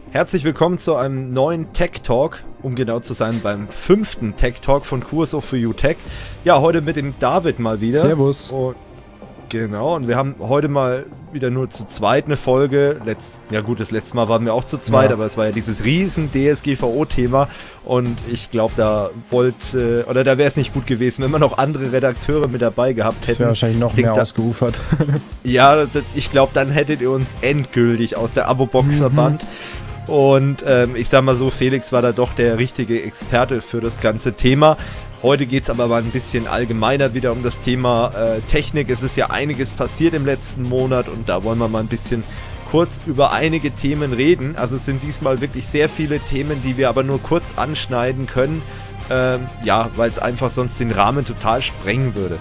Herzlich willkommen zu einem neuen Tech Talk, um genau zu sein, beim 5. Tech Talk von QSO4U Tech. Ja, heute mit dem David mal wieder. Servus. Und genau, und wir haben heute mal wieder nur zu zweit eine Folge. Ja gut, das letzte Mal waren wir auch zu zweit, aber es war ja dieses riesen DSGVO-Thema und ich glaube, da wäre es nicht gut gewesen, wenn wir noch andere Redakteure mit dabei gehabt hätten. Das wäre wahrscheinlich noch mehr ausgeufert. Ja, ich glaube, dann hättet ihr uns endgültig aus der Abo-Box verbannt. Und ich sag mal so, Felix war da doch der richtige Experte für das ganze Thema. Heute geht es aber mal ein bisschen allgemeiner wieder um das Thema Technik. Es ist ja einiges passiert im letzten Monat und da wollen wir mal ein bisschen kurz über einige Themen reden. Also es sind diesmal wirklich sehr viele Themen, die wir aber nur kurz anschneiden können. Ja, weil es einfach sonst den Rahmen total sprengen würde.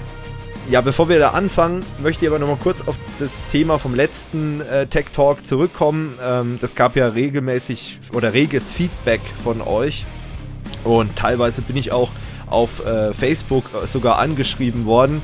Ja, bevor wir da anfangen, möchte ich aber nochmal kurz auf das Thema vom letzten Tech Talk zurückkommen. Das gab ja reges Feedback von euch und teilweise bin ich auch auf Facebook sogar angeschrieben worden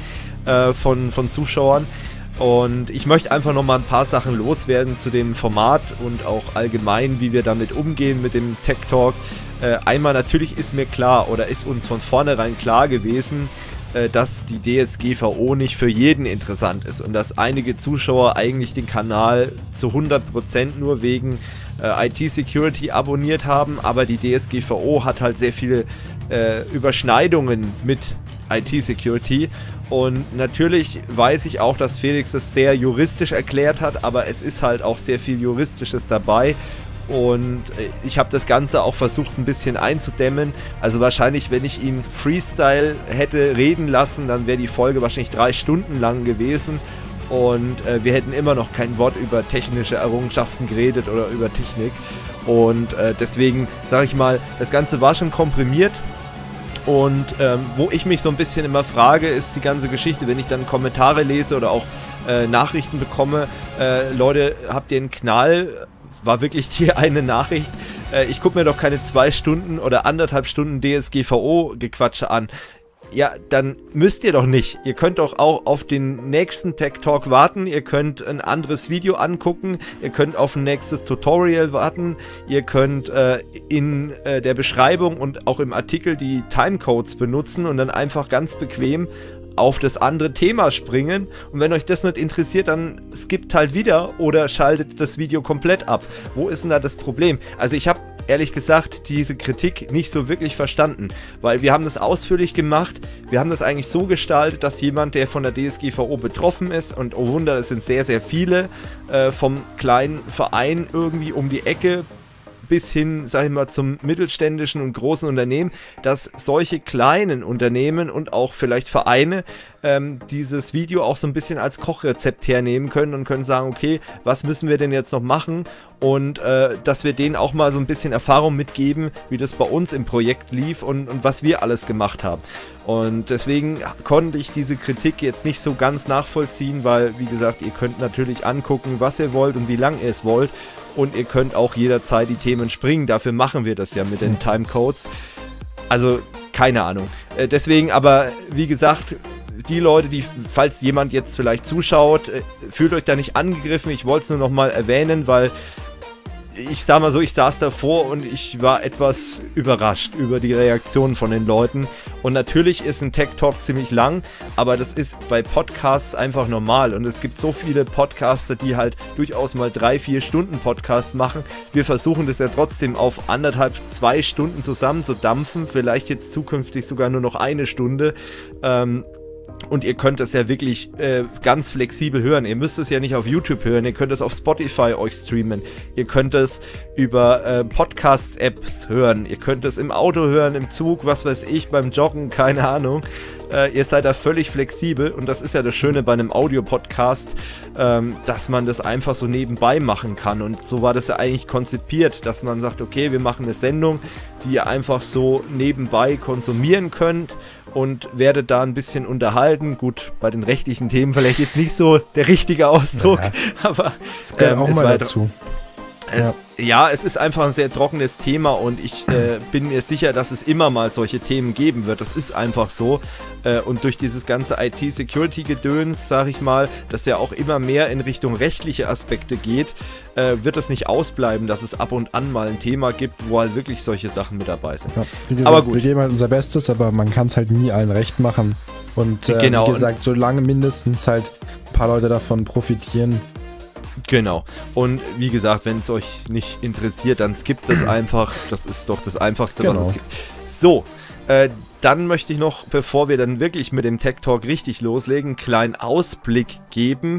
von Zuschauern. Und ich möchte einfach nochmal ein paar Sachen loswerden zu dem Format und auch allgemein, wie wir damit umgehen mit dem Tech Talk. Einmal natürlich ist mir klar oder ist uns von vornherein klar gewesen, dass die DSGVO nicht für jeden interessant ist und dass einige Zuschauer eigentlich den Kanal zu 100% nur wegen IT-Security abonniert haben, aber die DSGVO hat halt sehr viele Überschneidungen mit IT-Security und natürlich weiß ich auch, dass Felix das sehr juristisch erklärt hat, aber es ist halt auch sehr viel Juristisches dabei. Und ich habe das Ganze auch versucht ein bisschen einzudämmen. Also wahrscheinlich, wenn ich ihn Freestyle hätte reden lassen, dann wäre die Folge wahrscheinlich 3 Stunden lang gewesen. Und wir hätten immer noch kein Wort über technische Errungenschaften geredet oder über Technik. Und deswegen sage ich mal, das Ganze war schon komprimiert. Und wo ich mich so ein bisschen immer frage, ist die ganze Geschichte, wenn ich dann Kommentare lese oder auch Nachrichten bekomme. Leute, habt ihr einen Knall? War wirklich die eine Nachricht. Ich gucke mir doch keine 2 Stunden oder 1,5 Stunden DSGVO-Gequatsche an. Ja, dann müsst ihr doch nicht. Ihr könnt doch auch auf den nächsten Tech Talk warten. Ihr könnt ein anderes Video angucken. Ihr könnt auf ein nächstes Tutorial warten. Ihr könnt in der Beschreibung und auch im Artikel die Timecodes benutzen und dann einfach ganz bequem auf das andere Thema springen und wenn euch das nicht interessiert, dann skippt halt wieder oder schaltet das Video komplett ab. Wo ist denn da das Problem? Also ich habe ehrlich gesagt diese Kritik nicht so wirklich verstanden, weil wir haben das ausführlich gemacht, wir haben das eigentlich so gestaltet, dass jemand, der von der DSGVO betroffen ist und oh Wunder, es sind sehr, sehr viele, vom kleinen Verein irgendwie um die Ecke bis hin, sag ich mal, zum mittelständischen und großen Unternehmen, dass solche kleinen Unternehmen und auch vielleicht Vereine dieses Video auch so ein bisschen als Kochrezept hernehmen können und können sagen, okay, was müssen wir denn jetzt noch machen und dass wir denen auch mal so ein bisschen Erfahrung mitgeben, wie das bei uns im Projekt lief und was wir alles gemacht haben. Und deswegen konnte ich diese Kritik jetzt nicht so ganz nachvollziehen, weil, wie gesagt, ihr könnt natürlich angucken, was ihr wollt und wie lange ihr es wollt. Und ihr könnt auch jederzeit die Themen springen. Dafür machen wir das ja mit den Timecodes. Also, keine Ahnung. Deswegen aber, wie gesagt, die Leute, falls jemand jetzt vielleicht zuschaut, fühlt euch da nicht angegriffen. Ich wollte es nur nochmal erwähnen, weil ich sag mal so, ich saß davor und ich war etwas überrascht über die Reaktionen von den Leuten. Und natürlich ist ein Tech Talk ziemlich lang, aber das ist bei Podcasts einfach normal. Und es gibt so viele Podcaster, die halt durchaus mal 3-4 Stunden Podcasts machen. Wir versuchen das ja trotzdem auf 1,5-2 Stunden zusammenzudampfen. Vielleicht jetzt zukünftig sogar nur noch 1 Stunde. Und ihr könnt das ja wirklich ganz flexibel hören. Ihr müsst es ja nicht auf YouTube hören, ihr könnt es auf Spotify euch streamen. Ihr könnt es über Podcast-Apps hören. Ihr könnt es im Auto hören, im Zug, was weiß ich, beim Joggen, keine Ahnung. Ihr seid da völlig flexibel und das ist ja das Schöne bei einem Audio-Podcast, dass man das einfach so nebenbei machen kann. Und so war das ja eigentlich konzipiert, dass man sagt, okay, wir machen eine Sendung, die ihr einfach so nebenbei konsumieren könnt und werdet da ein bisschen unterhalten. Gut, bei den rechtlichen Themen vielleicht jetzt nicht so der richtige Ausdruck, ja, aber das gehört auch mal dazu. Ja, es ist einfach ein sehr trockenes Thema und ich bin mir sicher, dass es immer mal solche Themen geben wird. Das ist einfach so. Und durch dieses ganze IT-Security-Gedöns, sag ich mal, das ja auch immer mehr in Richtung rechtliche Aspekte geht, wird es nicht ausbleiben, dass es ab und an mal ein Thema gibt, wo halt wirklich solche Sachen mit dabei sind. Ja, wie gesagt, aber gut. Wir geben halt unser Bestes, aber man kann es halt nie allen recht machen. Und genau. Wie gesagt, solange mindestens halt ein paar Leute davon profitieren. Genau. Und wie gesagt, wenn es euch nicht interessiert, dann skippt das einfach. Das ist doch das Einfachste, was es gibt. So, dann möchte ich noch, bevor wir dann wirklich mit dem Tech Talk richtig loslegen, einen kleinen Ausblick geben,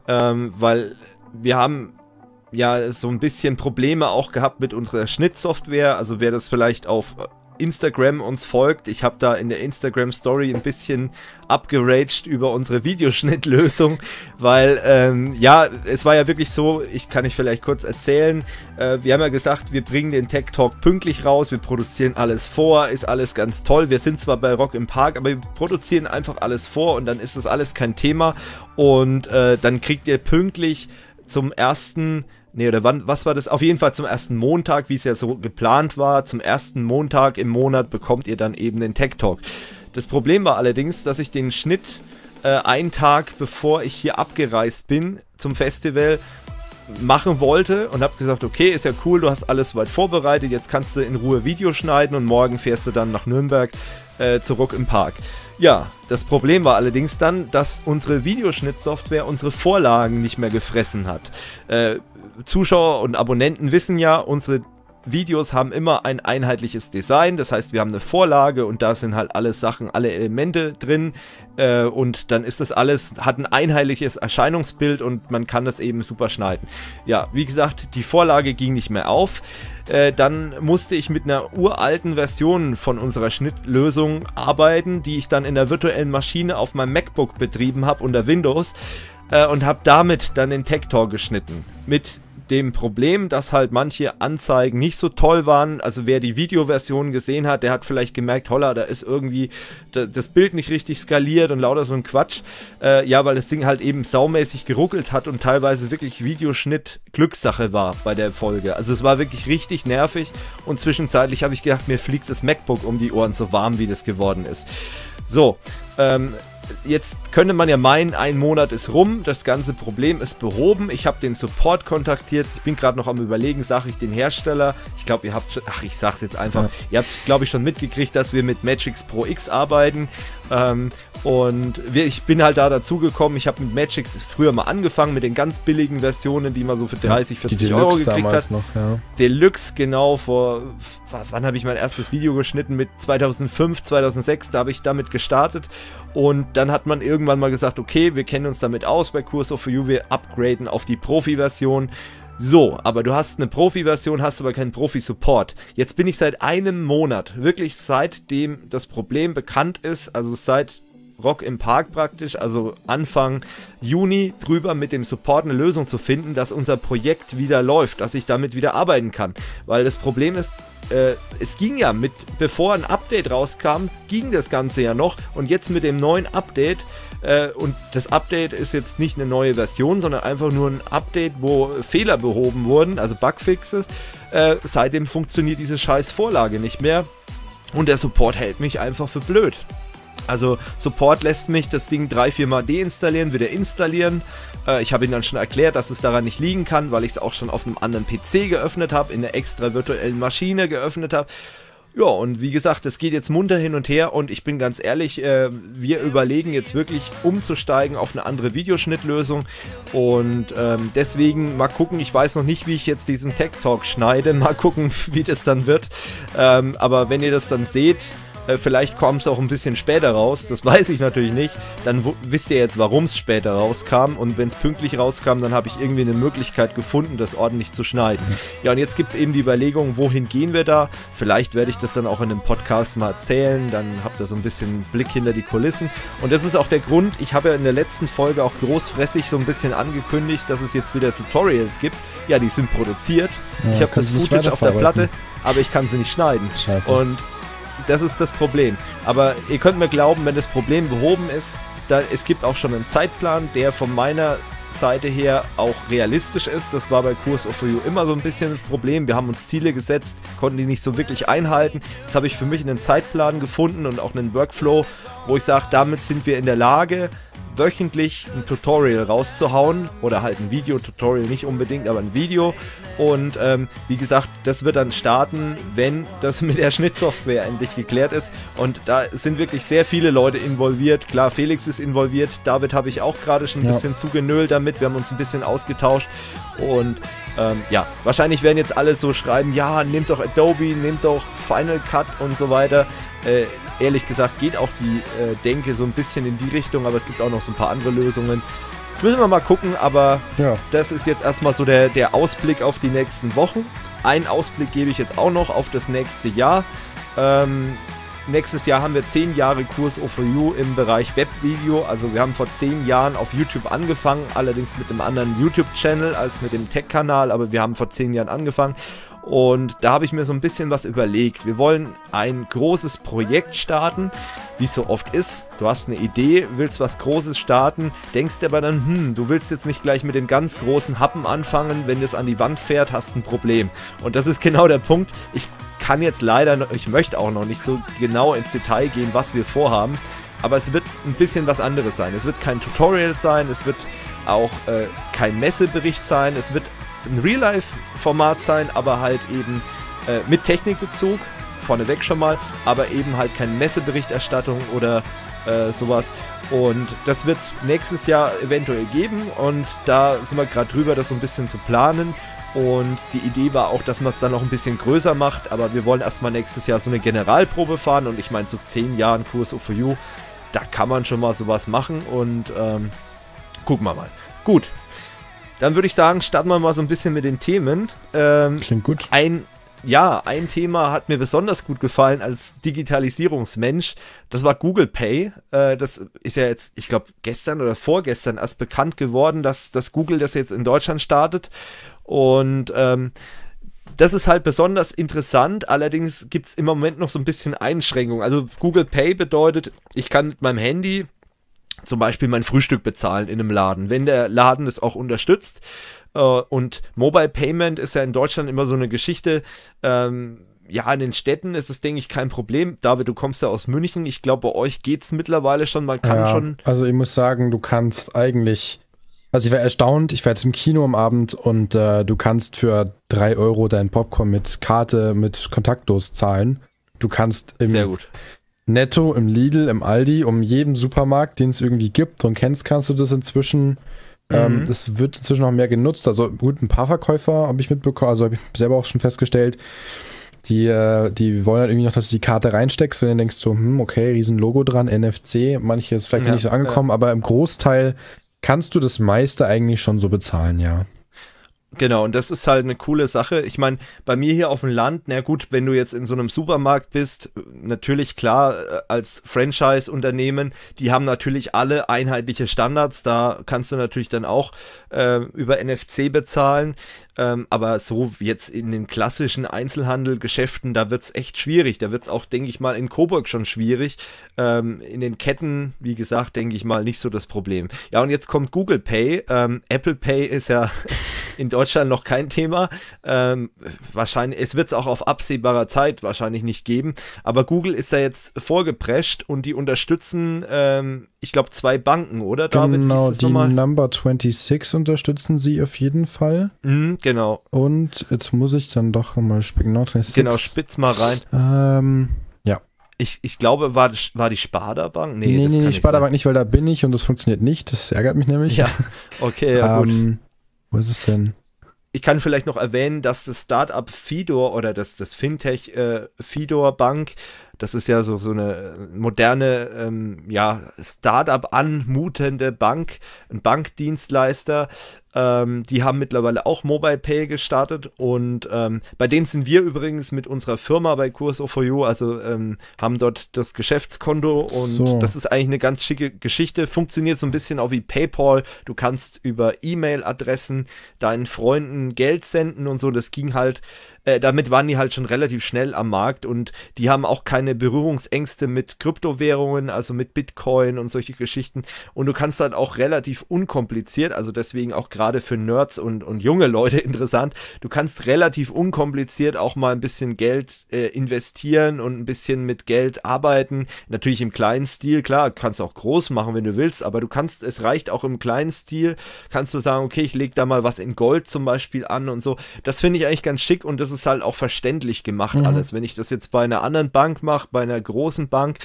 weil wir haben ja so ein bisschen Probleme auch gehabt mit unserer Schnittsoftware. Also wer das vielleicht auf Instagram uns folgt, ich habe da in der Instagram-Story ein bisschen abgeraged über unsere Videoschnittlösung, weil, ja, es war ja wirklich so, kann ich vielleicht kurz erzählen, wir haben ja gesagt, wir bringen den Tech Talk pünktlich raus, wir produzieren alles vor, ist alles ganz toll, wir sind zwar bei Rock im Park, aber wir produzieren einfach alles vor und dann ist das alles kein Thema und dann kriegt ihr pünktlich zum ersten... Nee, oder wann, was war das? Auf jeden Fall zum ersten Montag, wie es ja so geplant war. Zum ersten Montag im Monat bekommt ihr dann eben den Tech Talk. Das Problem war allerdings, dass ich den Schnitt einen Tag bevor ich hier abgereist bin zum Festival machen wollte und habe gesagt, okay, ist ja cool, du hast alles soweit vorbereitet, jetzt kannst du in Ruhe Video schneiden und morgen fährst du dann nach Nürnberg zurück im Park. Ja, das Problem war allerdings dann, dass unsere Videoschnittsoftware unsere Vorlagen nicht mehr gefressen hat. Zuschauer und Abonnenten wissen ja, unsere Videos haben immer ein einheitliches Design, das heißt, wir haben eine Vorlage und da sind halt alle Sachen, alle Elemente drin und dann ist das alles, hat ein einheitliches Erscheinungsbild und man kann das eben super schneiden. Ja, wie gesagt, die Vorlage ging nicht mehr auf. Dann musste ich mit einer uralten Version von unserer Schnittlösung arbeiten, die ich dann in der virtuellen Maschine auf meinem MacBook betrieben habe unter Windows und habe damit dann den Tech Talk geschnitten. Mit dem Problem, dass halt manche Anzeigen nicht so toll waren. Also wer die Videoversion gesehen hat, der hat vielleicht gemerkt, holla, da ist irgendwie das Bild nicht richtig skaliert und lauter so ein Quatsch. Ja, weil das Ding halt eben saumäßig geruckelt hat und teilweise wirklich Videoschnitt Glückssache war bei der Folge. Also es war wirklich richtig nervig und zwischenzeitlich habe ich gedacht, mir fliegt das MacBook um die Ohren, so warm wie das geworden ist. So, jetzt könnte man ja meinen, ein Monat ist rum, das ganze Problem ist behoben. Ich habe den Support kontaktiert, ich bin gerade noch am Überlegen, sage ich den Hersteller. Ich glaube, ihr habt, ich sag's jetzt einfach, ja. Ihr habt es, glaube ich, schon mitgekriegt, dass wir mit Magix Pro X arbeiten. Und ich bin halt da dazu gekommen, ich habe mit Magix früher mal angefangen, mit den ganz billigen Versionen, die man so für 30, 40 Euro gekriegt hat. Noch, ja. Deluxe, genau, wann habe ich mein erstes Video geschnitten? Mit 2005, 2006, da habe ich damit gestartet. Und dann hat man irgendwann mal gesagt, okay, wir kennen uns damit aus bei Curso4U, wir upgraden auf die Profi-Version. So, aber du hast eine Profi-Version, hast aber keinen Profi-Support. Jetzt bin ich seit einem Monat, wirklich seitdem das Problem bekannt ist, also seit Rock im Park praktisch, also Anfang Juni drüber mit dem Support eine Lösung zu finden, dass unser Projekt wieder läuft, dass ich damit wieder arbeiten kann. Weil das Problem ist, es ging ja bevor ein Update rauskam, ging das Ganze ja noch und jetzt mit dem neuen Update und das Update ist jetzt nicht eine neue Version, sondern einfach nur ein Update, wo Fehler behoben wurden, also Bugfixes. Seitdem funktioniert diese scheiß Vorlage nicht mehr und der Support hält mich einfach für blöd. Also Support lässt mich das Ding 3-4 Mal deinstallieren, wieder installieren. Ich habe ihm dann schon erklärt, dass es daran nicht liegen kann, weil ich es auch schon auf einem anderen PC geöffnet habe, in einer extra virtuellen Maschine geöffnet habe. Ja, und wie gesagt, es geht jetzt munter hin und her und ich bin ganz ehrlich, wir überlegen jetzt wirklich umzusteigen auf eine andere Videoschnittlösung und deswegen mal gucken, ich weiß noch nicht, wie ich jetzt diesen Tech Talk schneide, mal gucken, wie das dann wird, aber wenn ihr das dann seht, vielleicht kommt es auch ein bisschen später raus, das weiß ich natürlich nicht. Dann wisst ihr jetzt, warum es später rauskam. Und wenn es pünktlich rauskam, dann habe ich irgendwie eine Möglichkeit gefunden, das ordentlich zu schneiden. Ja, und jetzt gibt es eben die Überlegung, wohin gehen wir da? Vielleicht werde ich das dann auch in einem Podcast mal erzählen. Dann habt ihr so ein bisschen Blick hinter die Kulissen. Und das ist auch der Grund, ich habe ja in der letzten Folge auch großfressig so ein bisschen angekündigt, dass es jetzt wieder Tutorials gibt. Ja, die sind produziert. Ja, ich habe das Footage auf der Platte, aber ich kann sie nicht schneiden. Scheiße. Und das ist das Problem. Aber ihr könnt mir glauben, wenn das Problem behoben ist, es gibt auch schon einen Zeitplan, der von meiner Seite her auch realistisch ist. Das war bei Course.for.you immer so ein bisschen ein Problem. Wir haben uns Ziele gesetzt, konnten die nicht so wirklich einhalten. Jetzt habe ich für mich einen Zeitplan gefunden und auch einen Workflow, wo ich sage, damit sind wir in der Lage, wöchentlich ein Tutorial rauszuhauen oder halt ein Video-Tutorial, nicht unbedingt, aber ein Video. Und wie gesagt, das wird dann starten, wenn das mit der Schnittsoftware endlich geklärt ist. Und da sind wirklich sehr viele Leute involviert. Klar, Felix ist involviert, David habe ich auch gerade schon ein bisschen zugenölt damit. Wir haben uns ein bisschen ausgetauscht und ja, wahrscheinlich werden jetzt alle so schreiben, ja, nehmt doch Adobe, nehmt doch Final Cut und so weiter. Ehrlich gesagt geht auch die Denke so ein bisschen in die Richtung, aber es gibt auch noch so ein paar andere Lösungen. Müssen wir mal gucken, aber das ist jetzt erstmal so der Ausblick auf die nächsten Wochen. Einen Ausblick gebe ich jetzt auch noch auf das nächste Jahr. Nächstes Jahr haben wir 10 Jahre Course.for.you im Bereich Webvideo. Also wir haben vor 10 Jahren auf YouTube angefangen, allerdings mit einem anderen YouTube-Channel als mit dem Tech-Kanal, aber wir haben vor 10 Jahren angefangen. Und da habe ich mir so ein bisschen was überlegt. Wir wollen ein großes Projekt starten, wie es so oft ist. Du hast eine Idee, willst was Großes starten, denkst dir aber dann, du willst jetzt nicht gleich mit dem ganz großen Happen anfangen, wenn das an die Wand fährt, hast ein Problem. Und das ist genau der Punkt. Ich kann jetzt leider noch, ich möchte auch noch nicht so genau ins Detail gehen, was wir vorhaben, aber es wird ein bisschen was anderes sein. Es wird kein Tutorial sein, es wird auch kein Messebericht sein, es wird ein Real-Life-Format sein, aber halt eben mit Technikbezug, vorneweg schon mal, aber eben halt keine Messeberichterstattung oder sowas. Und das wird es nächstes Jahr eventuell geben und da sind wir gerade drüber, das so ein bisschen zu planen. Und die Idee war auch, dass man es dann noch ein bisschen größer macht, aber wir wollen erstmal nächstes Jahr so eine Generalprobe fahren und ich meine, so 10 Jahren Course.for.you, da kann man schon mal sowas machen und gucken wir mal. Gut, dann würde ich sagen, starten wir mal so ein bisschen mit den Themen. Klingt gut. Ein Thema hat mir besonders gut gefallen als Digitalisierungsmensch. Das war Google Pay. Das ist ja jetzt, ich glaube, gestern oder vorgestern erst bekannt geworden, dass Google das jetzt in Deutschland startet. Und das ist halt besonders interessant. Allerdings gibt es im Moment noch so ein bisschen Einschränkungen. Also Google Pay bedeutet, ich kann mit meinem Handy zum Beispiel mein Frühstück bezahlen in einem Laden, wenn der Laden es auch unterstützt. Und Mobile Payment ist ja in Deutschland immer so eine Geschichte. Ja, in den Städten ist es, denke ich, kein Problem. David, du kommst ja aus München. Ich glaube, bei euch geht es mittlerweile schon. Man kann schon. Also ich muss sagen, du kannst eigentlich. Also ich war erstaunt, ich war jetzt im Kino am Abend und du kannst für 3 Euro dein Popcorn mit Karte, mit kontaktlos zahlen. Du kannst Sehr gut. Netto, im Lidl, im Aldi, um jeden Supermarkt, den es irgendwie gibt und kennst, kannst du das inzwischen. Das wird inzwischen noch mehr genutzt. Also gut, ein paar Verkäufer habe ich mitbekommen, also habe ich selber auch schon festgestellt, die wollen halt irgendwie noch, dass du die Karte reinsteckst und dann denkst du, okay, riesen Logo dran, NFC, manche ist vielleicht nicht so angekommen, aber im Großteil kannst du das meiste eigentlich schon so bezahlen, ja. Genau, und das ist halt eine coole Sache. Ich meine, bei mir hier auf dem Land, na gut, wenn du jetzt in so einem Supermarkt bist, natürlich klar, als Franchise-Unternehmen, die haben natürlich alle einheitliche Standards, da kannst du natürlich dann auch über NFC bezahlen, aber so jetzt in den klassischen Einzelhandel-Geschäften, da wird es echt schwierig, da wird es auch, denke ich mal, in Coburg schon schwierig, in den Ketten, wie gesagt, denke ich mal, nicht so das Problem. Ja, und jetzt kommt Google Pay, Apple Pay ist ja in Deutschland noch kein Thema. Wahrscheinlich, es wird es auch auf absehbarer Zeit wahrscheinlich nicht geben. Aber Google ist da jetzt vorgeprescht und die unterstützen, ich glaube, 2 Banken, oder David? Genau, die Number 26 unterstützen sie auf jeden Fall. Genau. Und jetzt muss ich dann doch mal spicken. Genau, spitz mal rein. Ja. Ich glaube, war die Sparda Bank? Nee, die Sparda Bank nicht, weil da bin ich und das funktioniert nicht. Das ärgert mich nämlich. Ja, okay, ja gut. Wo ist es denn? Ich kann vielleicht noch erwähnen, dass das Startup Fidor oder das Fintech Fidor Bank, das ist ja so eine moderne, Startup anmutende Bank, ein Bankdienstleister, die haben mittlerweile auch Mobile Pay gestartet und bei denen sind wir übrigens mit unserer Firma bei Course.for.you, also haben dort das Geschäftskonto und das ist eigentlich eine ganz schicke Geschichte, funktioniert so ein bisschen auch wie PayPal, du kannst über E-Mail-Adressen deinen Freunden Geld senden und so, das ging halt damit waren die halt schon relativ schnell am Markt und die haben auch keine Berührungsängste mit Kryptowährungen, also mit Bitcoin und solche Geschichten. Und du kannst halt auch relativ unkompliziert, also deswegen auch gerade für Nerds und junge Leute interessant, du kannst relativ unkompliziert auch mal ein bisschen Geld investieren und ein bisschen mit Geld arbeiten. Natürlich im kleinen Stil, klar, kannst du auch groß machen, wenn du willst, aber es reicht auch im kleinen Stil, kannst du sagen, okay, ich lege da mal was in Gold zum Beispiel an und so. Das finde ich eigentlich ganz schick und das ist halt auch verständlich gemacht alles. Wenn ich das jetzt bei einer anderen Bank mache, bei einer großen Bank,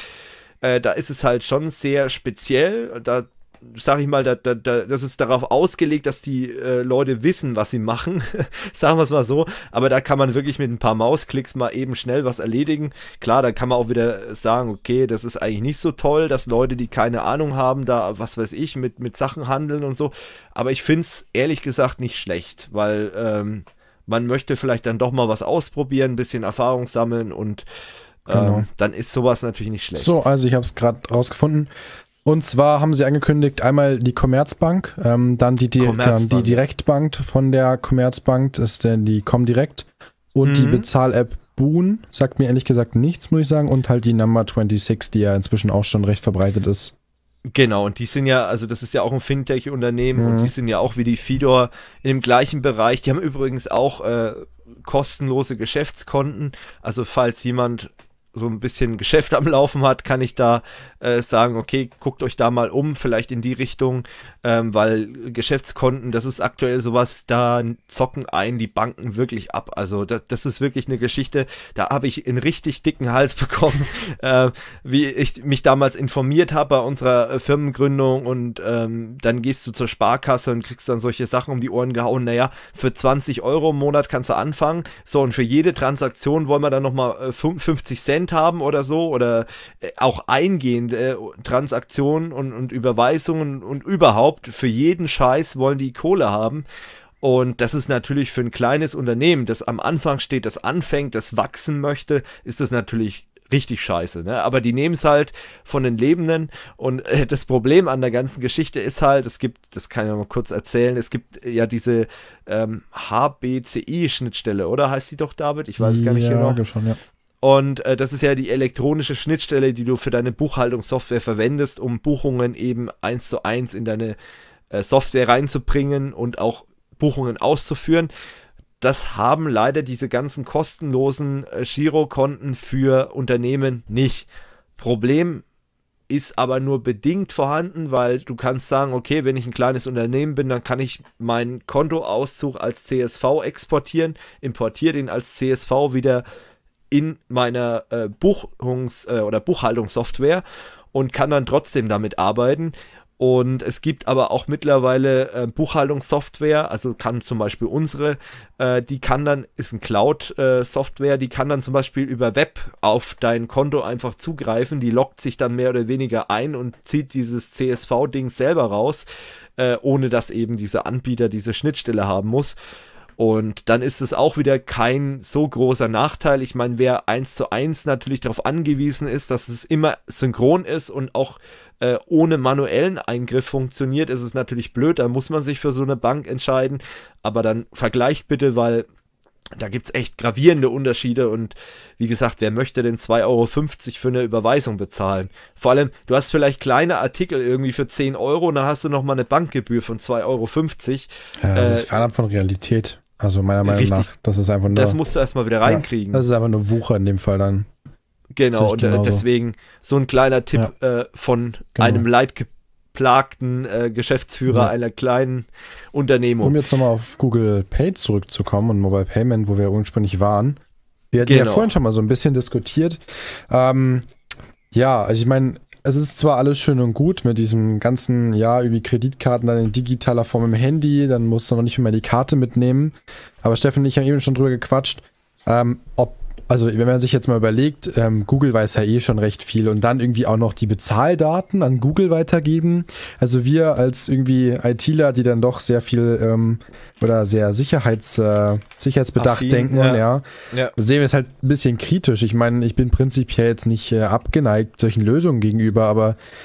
da ist es halt schon sehr speziell. Da sag ich mal, das ist darauf ausgelegt, dass die Leute wissen, was sie machen. Sagen wir es mal so. Aber da kann man wirklich mit ein paar Mausklicks mal eben schnell was erledigen. Klar, da kann man auch wieder sagen, okay, das ist eigentlich nicht so toll, dass Leute, die keine Ahnung haben, da, was weiß ich, mit Sachen handeln und so. Aber ich finde es ehrlich gesagt nicht schlecht, weil man möchte vielleicht dann doch mal was ausprobieren, ein bisschen Erfahrung sammeln und dann ist sowas natürlich nicht schlecht. So, also ich habe es gerade rausgefunden. Und zwar haben sie angekündigt, einmal die Commerzbank, dann die Direktbank von der Commerzbank, das ist denn die Comdirect und die Bezahl-App Boon, sagt mir ehrlich gesagt nichts, muss ich sagen, und halt die Number 26, die ja inzwischen auch schon recht verbreitet ist. Genau, und die sind ja, also das ist ja auch ein Fintech-Unternehmen und die sind ja auch wie die Fidor in dem gleichen Bereich. Die haben übrigens auch kostenlose Geschäftskonten, also falls jemand so ein bisschen Geschäft am Laufen hat, kann ich da sagen, okay, guckt euch da mal um, vielleicht in die Richtung, weil Geschäftskonten, das ist aktuell sowas, da zocken die Banken wirklich ab. Also das ist wirklich eine Geschichte, da habe ich einen richtig dicken Hals bekommen, wie ich mich damals informiert habe bei unserer Firmengründung und dann gehst du zur Sparkasse und kriegst dann solche Sachen um die Ohren gehauen. Naja, für 20 Euro im Monat kannst du anfangen, so, und für jede Transaktion wollen wir dann nochmal 50 Cent haben oder so, oder auch eingehende Transaktionen und Überweisungen und überhaupt für jeden Scheiß wollen die Kohle haben. Und das ist natürlich für ein kleines Unternehmen, das am Anfang steht, das anfängt, das wachsen möchte, ist das natürlich richtig scheiße, ne? Aber die nehmen es halt von den Lebenden und das Problem an der ganzen Geschichte ist halt, das kann ich mal kurz erzählen, es gibt ja diese HBCI-Schnittstelle, oder? Heißt die doch, David? Ich weiß es gar nicht genau. Ja, schon, ja. Und das ist ja die elektronische Schnittstelle, die du für deine Buchhaltungssoftware verwendest, um Buchungen eben 1:1 in deine Software reinzubringen und auch Buchungen auszuführen. Das haben leider diese ganzen kostenlosen Girokonten für Unternehmen nicht. Problem ist aber nur bedingt vorhanden, weil du kannst sagen, okay, wenn ich ein kleines Unternehmen bin, dann kann ich meinen Kontoauszug als CSV exportieren, importiere den als CSV wieder in meiner Buchhaltungssoftware und kann dann trotzdem damit arbeiten. Und es gibt aber auch mittlerweile Buchhaltungssoftware, also kann zum Beispiel unsere, die kann dann, ist ein Cloud-Software, die kann dann zum Beispiel über Web auf dein Konto einfach zugreifen, die loggt sich dann mehr oder weniger ein und zieht dieses CSV-Ding selber raus, ohne dass eben dieser Anbieter diese Schnittstelle haben muss. Und dann ist es auch wieder kein so großer Nachteil. Ich meine, wer 1:1 natürlich darauf angewiesen ist, dass es immer synchron ist und auch ohne manuellen Eingriff funktioniert, ist es natürlich blöd. Da muss man sich für so eine Bank entscheiden. Aber dann vergleicht bitte, weil da gibt es echt gravierende Unterschiede. Und wie gesagt, wer möchte denn 2,50 Euro für eine Überweisung bezahlen? Vor allem, du hast vielleicht kleine Artikel irgendwie für 10 Euro und dann hast du nochmal eine Bankgebühr von 2,50 Euro. Ja, das ist fernab von Realität. Also meiner Meinung nach, das ist einfach nur... Das musst du erstmal wieder reinkriegen. Ja, das ist einfach nur Wucher in dem Fall dann. Genau, und deswegen so ein kleiner Tipp von einem leidgeplagten Geschäftsführer einer kleinen Unternehmung. Um jetzt nochmal auf Google Pay zurückzukommen und Mobile Payment, wo wir ursprünglich waren. Wir hatten ja vorhin schon mal so ein bisschen diskutiert. Also ich meine, es ist zwar alles schön und gut mit diesem ganzen, irgendwie Kreditkarten dann in digitaler Form im Handy, dann musst du noch nicht mehr die Karte mitnehmen. Aber Steffen und ich haben eben schon drüber gequatscht, also wenn man sich jetzt mal überlegt, Google weiß ja eh schon recht viel und dann irgendwie auch noch die Bezahldaten an Google weitergeben. Also wir als irgendwie ITler, die dann doch sehr viel oder sehr sicherheitsbedacht denken, sehen wir es halt ein bisschen kritisch. Ich meine, ich bin prinzipiell jetzt nicht abgeneigt solchen Lösungen gegenüber, aber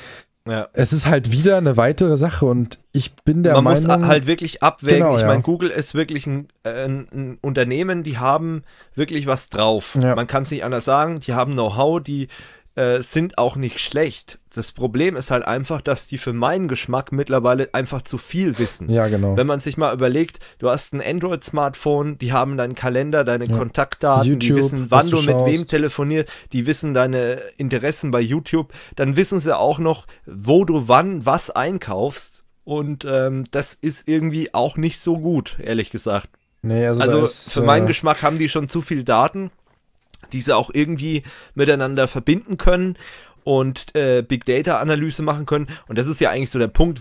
Ja. Es ist halt wieder eine weitere Sache und ich bin der Meinung... Man muss halt wirklich abwägen. Genau, ich meine, Google ist wirklich ein Unternehmen, die haben wirklich was drauf. Ja. Man kann es nicht anders sagen. Die haben Know-how, die sind auch nicht schlecht. Das Problem ist halt einfach, dass die für meinen Geschmack mittlerweile einfach zu viel wissen. Ja, genau. Wenn man sich mal überlegt, du hast ein Android-Smartphone, die haben deinen Kalender, deine Kontaktdaten, YouTube, die wissen, wann du mit schaust. wem telefonierst, die wissen deine Interessen bei YouTube, dann wissen sie auch noch, wo du wann was einkaufst und das ist irgendwie auch nicht so gut, ehrlich gesagt. Nee, Also für meinen Geschmack haben die schon zu viel Daten, die sie auch irgendwie miteinander verbinden können und Big Data Analyse machen können. Und das ist ja eigentlich so der Punkt,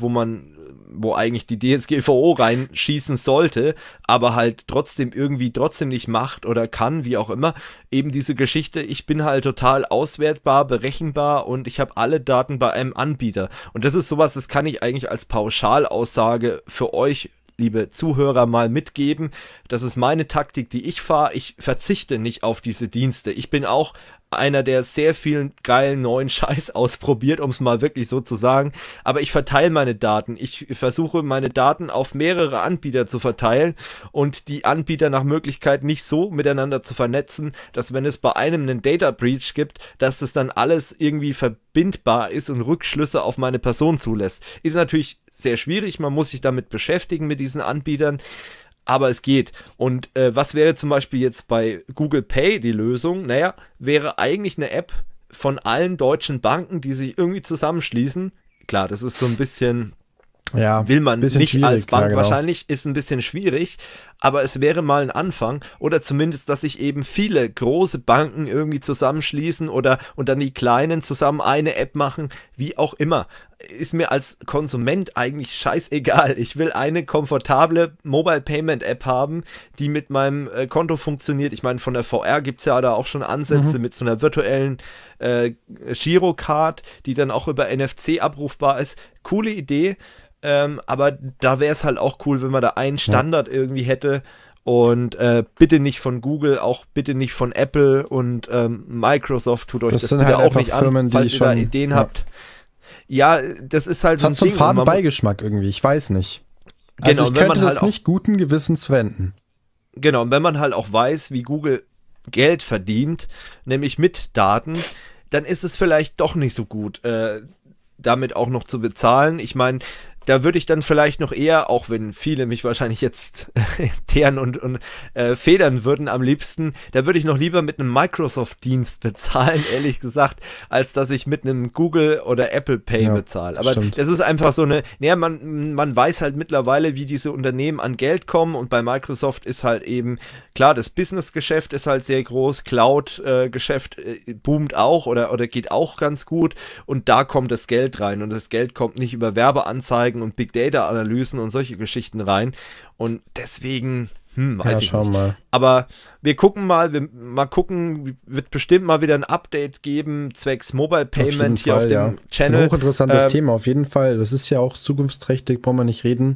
wo eigentlich die DSGVO reinschießen sollte, aber halt trotzdem nicht macht oder kann, wie auch immer. Eben diese Geschichte, ich bin halt total auswertbar, berechenbar und ich habe alle Daten bei einem Anbieter. Und das ist sowas, das kann ich eigentlich als Pauschalaussage für euch, liebe Zuhörer, mal mitgeben. Das ist meine Taktik, die ich fahre. Ich verzichte nicht auf diese Dienste. Ich bin auch einer, der sehr vielen geilen neuen Scheiß ausprobiert, um es mal wirklich so zu sagen. Aber ich verteile meine Daten. Ich versuche, meine Daten auf mehrere Anbieter zu verteilen und die Anbieter nach Möglichkeit nicht so miteinander zu vernetzen, dass wenn es bei einem einen Data Breach gibt, dass das dann alles irgendwie verbindbar ist und Rückschlüsse auf meine Person zulässt. Ist natürlich sehr schwierig. Man muss sich damit beschäftigen mit diesen Anbietern. Aber es geht. Und was wäre zum Beispiel jetzt bei Google Pay die Lösung? Naja, wäre eigentlich eine App von allen deutschen Banken, die sich irgendwie zusammenschließen. Klar, das ist so ein bisschen, will man nicht als Bank wahrscheinlich, ist ein bisschen schwierig. Aber es wäre mal ein Anfang. Oder zumindest, dass sich eben viele große Banken irgendwie zusammenschließen und dann die kleinen zusammen eine App machen, wie auch immer. Ist mir als Konsument eigentlich scheißegal. Ich will eine komfortable Mobile Payment App haben, die mit meinem Konto funktioniert. Ich meine, von der VR gibt es ja da auch schon Ansätze mit so einer virtuellen Girocard, die dann auch über NFC abrufbar ist. Coole Idee, aber da wäre es halt auch cool, wenn man da einen Standard irgendwie hätte. Und bitte nicht von Google, auch bitte nicht von Apple und Microsoft, tut euch das bitte halt auch nicht Firmen, an, falls ihr da Ideen habt. Ja, das ist halt so ein Ding. Das hat so einen faden Beigeschmack irgendwie, ich weiß nicht. Also ich könnte das nicht guten Gewissens verwenden. Genau, und wenn man halt auch weiß, wie Google Geld verdient, nämlich mit Daten, dann ist es vielleicht doch nicht so gut, damit auch noch zu bezahlen. Ich meine, da würde ich dann vielleicht noch eher, auch wenn viele mich wahrscheinlich jetzt teeren und federn würden am liebsten, da würde ich noch lieber mit einem Microsoft-Dienst bezahlen, ehrlich gesagt, als dass ich mit einem Google oder Apple Pay bezahle. Aber das ist einfach so eine, man weiß halt mittlerweile, wie diese Unternehmen an Geld kommen und bei Microsoft ist halt eben, klar, das Business-Geschäft ist halt sehr groß, Cloud-Geschäft boomt auch oder geht auch ganz gut und da kommt das Geld rein und das Geld kommt nicht über Werbeanzeigen und Big Data Analysen und solche Geschichten rein und deswegen weiß ich nicht. Mal. Aber wir gucken mal gucken, wird bestimmt mal wieder ein Update geben zwecks Mobile Payment hier auf dem Channel. Das ist ein hochinteressantes Thema, auf jeden Fall. Das ist ja auch zukunftsträchtig, brauchen wir nicht reden.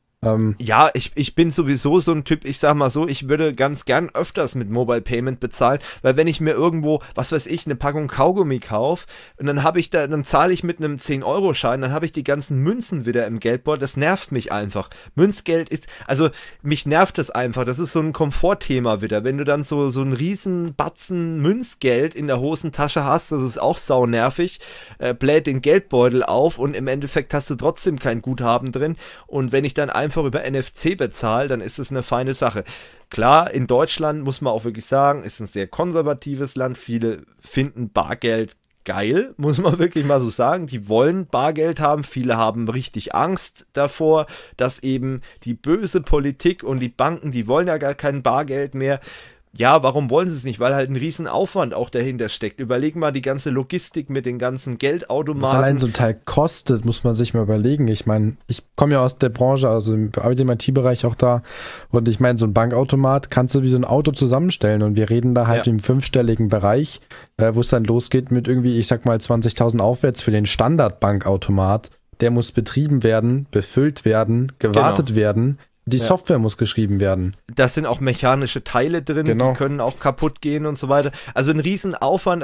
Ja, ich bin sowieso so ein Typ, ich sag mal so, ich würde ganz gern öfters mit Mobile Payment bezahlen, weil wenn ich mir irgendwo, was weiß ich, eine Packung Kaugummi kaufe und dann zahle ich mit einem 10-Euro-Schein, dann habe ich die ganzen Münzen wieder im Geldbeutel, das nervt mich einfach. Münzgeld mich nervt das einfach, das ist so ein Komfortthema wieder, wenn du dann so einen riesen Batzen Münzgeld in der Hosentasche hast, das ist auch sau nervig, bläht den Geldbeutel auf und im Endeffekt hast du trotzdem kein Guthaben drin und wenn ich dann einfach über NFC bezahle, dann ist es eine feine Sache. Klar, in Deutschland muss man auch wirklich sagen, ist ein sehr konservatives Land. Viele finden Bargeld geil, muss man wirklich mal so sagen. Die wollen Bargeld haben. Viele haben richtig Angst davor, dass eben die böse Politik und die Banken, die wollen ja gar kein Bargeld mehr. Ja, warum wollen sie es nicht? Weil halt ein riesen Aufwand auch dahinter steckt. Überleg mal die ganze Logistik mit den ganzen Geldautomaten. Was allein so ein Teil kostet, muss man sich mal überlegen. Ich meine, ich komme ja aus der Branche, also arbeite im IT-Bereich auch da. Und ich meine, so ein Bankautomat kannst du wie so ein Auto zusammenstellen. Und wir reden da halt im 5-stelligen Bereich, wo es dann losgeht mit irgendwie, ich sag mal, 20.000 aufwärts für den Standardbankautomat. Der muss betrieben werden, befüllt werden, gewartet werden. Die Software muss geschrieben werden. Da sind auch mechanische Teile drin, Genau. Die können auch kaputt gehen und so weiter. Also ein Riesenaufwand,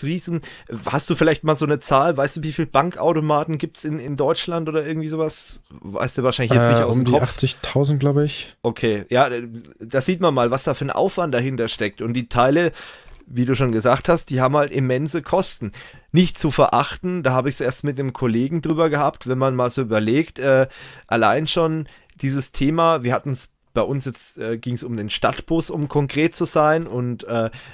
hast du vielleicht mal so eine Zahl, weißt du, wie viele Bankautomaten gibt es in Deutschland oder irgendwie sowas? Weißt du wahrscheinlich jetzt nicht aus dem Um die Kopf. 80.000, glaube ich. Okay, ja, da sieht man mal, was da für ein Aufwand dahinter steckt. Und die Teile, wie du schon gesagt hast, die haben halt immense Kosten. Nicht zu verachten, da habe ich es erst mit einem Kollegen drüber gehabt, wenn man mal so überlegt, allein schon dieses Thema, wir hatten es bei uns jetzt, ging es um den Stadtbus, um konkret zu sein und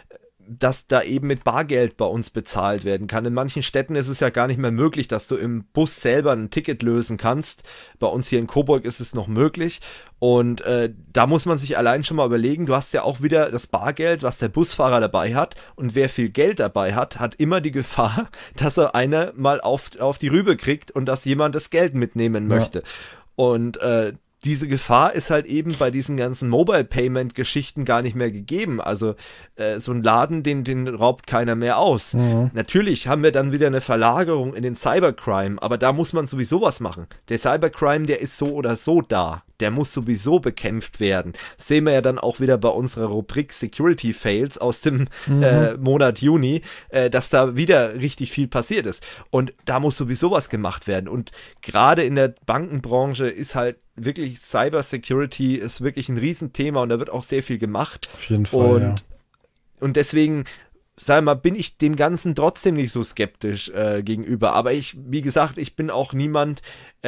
dass da eben mit Bargeld bei uns bezahlt werden kann. In manchen Städten ist es ja gar nicht mehr möglich, dass du im Bus selber ein Ticket lösen kannst. Bei uns hier in Coburg ist es noch möglich. Und da muss man sich allein schon mal überlegen, du hast ja auch wieder das Bargeld, was der Busfahrer dabei hat. Und wer viel Geld dabei hat, hat immer die Gefahr, dass er einer mal auf die Rübe kriegt und dass jemand das Geld mitnehmen möchte. Und diese Gefahr ist halt eben bei diesen ganzen Mobile-Payment-Geschichten gar nicht mehr gegeben. Also so ein Laden, den raubt keiner mehr aus. Mhm. Natürlich haben wir dann wieder eine Verlagerung in den Cybercrime, aber da muss man sowieso was machen. Der Cybercrime, der ist so oder so da. Der muss sowieso bekämpft werden. Das sehen wir ja dann auch wieder bei unserer Rubrik Security Fails aus dem Monat Juni, dass da wieder richtig viel passiert ist. Und da muss sowieso was gemacht werden. Und gerade in der Bankenbranche ist halt wirklich Cybersecurity ist wirklich ein Riesenthema und da wird auch sehr viel gemacht. Auf jeden Fall, Und deswegen, sag mal, bin ich dem Ganzen trotzdem nicht so skeptisch gegenüber. Aber wie gesagt, ich bin auch niemand,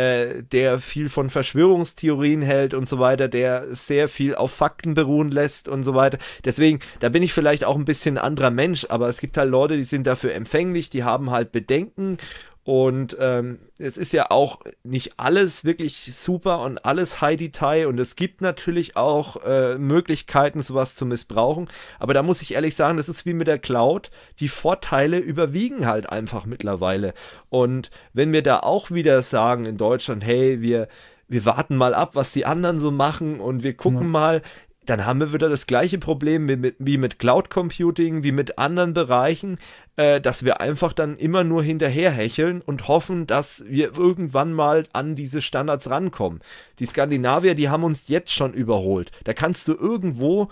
der viel von Verschwörungstheorien hält und so weiter, der sehr viel auf Fakten beruhen lässt und so weiter. Deswegen, da bin ich vielleicht auch ein bisschen ein anderer Mensch, aber es gibt halt Leute, die sind dafür empfänglich, die haben halt Bedenken. Und es ist ja auch nicht alles wirklich super und alles High Detail und es gibt natürlich auch Möglichkeiten, sowas zu missbrauchen. Aber da muss ich ehrlich sagen, das ist wie mit der Cloud. Die Vorteile überwiegen halt einfach mittlerweile. Und wenn wir da auch wieder sagen in Deutschland, hey, wir warten mal ab, was die anderen so machen und wir gucken mal, dann haben wir wieder das gleiche Problem wie mit Cloud Computing, wie mit anderen Bereichen, dass wir einfach dann immer nur hinterherhecheln und hoffen, dass wir irgendwann mal an diese Standards rankommen. Die Skandinavier, die haben uns jetzt schon überholt. Da kannst du irgendwo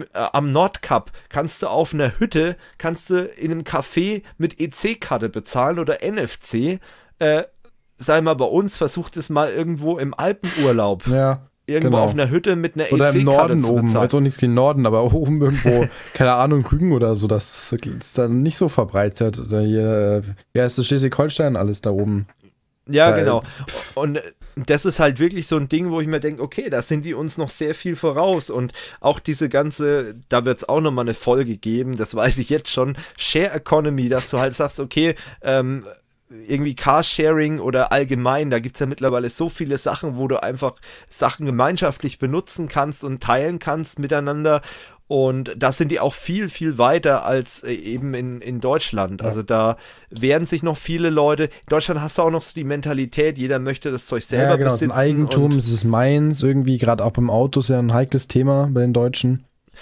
am Nordkap, kannst du auf einer Hütte, kannst du in einem Café mit EC-Karte bezahlen oder NFC. Sei mal bei uns, versucht es mal irgendwo im Alpenurlaub. Ja. Irgendwo auf einer Hütte mit einer EC-Karte oder im Norden zu oben, bezahlen. also nichts gegen Norden, aber oben irgendwo, keine Ahnung, Rügen oder so, das ist dann nicht so verbreitet. Oder hier, ist das Schleswig-Holstein alles da oben. Ja, genau. Und das ist halt wirklich so ein Ding, wo ich mir denke, okay, da sind die uns noch sehr viel voraus und auch diese ganze, da wird es auch nochmal eine Folge geben, das weiß ich jetzt schon, Share Economy, dass du halt sagst, okay, irgendwie Carsharing oder allgemein, da gibt es ja mittlerweile so viele Sachen, wo du einfach Sachen gemeinschaftlich benutzen kannst und teilen kannst miteinander und da sind die auch viel, viel weiter als eben in Deutschland. Also da wehren sich noch viele Leute. In Deutschland hast du auch noch so die Mentalität, jeder möchte das Zeug selber besitzen. Es ist ein Eigentum, es ist meins, irgendwie, gerade auch beim Auto ist ja ein heikles Thema bei den Deutschen.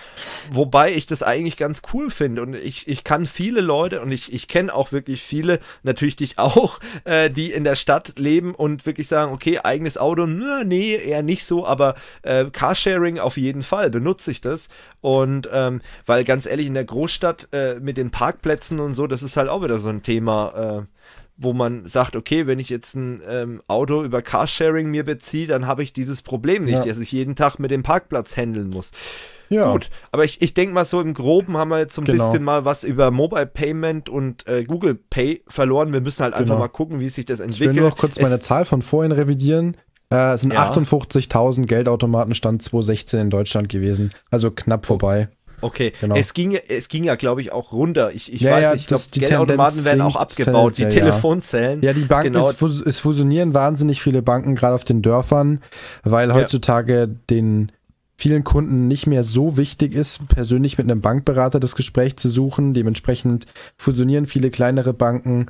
Wobei ich das eigentlich ganz cool finde und ich kann viele Leute und ich kenne auch wirklich viele, natürlich dich auch, die in der Stadt leben und wirklich sagen, okay, eigenes Auto, nee, eher nicht so, aber Carsharing auf jeden Fall, benutze ich das und weil ganz ehrlich, in der Großstadt mit den Parkplätzen und so, das ist halt auch wieder so ein Thema, wo man sagt, okay, wenn ich jetzt ein Auto über Carsharing mir beziehe, dann habe ich dieses Problem nicht, dass ich jeden Tag mit dem Parkplatz handeln muss. Ja. Gut, aber ich denke mal so im Groben haben wir jetzt so ein bisschen mal was über Mobile Payment und Google Pay verloren. Wir müssen halt einfach mal gucken, wie sich das entwickelt. Ich will nur noch kurz meine Zahl von vorhin revidieren. Es sind 58.000 Geldautomaten Stand 2016 in Deutschland gewesen. Also knapp vorbei. Okay, genau. Es ging ja, glaube ich, auch runter. Ich weiß nicht, ich glaube, die Geldautomaten werden auch abgebaut, die Telefonzellen. Ja, die Banken, es fusionieren wahnsinnig viele Banken, gerade auf den Dörfern, weil heutzutage den vielen Kunden nicht mehr so wichtig ist, persönlich mit einem Bankberater das Gespräch zu suchen. Dementsprechend fusionieren viele kleinere Banken.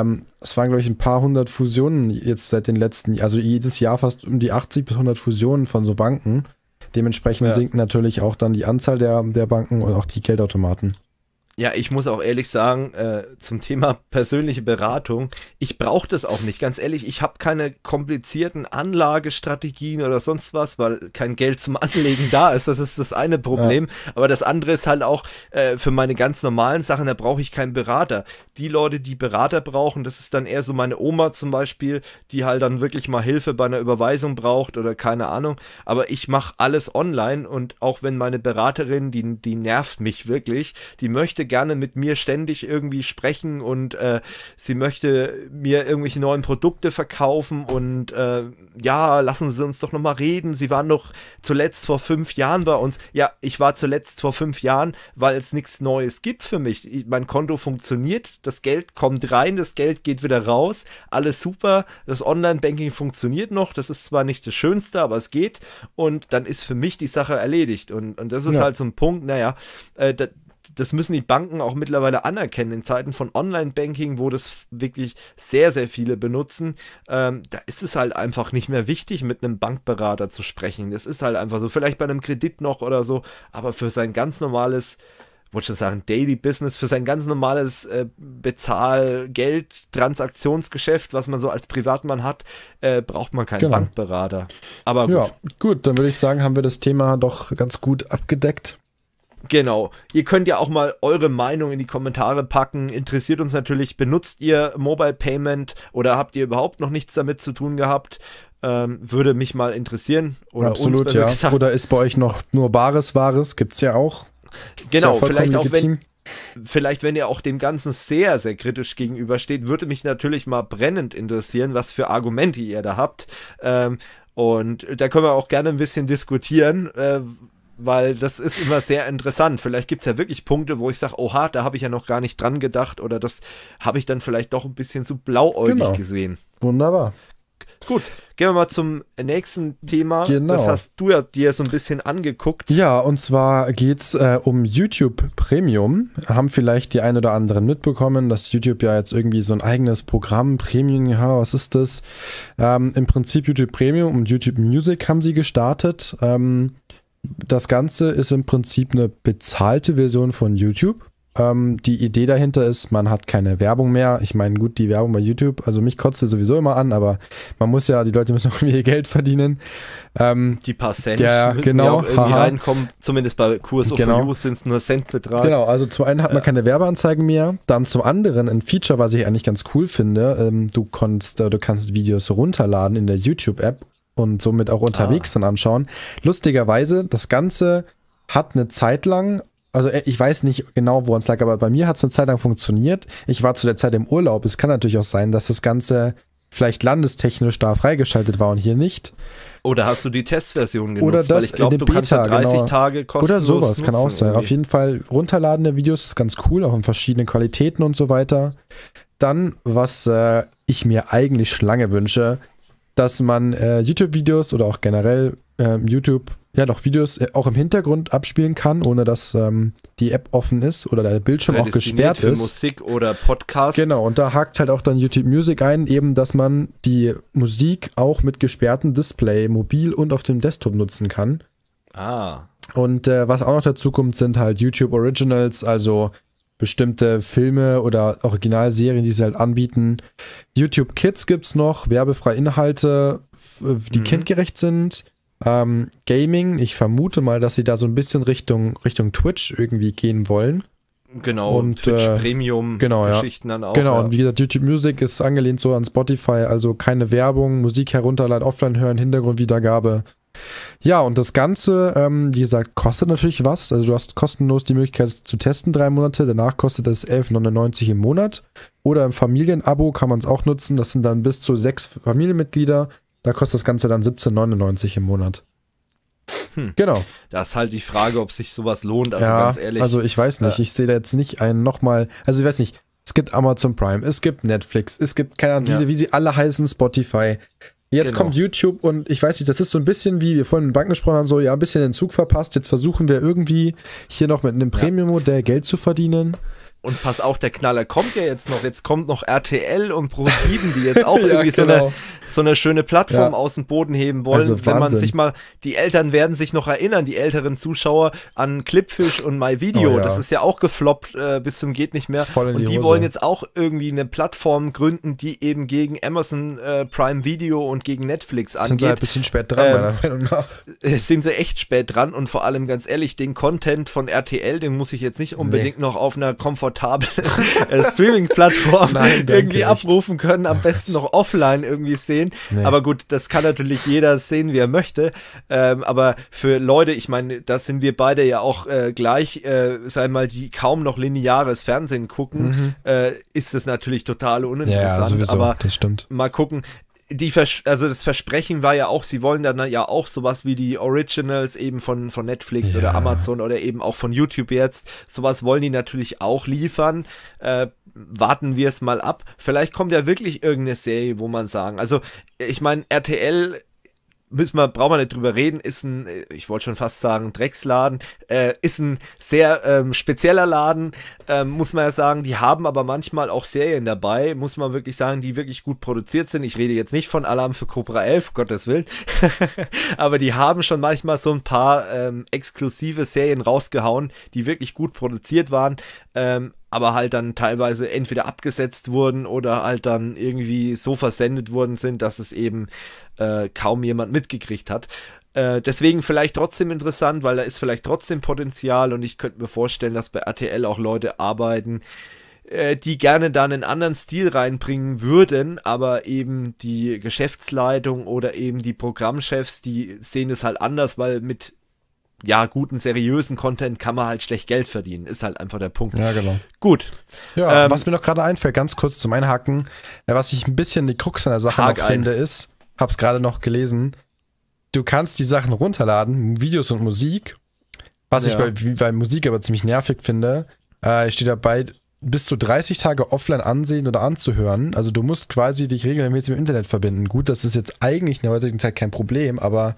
Es waren, glaube ich, ein paar hundert Fusionen jetzt seit den letzten, also jedes Jahr fast um die 80 bis 100 Fusionen von so Banken. Dementsprechend sinkt natürlich auch dann die Anzahl der Banken und auch die Geldautomaten. Ja, ich muss auch ehrlich sagen, zum Thema persönliche Beratung, ich brauche das auch nicht. Ganz ehrlich, ich habe keine komplizierten Anlagestrategien oder sonst was, weil kein Geld zum Anlegen da ist. Das ist das eine Problem. Ja. Aber das andere ist halt auch für meine ganz normalen Sachen, da brauche ich keinen Berater. Die Leute, die Berater brauchen, das ist dann eher so meine Oma zum Beispiel, die halt dann wirklich mal Hilfe bei einer Überweisung braucht oder keine Ahnung. Aber ich mache alles online und auch wenn meine Beraterin, die nervt mich wirklich, die möchte gerne mit mir ständig irgendwie sprechen und sie möchte mir irgendwelche neuen Produkte verkaufen und ja, lassen Sie uns doch nochmal reden. Sie waren doch zuletzt vor 5 Jahren bei uns. Ja, ich war zuletzt vor 5 Jahren, weil es nichts Neues gibt für mich. Mein Konto funktioniert, das Geld kommt rein, das Geld geht wieder raus, alles super, das Online-Banking funktioniert noch, das ist zwar nicht das Schönste, aber es geht und dann ist für mich die Sache erledigt und das ist halt so ein Punkt, naja, das müssen die Banken auch mittlerweile anerkennen. In Zeiten von Online-Banking, wo das wirklich sehr, sehr viele benutzen, da ist es halt einfach nicht mehr wichtig, mit einem Bankberater zu sprechen. Das ist halt einfach so. Vielleicht bei einem Kredit noch oder so, aber für sein ganz normales, wollte schon sagen, Daily Business, für sein ganz normales Bezahl-Geld-Transaktionsgeschäft, was man so als Privatmann hat, braucht man keinen Bankberater. Aber gut. Ja, gut, dann würde ich sagen, haben wir das Thema doch ganz gut abgedeckt. Genau. Ihr könnt ja auch mal eure Meinung in die Kommentare packen. Interessiert uns natürlich, benutzt ihr Mobile Payment oder habt ihr überhaupt noch nichts damit zu tun gehabt? Würde mich mal interessieren. Oder absolut, uns, ja. Gesagt. Oder ist bei euch noch nur Bares? Gibt's ja auch. Genau, ja vielleicht auch wenn ihr auch dem Ganzen sehr, sehr kritisch gegenübersteht, würde mich natürlich mal brennend interessieren, was für Argumente ihr da habt. Und da können wir auch gerne ein bisschen diskutieren, weil das ist immer sehr interessant. Vielleicht gibt es ja wirklich Punkte, wo ich sage, oha, da habe ich ja noch gar nicht dran gedacht oder das habe ich dann vielleicht doch ein bisschen zu blauäugig gesehen. Wunderbar. Gut, gehen wir mal zum nächsten Thema. Genau. Das hast du ja dir so ein bisschen angeguckt. Ja, und zwar geht es um YouTube Premium. Haben vielleicht die ein oder anderen mitbekommen, dass YouTube ja jetzt irgendwie so ein eigenes Programm, Premium, ja, was ist das? Im Prinzip YouTube Premium und YouTube Music haben sie gestartet. Das Ganze ist im Prinzip eine bezahlte Version von YouTube. Die Idee dahinter ist, man hat keine Werbung mehr. Ich meine, gut, die Werbung bei YouTube, also mich kotzt sowieso immer an, aber man muss ja, die Leute müssen auch irgendwie ihr Geld verdienen. Die paar Cent ja, müssen genau, ja auch irgendwie reinkommen. Zumindest bei Kurs of You sind es nur Centbetrag. Genau, also zum einen hat man keine Werbeanzeigen mehr. Dann zum anderen ein Feature, was ich eigentlich ganz cool finde. Du kannst Videos runterladen in der YouTube-App und somit auch unterwegs dann anschauen. Lustigerweise, das Ganze hat eine Zeit lang, also ich weiß nicht genau, woran es lag, aber bei mir hat es eine Zeit lang funktioniert. Ich war zu der Zeit im Urlaub. Es kann natürlich auch sein, dass das Ganze vielleicht landestechnisch da freigeschaltet war und hier nicht. Oder hast du die Testversion genutzt? Oder das, weil ich glaube, du kannst ja 30 Tage kostenlos oder sowas nutzen, kann auch sein. irgendwie. Auf jeden Fall runterladen der Videos ist ganz cool, auch in verschiedenen Qualitäten und so weiter. Dann, was ich mir eigentlich schon lange wünsche, dass man YouTube-Videos oder auch generell Videos auch im Hintergrund abspielen kann, ohne dass die App offen ist oder der Bildschirm auch gesperrt für ist. Musik oder Podcast. Genau, und da hakt halt auch dann YouTube Music ein, eben, dass man die Musik auch mit gesperrtem Display mobil und auf dem Desktop nutzen kann. Und was auch noch dazu kommt, sind halt YouTube Originals, also bestimmte Filme oder Originalserien, die sie halt anbieten. YouTube Kids gibt's noch, werbefreie Inhalte, die kindgerecht sind. Gaming, ich vermute mal, dass sie da so ein bisschen Richtung Twitch irgendwie gehen wollen. Genau, und Twitch Premium Geschichten dann auch. Genau, und wie gesagt, YouTube Music ist angelehnt so an Spotify, also keine Werbung, Musik herunterladen, offline hören, Hintergrundwiedergabe. Ja, und das Ganze, wie gesagt, kostet natürlich was. Also du hast kostenlos die Möglichkeit zu testen 3 Monate, danach kostet es 11,99 im Monat. Oder im Familienabo kann man es auch nutzen, das sind dann bis zu 6 Familienmitglieder. Da kostet das Ganze dann 17,99 im Monat. Genau. Da ist halt die Frage, ob sich sowas lohnt, also ganz ehrlich. Also ich weiß nicht, ich sehe da jetzt nicht einen nochmal, also ich weiß nicht, es gibt Amazon Prime, es gibt Netflix, es gibt, keine Ahnung, wie sie alle heißen, Spotify. Jetzt kommt YouTube und ich weiß nicht, das ist so ein bisschen, wie wir vorhin mit Banken gesprochen haben, so ja, ein bisschen den Zug verpasst, jetzt versuchen wir irgendwie hier noch mit einem Premium-Modell Geld zu verdienen. Und pass auf, der Knaller kommt ja jetzt noch. Jetzt kommt noch RTL und Pro7, die jetzt auch irgendwie so eine schöne Plattform aus dem Boden heben wollen. Also wenn man sich mal, die Eltern werden sich noch erinnern, die älteren Zuschauer an Clipfish und MyVideo. Das ist ja auch gefloppt bis zum geht nicht mehr. Voll in die und die Hose. wollen jetzt auch irgendwie eine Plattform gründen, die eben gegen Amazon Prime Video und gegen Netflix angeht. Sind sie halt ein bisschen spät dran, meiner Meinung nach. Sind sie echt spät dran und vor allem ganz ehrlich, den Content von RTL, den muss ich jetzt nicht unbedingt noch auf einer komfortablen Streaming-Plattform irgendwie abrufen können, am besten noch offline irgendwie sehen. Nee. Aber gut, das kann natürlich jeder sehen, wie er möchte. Aber für Leute, ich meine, da sind wir beide ja auch gleich, sagen wir mal, die kaum noch lineares Fernsehen gucken, ist das natürlich total uninteressant. Ja, sowieso, aber das stimmt. Mal gucken. Also das Versprechen war ja auch, sie wollen dann ja auch sowas wie die Originals eben von Netflix oder Amazon oder eben auch von YouTube jetzt, sowas wollen die natürlich auch liefern. Warten wir es mal ab. Vielleicht kommt ja wirklich irgendeine Serie, wo man sagen, also ich meine, RTL brauchen wir nicht drüber reden, ist ein, ich wollte schon fast sagen, Drecksladen, ist ein sehr spezieller Laden, muss man ja sagen, die haben aber manchmal auch Serien dabei, muss man wirklich sagen, die wirklich gut produziert sind. Ich rede jetzt nicht von Alarm für Cobra 11, Gottes Willen, aber die haben schon manchmal so ein paar exklusive Serien rausgehauen, die wirklich gut produziert waren, aber halt dann teilweise entweder abgesetzt wurden oder halt dann irgendwie so versendet worden sind, dass es eben kaum jemand mitgekriegt hat. Deswegen vielleicht trotzdem interessant, weil da ist vielleicht trotzdem Potenzial und ich könnte mir vorstellen, dass bei RTL auch Leute arbeiten, die gerne da einen anderen Stil reinbringen würden, aber eben die Geschäftsleitung oder eben die Programmchefs, die sehen es halt anders, weil mit guten, seriösen Content kann man halt schlecht Geld verdienen. Ist halt einfach der Punkt. Ja, genau. Gut. Ja, was mir noch gerade einfällt, ganz kurz zum Einhaken, was ich ein bisschen die Krux an der Sache noch finde, ist, hab's gerade noch gelesen, du kannst die Sachen runterladen, Videos und Musik, was ich bei Musik aber ziemlich nervig finde, steht dabei, bis zu 30 Tage offline ansehen oder anzuhören. Also du musst quasi dich regelmäßig mit dem Internet verbinden. Gut, das ist jetzt eigentlich in der heutigen Zeit kein Problem, aber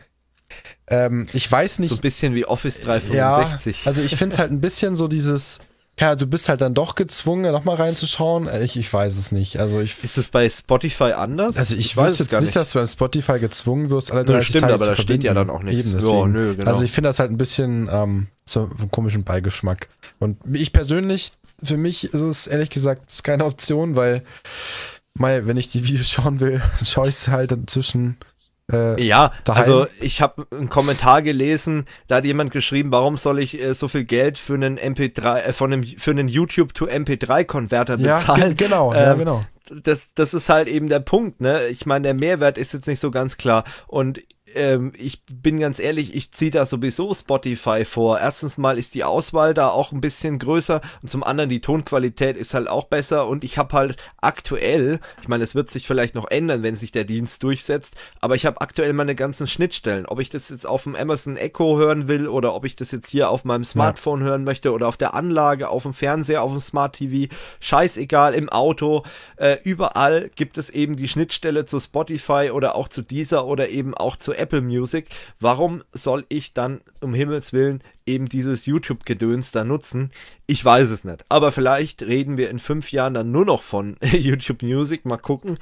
ich weiß nicht. So ein bisschen wie Office 365. Ja, also ich finde es halt ein bisschen so dieses, du bist halt dann doch gezwungen, da nochmal reinzuschauen. Ich weiß es nicht. Also ist es bei Spotify anders? Also ich weiß jetzt nicht, dass du beim Spotify gezwungen wirst, alle 30 stimmt, Tage aber zu da verbinden. steht ja dann auch nichts. Eben deswegen. Genau. Also ich finde das halt ein bisschen so einen komischen Beigeschmack. Und ich persönlich, für mich ist es ehrlich gesagt keine Option, weil wenn ich die Videos schauen will, schaue ich es halt inzwischen daheim. Also ich habe einen Kommentar gelesen, da hat jemand geschrieben, warum soll ich so viel Geld für einen MP3, für einen YouTube to MP3-Konverter bezahlen? Ja, genau. Das ist halt eben der Punkt, ne? Ich meine, der Mehrwert ist jetzt nicht so ganz klar und ich bin ganz ehrlich, ich ziehe da sowieso Spotify vor. Erstens mal ist die Auswahl da auch ein bisschen größer und zum anderen die Tonqualität ist halt auch besser und ich habe halt aktuell, ich meine, es wird sich vielleicht noch ändern, wenn sich der Dienst durchsetzt, aber ich habe aktuell meine ganzen Schnittstellen. Ob ich das jetzt auf dem Amazon Echo hören will oder ob ich das jetzt hier auf meinem Smartphone hören möchte oder auf der Anlage, auf dem Fernseher, auf dem Smart TV, scheißegal, im Auto, überall gibt es eben die Schnittstelle zu Spotify oder auch zu Deezer oder eben auch zu Apple Music. Warum soll ich dann um Himmels Willen eben dieses YouTube-Gedöns da nutzen? Ich weiß es nicht. Aber vielleicht reden wir in 5 Jahren dann nur noch von YouTube Music. Mal gucken.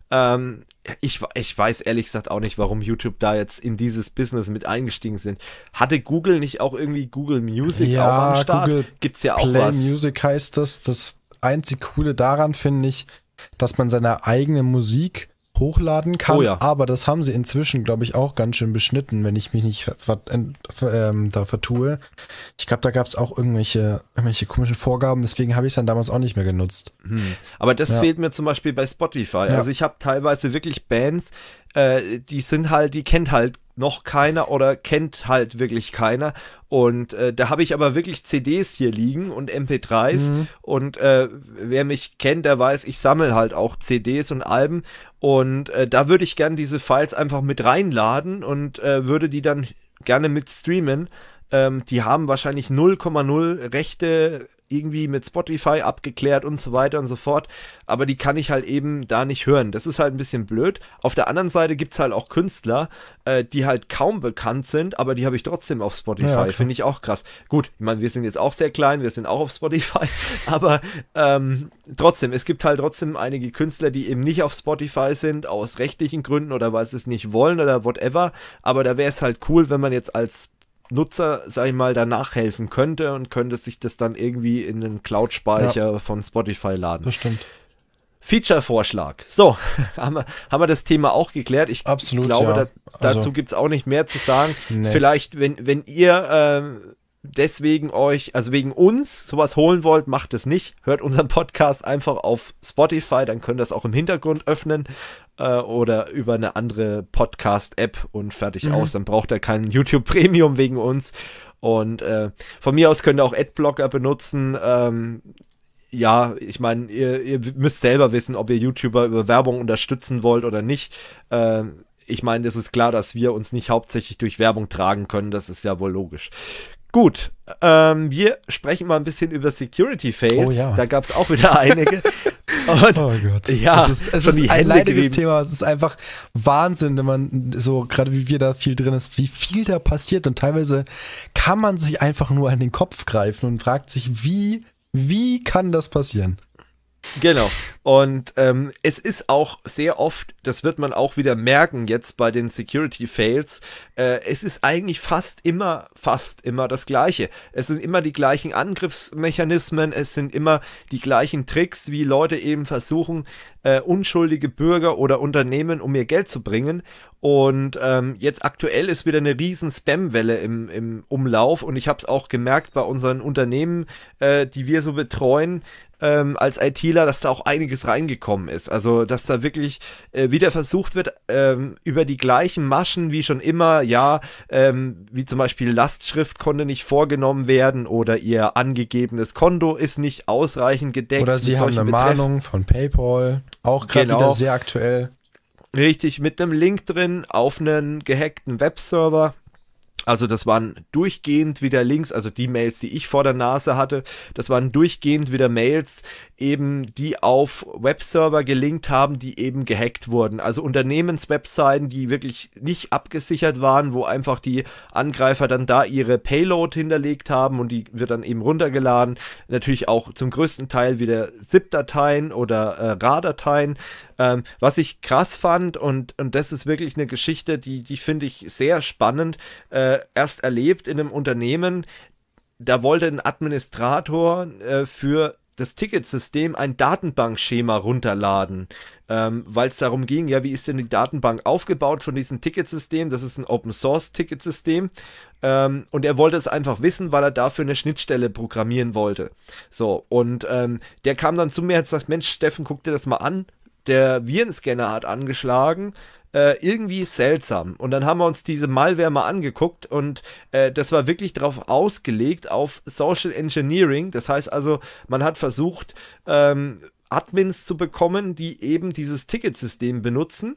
Ich weiß ehrlich gesagt auch nicht, warum YouTube da jetzt in dieses Business mit eingestiegen sind. Hatte Google nicht auch irgendwie Google Music auch am Start? Google gibt's ja auch Play was. Music heißt das. Das einzig Coole daran finde ich, dass man seine eigene Musik hochladen kann, aber das haben sie inzwischen, glaube ich, auch ganz schön beschnitten, wenn ich mich nicht da vertue. Ich glaube, da gab es auch irgendwelche komischen Vorgaben, deswegen habe ich es dann damals auch nicht mehr genutzt. Aber das fehlt mir zum Beispiel bei Spotify. Ja. Also ich habe teilweise wirklich Bands, die kennt halt noch keiner oder kennt halt wirklich keiner und da habe ich aber wirklich CDs hier liegen und MP3s und wer mich kennt, der weiß, ich sammle halt auch CDs und Alben und da würde ich gerne diese Files einfach mit reinladen und würde die dann gerne mit streamen. Die haben wahrscheinlich 0,0 Rechte irgendwie mit Spotify abgeklärt und so weiter und so fort, aber die kann ich halt eben da nicht hören. Das ist halt ein bisschen blöd. Auf der anderen Seite gibt es halt auch Künstler, die halt kaum bekannt sind, aber die habe ich trotzdem auf Spotify. Ja, finde ich auch krass. Gut, ich meine, wir sind jetzt auch sehr klein, wir sind auch auf Spotify, aber trotzdem, es gibt halt trotzdem einige Künstler, die eben nicht auf Spotify sind, aus rechtlichen Gründen oder weil sie es nicht wollen oder whatever, aber da wäre es halt cool, wenn man jetzt als Nutzer, sag ich mal, da nachhelfen könnte und könnte sich das dann irgendwie in den Cloud-Speicher von Spotify laden. Das stimmt. Feature-Vorschlag. So, haben wir das Thema auch geklärt. Ich Absolut, glaube, dazu gibt es auch nicht mehr zu sagen. Nee. Vielleicht, wenn ihr deswegen euch, also wegen uns, sowas holen wollt, macht es nicht. Hört unseren Podcast einfach auf Spotify, dann könnt ihr das auch im Hintergrund öffnen oder über eine andere Podcast-App und fertig aus. Dann braucht ihr kein YouTube Premium wegen uns. Und von mir aus könnt ihr auch Adblocker benutzen. Ja, ich meine, ihr müsst selber wissen, ob ihr YouTuber über Werbung unterstützen wollt oder nicht. Ich meine, es ist klar, dass wir uns nicht hauptsächlich durch Werbung tragen können. Das ist ja wohl logisch. Gut, wir sprechen mal ein bisschen über Security Fails. Oh ja. Da gab es auch wieder einige. Und, oh Gott. Ja, es ist ein leidiges Thema. Es ist einfach Wahnsinn, wenn man so, gerade wie wir da viel drin ist, wie viel da passiert. Und teilweise kann man sich einfach nur an den Kopf greifen und fragt sich, wie kann das passieren? Genau. Und es ist auch sehr oft, das wird man auch wieder merken jetzt bei den Security Fails, es ist eigentlich fast immer das Gleiche. Es sind immer die gleichen Angriffsmechanismen, es sind immer die gleichen Tricks, wie Leute eben versuchen, unschuldige Bürger oder Unternehmen um ihr Geld zu bringen. Und jetzt aktuell ist wieder eine riesen Spam-Welle im Umlauf und ich habe es auch gemerkt bei unseren Unternehmen, die wir so betreuen, als ITler, dass da auch einiges reingekommen ist. Also, dass da wirklich wieder versucht wird, über die gleichen Maschen wie schon immer, wie zum Beispiel Lastschrift konnte nicht vorgenommen werden oder ihr angegebenes Konto ist nicht ausreichend gedeckt. Oder sie haben eine Mahnung von PayPal, auch gerade wieder sehr aktuell. Richtig, mit einem Link drin auf einen gehackten Webserver. Also das waren durchgehend wieder Links, also die Mails, die ich vor der Nase hatte, das waren durchgehend wieder Mails, eben die auf Webserver gelinkt haben, die eben gehackt wurden. Also Unternehmenswebseiten, die wirklich nicht abgesichert waren, wo einfach die Angreifer dann da ihre Payload hinterlegt haben und die wird dann eben runtergeladen. Natürlich auch zum größten Teil wieder ZIP-Dateien oder RAR-Dateien. Was ich krass fand und das ist wirklich eine Geschichte, die finde ich sehr spannend, erst erlebt in einem Unternehmen, da wollte ein Administrator für das Ticketsystem ein Datenbankschema runterladen, weil es darum ging, ja, wie ist denn die Datenbank aufgebaut von diesem Ticketsystem, das ist ein Open-Source-Ticketsystem und er wollte es einfach wissen, weil er dafür eine Schnittstelle programmieren wollte. So, und der kam dann zu mir und hat gesagt, Mensch, Steffen, guck dir das mal an, der Virenscanner hat angeschlagen, irgendwie seltsam. Und dann haben wir uns diese Malware mal angeguckt und das war wirklich darauf ausgelegt, auf Social Engineering. Das heißt also, man hat versucht, Admins zu bekommen, die eben dieses Ticketsystem benutzen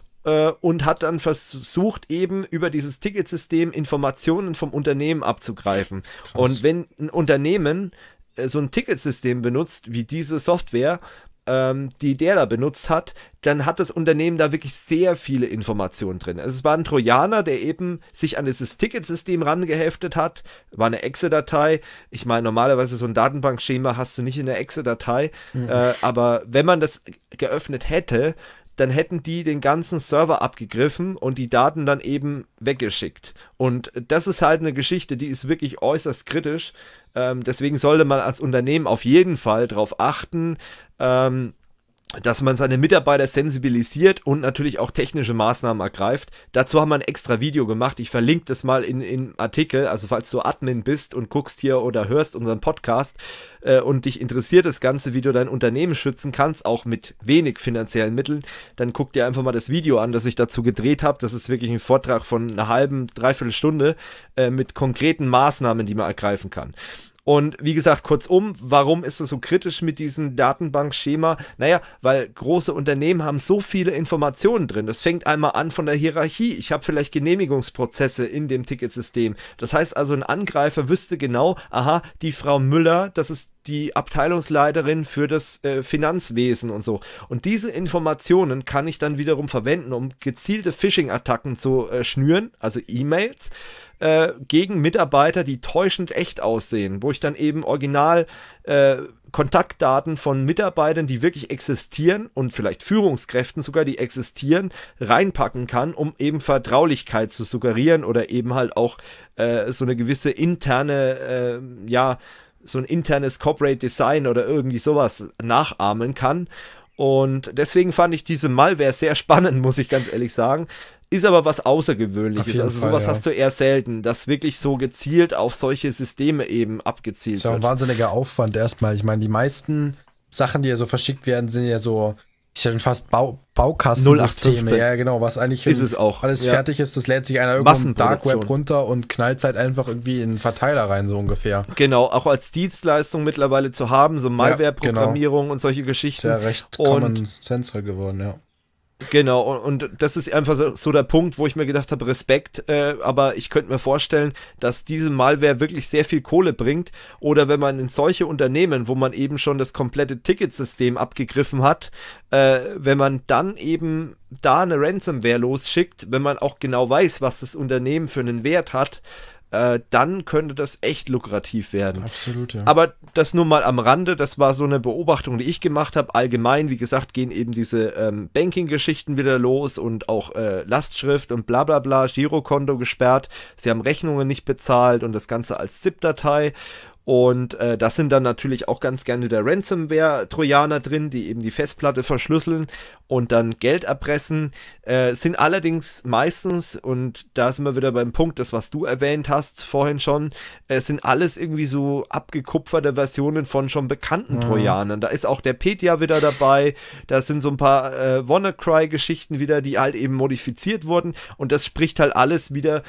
und hat dann versucht, eben über dieses Ticketsystem Informationen vom Unternehmen abzugreifen. Krass. Und wenn ein Unternehmen so ein Ticketsystem benutzt, wie diese Software, die der da benutzt hat, dann hat das Unternehmen da wirklich sehr viele Informationen drin. Also es war ein Trojaner, der eben sich an dieses Ticketsystem rangeheftet hat, war eine Exe-Datei. Ich meine, normalerweise so ein Datenbankschema hast du nicht in der Exe-Datei, aber wenn man das geöffnet hätte, dann hätten die den ganzen Server abgegriffen und die Daten dann eben weggeschickt. Und das ist halt eine Geschichte, die ist wirklich äußerst kritisch. Deswegen sollte man als Unternehmen auf jeden Fall darauf achten, dass man seine Mitarbeiter sensibilisiert und natürlich auch technische Maßnahmen ergreift. Dazu haben wir ein extra Video gemacht. Ich verlinke das mal in Artikel. Also falls du Admin bist und guckst hier oder hörst unseren Podcast und dich interessiert das Ganze, wie du dein Unternehmen schützen kannst, auch mit wenig finanziellen Mitteln, dann guck dir einfach mal das Video an, das ich dazu gedreht habe. Das ist wirklich ein Vortrag von einer halben, dreiviertel Stunde mit konkreten Maßnahmen, die man ergreifen kann. Und wie gesagt, kurzum, warum ist es so kritisch mit diesem Datenbankschema? Naja, weil große Unternehmen haben so viele Informationen drin. Das fängt einmal an von der Hierarchie. Ich habe vielleicht Genehmigungsprozesse in dem Ticketsystem. Das heißt also, ein Angreifer wüsste genau, aha, die Frau Müller, das ist die Abteilungsleiterin für das Finanzwesen und so. Und diese Informationen kann ich dann wiederum verwenden, um gezielte Phishing-Attacken zu schnüren, also E-Mails, gegen Mitarbeiter, die täuschend echt aussehen, wo ich dann eben original Kontaktdaten von Mitarbeitern, die wirklich existieren und vielleicht Führungskräften sogar, die existieren, reinpacken kann, um eben Vertraulichkeit zu suggerieren oder eben halt auch so eine gewisse interne, so ein internes Corporate Design oder irgendwie sowas nachahmen kann. Und deswegen fand ich diese Malware sehr spannend, muss ich ganz ehrlich sagen. Ist aber was Außergewöhnliches. Also sowas hast du eher selten, dass wirklich so gezielt auf solche Systeme eben abgezielt wird. Ist ja auch ein wahnsinniger Aufwand erstmal. Ich meine, die meisten Sachen, die ja so verschickt werden, sind ja so, ich hätte schon fast Baukastensysteme. Ja, genau, was eigentlich ist es auch. Alles fertig ist, das lädt sich einer irgendwo im Dark Web runter und knallt halt einfach irgendwie in einen Verteiler rein, so ungefähr. Genau, auch als Dienstleistung mittlerweile zu haben, so Malware-Programmierung und solche Geschichten. Ist ja recht Common Sense halt geworden, ja. Genau, und das ist einfach so der Punkt, wo ich mir gedacht habe, Respekt, aber ich könnte mir vorstellen, dass diese Malware wirklich sehr viel Kohle bringt, oder wenn man in solche Unternehmen, wo man eben schon das komplette Ticketsystem abgegriffen hat, wenn man dann eben da eine Ransomware losschickt, wenn man auch genau weiß, was das Unternehmen für einen Wert hat, dann könnte das echt lukrativ werden. Absolut, ja. Aber das nur mal am Rande, das war so eine Beobachtung, die ich gemacht habe. Allgemein, wie gesagt, gehen eben diese Banking-Geschichten wieder los und auch Lastschrift und bla bla bla, Girokonto gesperrt, sie haben Rechnungen nicht bezahlt und das Ganze als ZIP-Datei. Und das sind dann natürlich auch ganz gerne der Ransomware-Trojaner drin, die eben die Festplatte verschlüsseln und dann Geld erpressen, sind allerdings meistens, und da sind wir wieder beim Punkt, das was du erwähnt hast vorhin schon, sind alles irgendwie so abgekupferte Versionen von schon bekannten Trojanern. Da ist auch der Petya wieder dabei, da sind so ein paar WannaCry-Geschichten wieder, die halt eben modifiziert wurden, und das spricht halt alles wieder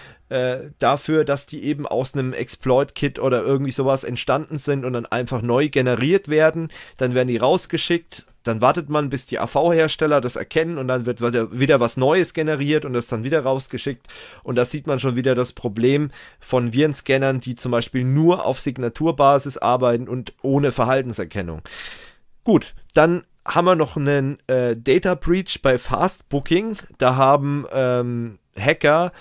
dafür, dass die eben aus einem Exploit-Kit oder irgendwie sowas entstanden sind und dann einfach neu generiert werden. Dann werden die rausgeschickt, dann wartet man, bis die AV-Hersteller das erkennen, und dann wird wieder was Neues generiert und das dann wieder rausgeschickt. Und da sieht man schon wieder das Problem von Virenscannern, die zum Beispiel nur auf Signaturbasis arbeiten und ohne Verhaltenserkennung. Gut, dann haben wir noch einen Data Breach bei Fastbooking. Da haben Hacker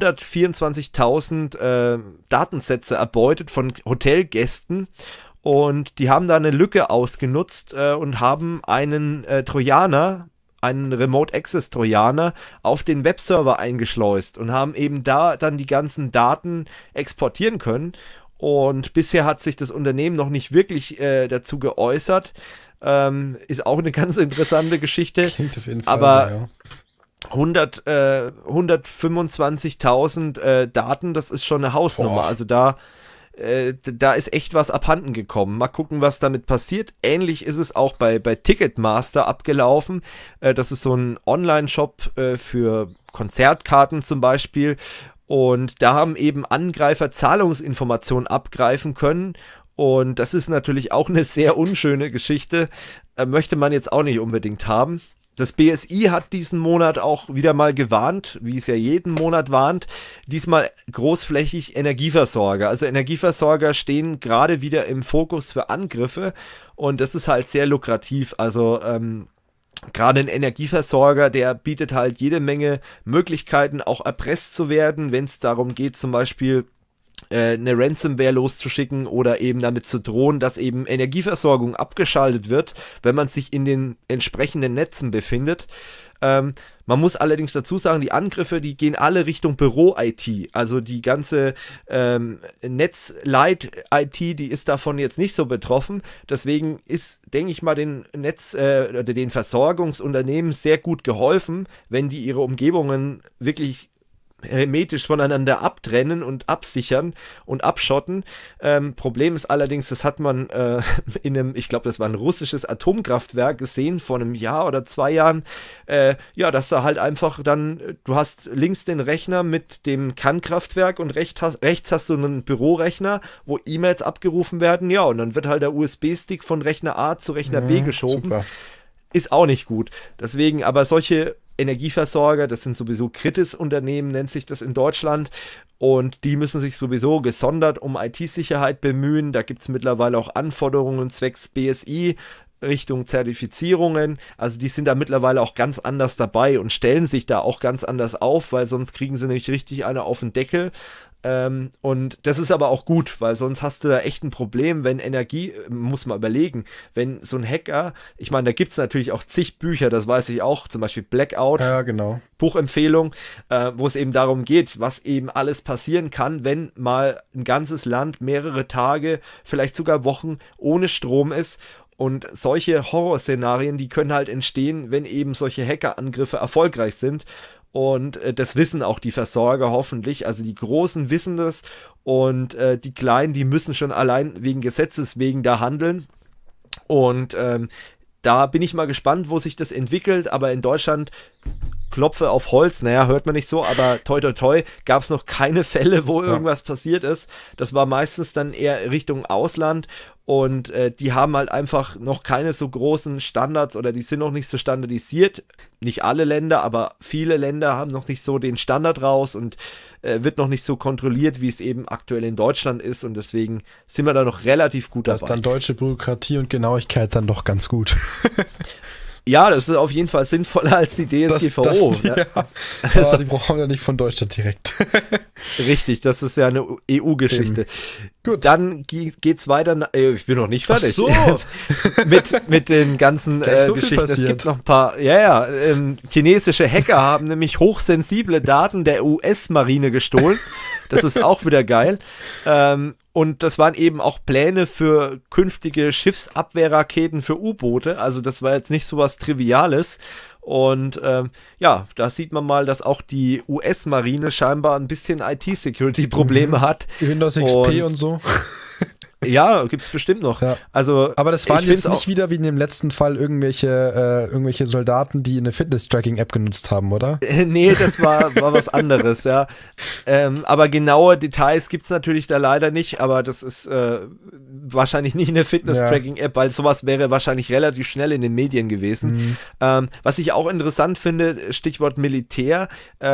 124.000 Datensätze erbeutet von Hotelgästen, und die haben da eine Lücke ausgenutzt und haben einen Trojaner, einen Remote Access Trojaner auf den Webserver eingeschleust und haben eben da dann die ganzen Daten exportieren können. Und bisher hat sich das Unternehmen noch nicht wirklich dazu geäußert. Ist auch eine ganz interessante Geschichte. Klingt auf jeden Fall aber so, ja. 125.000 Daten, das ist schon eine Hausnummer. Boah. Also da ist echt was abhanden gekommen. Mal gucken, was damit passiert. Ähnlich ist es auch bei Ticketmaster abgelaufen. Das ist so ein Online-Shop für Konzertkarten zum Beispiel. Und da haben eben Angreifer Zahlungsinformationen abgreifen können. Und das ist natürlich auch eine sehr unschöne Geschichte. Möchte man jetzt auch nicht unbedingt haben. Das BSI hat diesen Monat auch wieder mal gewarnt, wie es ja jeden Monat warnt, diesmal großflächig Energieversorger. Also Energieversorger stehen gerade wieder im Fokus für Angriffe, und das ist halt sehr lukrativ. Also gerade ein Energieversorger, der bietet halt jede Menge Möglichkeiten, auch erpresst zu werden, wenn es darum geht, zum Beispiel eine Ransomware loszuschicken oder eben damit zu drohen, dass eben Energieversorgung abgeschaltet wird, wenn man sich in den entsprechenden Netzen befindet. Man muss allerdings dazu sagen, die Angriffe, die gehen alle Richtung Büro-IT. Also die ganze Netzleit-IT, die ist davon jetzt nicht so betroffen. Deswegen ist, denke ich mal, den oder den Versorgungsunternehmen sehr gut geholfen, wenn die ihre Umgebungen wirklich hermetisch voneinander abtrennen und absichern und abschotten. Problem ist allerdings, das hat man in einem, ich glaube, das war ein russisches Atomkraftwerk gesehen, vor einem Jahr oder 2 Jahren, dass da halt einfach dann, du hast links den Rechner mit dem Kernkraftwerk und rechts hast du einen Bürorechner, wo E-Mails abgerufen werden, ja, und dann wird halt der USB-Stick von Rechner A zu Rechner B geschoben. Super. Ist auch nicht gut. Deswegen, aber solche Energieversorger, das sind sowieso Kritis-Unternehmen, nennt sich das in Deutschland, und die müssen sich sowieso gesondert um IT-Sicherheit bemühen. Da gibt es mittlerweile auch Anforderungen zwecks BSI Richtung Zertifizierungen, also die sind da mittlerweile auch ganz anders dabei und stellen sich da auch ganz anders auf, weil sonst kriegen sie nämlich richtig eine auf den Deckel. Und das ist aber auch gut, weil sonst hast du da echt ein Problem, wenn Energie, muss man überlegen, wenn so ein Hacker, ich meine, da gibt es natürlich auch zig Bücher, das weiß ich auch, zum Beispiel Blackout, ja, genau. Buchempfehlung, wo es eben darum geht, was eben alles passieren kann, wenn mal ein ganzes Land mehrere Tage, vielleicht sogar Wochen ohne Strom ist. Und solche Horrorszenarien, die können halt entstehen, wenn eben solche Hackerangriffe erfolgreich sind. Und das wissen auch die Versorger hoffentlich. Also die Großen wissen das und die Kleinen, die müssen schon allein wegen Gesetzes wegen da handeln. Und da bin ich mal gespannt, wo sich das entwickelt. Aber in Deutschland, Klopfe auf Holz, naja, hört man nicht so, aber toi toi toi, gab es noch keine Fälle, wo irgendwas passiert ist. Das war meistens dann eher Richtung Ausland. Und die haben halt einfach noch keine so großen Standards oder die sind noch nicht so standardisiert. Nicht alle Länder, aber viele Länder haben noch nicht so den Standard raus und wird noch nicht so kontrolliert, wie es eben aktuell in Deutschland ist. Und deswegen sind wir da noch relativ gut dabei. Da ist dann deutsche Bürokratie und Genauigkeit dann doch ganz gut. Ja, das ist auf jeden Fall sinnvoller als die DSGVO. Ja. Die brauchen wir nicht von Deutschland direkt. Richtig, das ist ja eine EU-Geschichte. Gut. Dann geht's weiter. Ich bin noch nicht fertig. Ach so. mit den ganzen so Geschichten. Es gibt noch ein paar. Chinesische Hacker haben nämlich hochsensible Daten der US-Marine gestohlen. Das ist auch wieder geil. Und das waren eben auch Pläne für künftige Schiffsabwehrraketen für U-Boote. Also das war jetzt nicht so was Triviales. Und da sieht man mal, dass auch die US-Marine scheinbar ein bisschen IT-Security-Probleme hat. Windows XP und so. Ja, gibt's bestimmt noch. Ja. Also, aber das waren jetzt nicht wieder wie in dem letzten Fall irgendwelche Soldaten, die eine Fitness-Tracking-App genutzt haben, oder? Nee, das war was anderes, ja. Aber genaue Details gibt's natürlich da leider nicht, aber das ist wahrscheinlich nicht eine Fitness-Tracking-App, weil sowas wäre wahrscheinlich relativ schnell in den Medien gewesen. Was ich auch interessant finde, Stichwort Militär,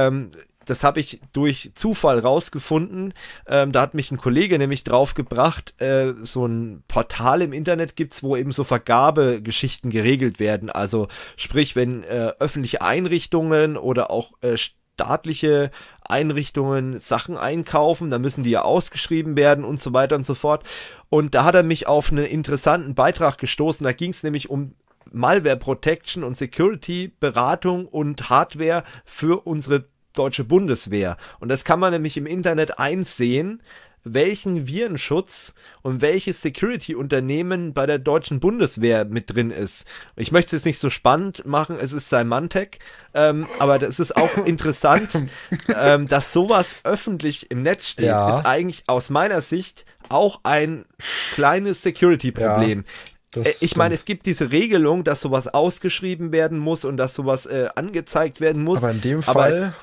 das habe ich durch Zufall rausgefunden. Da hat mich ein Kollege nämlich drauf gebracht, so ein Portal im Internet gibt es, wo eben so Vergabegeschichten geregelt werden. Also sprich, wenn öffentliche Einrichtungen oder auch staatliche Einrichtungen Sachen einkaufen, dann müssen die ja ausgeschrieben werden und so weiter und so fort. Und da hat er mich auf einen interessanten Beitrag gestoßen. Da ging es nämlich um Malware Protection und Security, Beratung und Hardware für unsere deutsche Bundeswehr. Und das kann man nämlich im Internet einsehen, welchen Virenschutz und welches Security-Unternehmen bei der deutschen Bundeswehr mit drin ist. Ich möchte es nicht so spannend machen, es ist Symantec, aber das ist auch interessant, dass sowas öffentlich im Netz steht, ist eigentlich aus meiner Sicht auch ein kleines Security-Problem. Ja. Ich meine, es gibt diese Regelung, dass sowas ausgeschrieben werden muss und dass sowas angezeigt werden muss. Aber in dem Fall,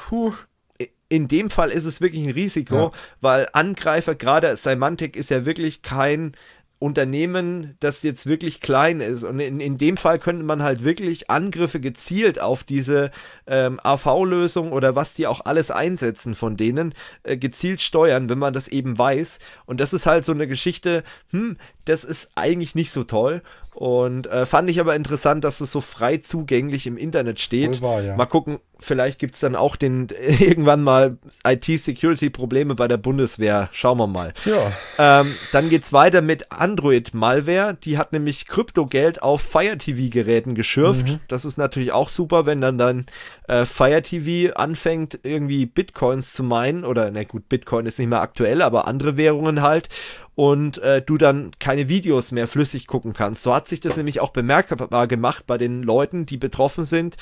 in dem Fall ist es wirklich ein Risiko, weil Angreifer, gerade Symantec ist ja wirklich kein Unternehmen, das jetzt wirklich klein ist. Und in dem Fall könnte man halt wirklich Angriffe gezielt auf diese AV-Lösung oder was die auch alles einsetzen von denen, gezielt steuern, wenn man das eben weiß. Und das ist halt so eine Geschichte, das ist eigentlich nicht so toll. Und fand ich aber interessant, dass es so frei zugänglich im Internet steht. Wohl wahr, ja. Mal gucken, vielleicht gibt es dann auch irgendwann mal IT-Security-Probleme bei der Bundeswehr. Schauen wir mal. Ja. Dann geht es weiter mit Android-Malware. Die hat nämlich Kryptogeld auf Fire TV-Geräten geschürft. Das ist natürlich auch super, wenn dann Fire TV anfängt, irgendwie Bitcoins zu meinen. Oder, na gut, Bitcoin ist nicht mehr aktuell, aber andere Währungen halt. Und du dann keine Videos mehr flüssig gucken kannst. So hat sich das nämlich auch bemerkbar gemacht bei den Leuten, die betroffen sind.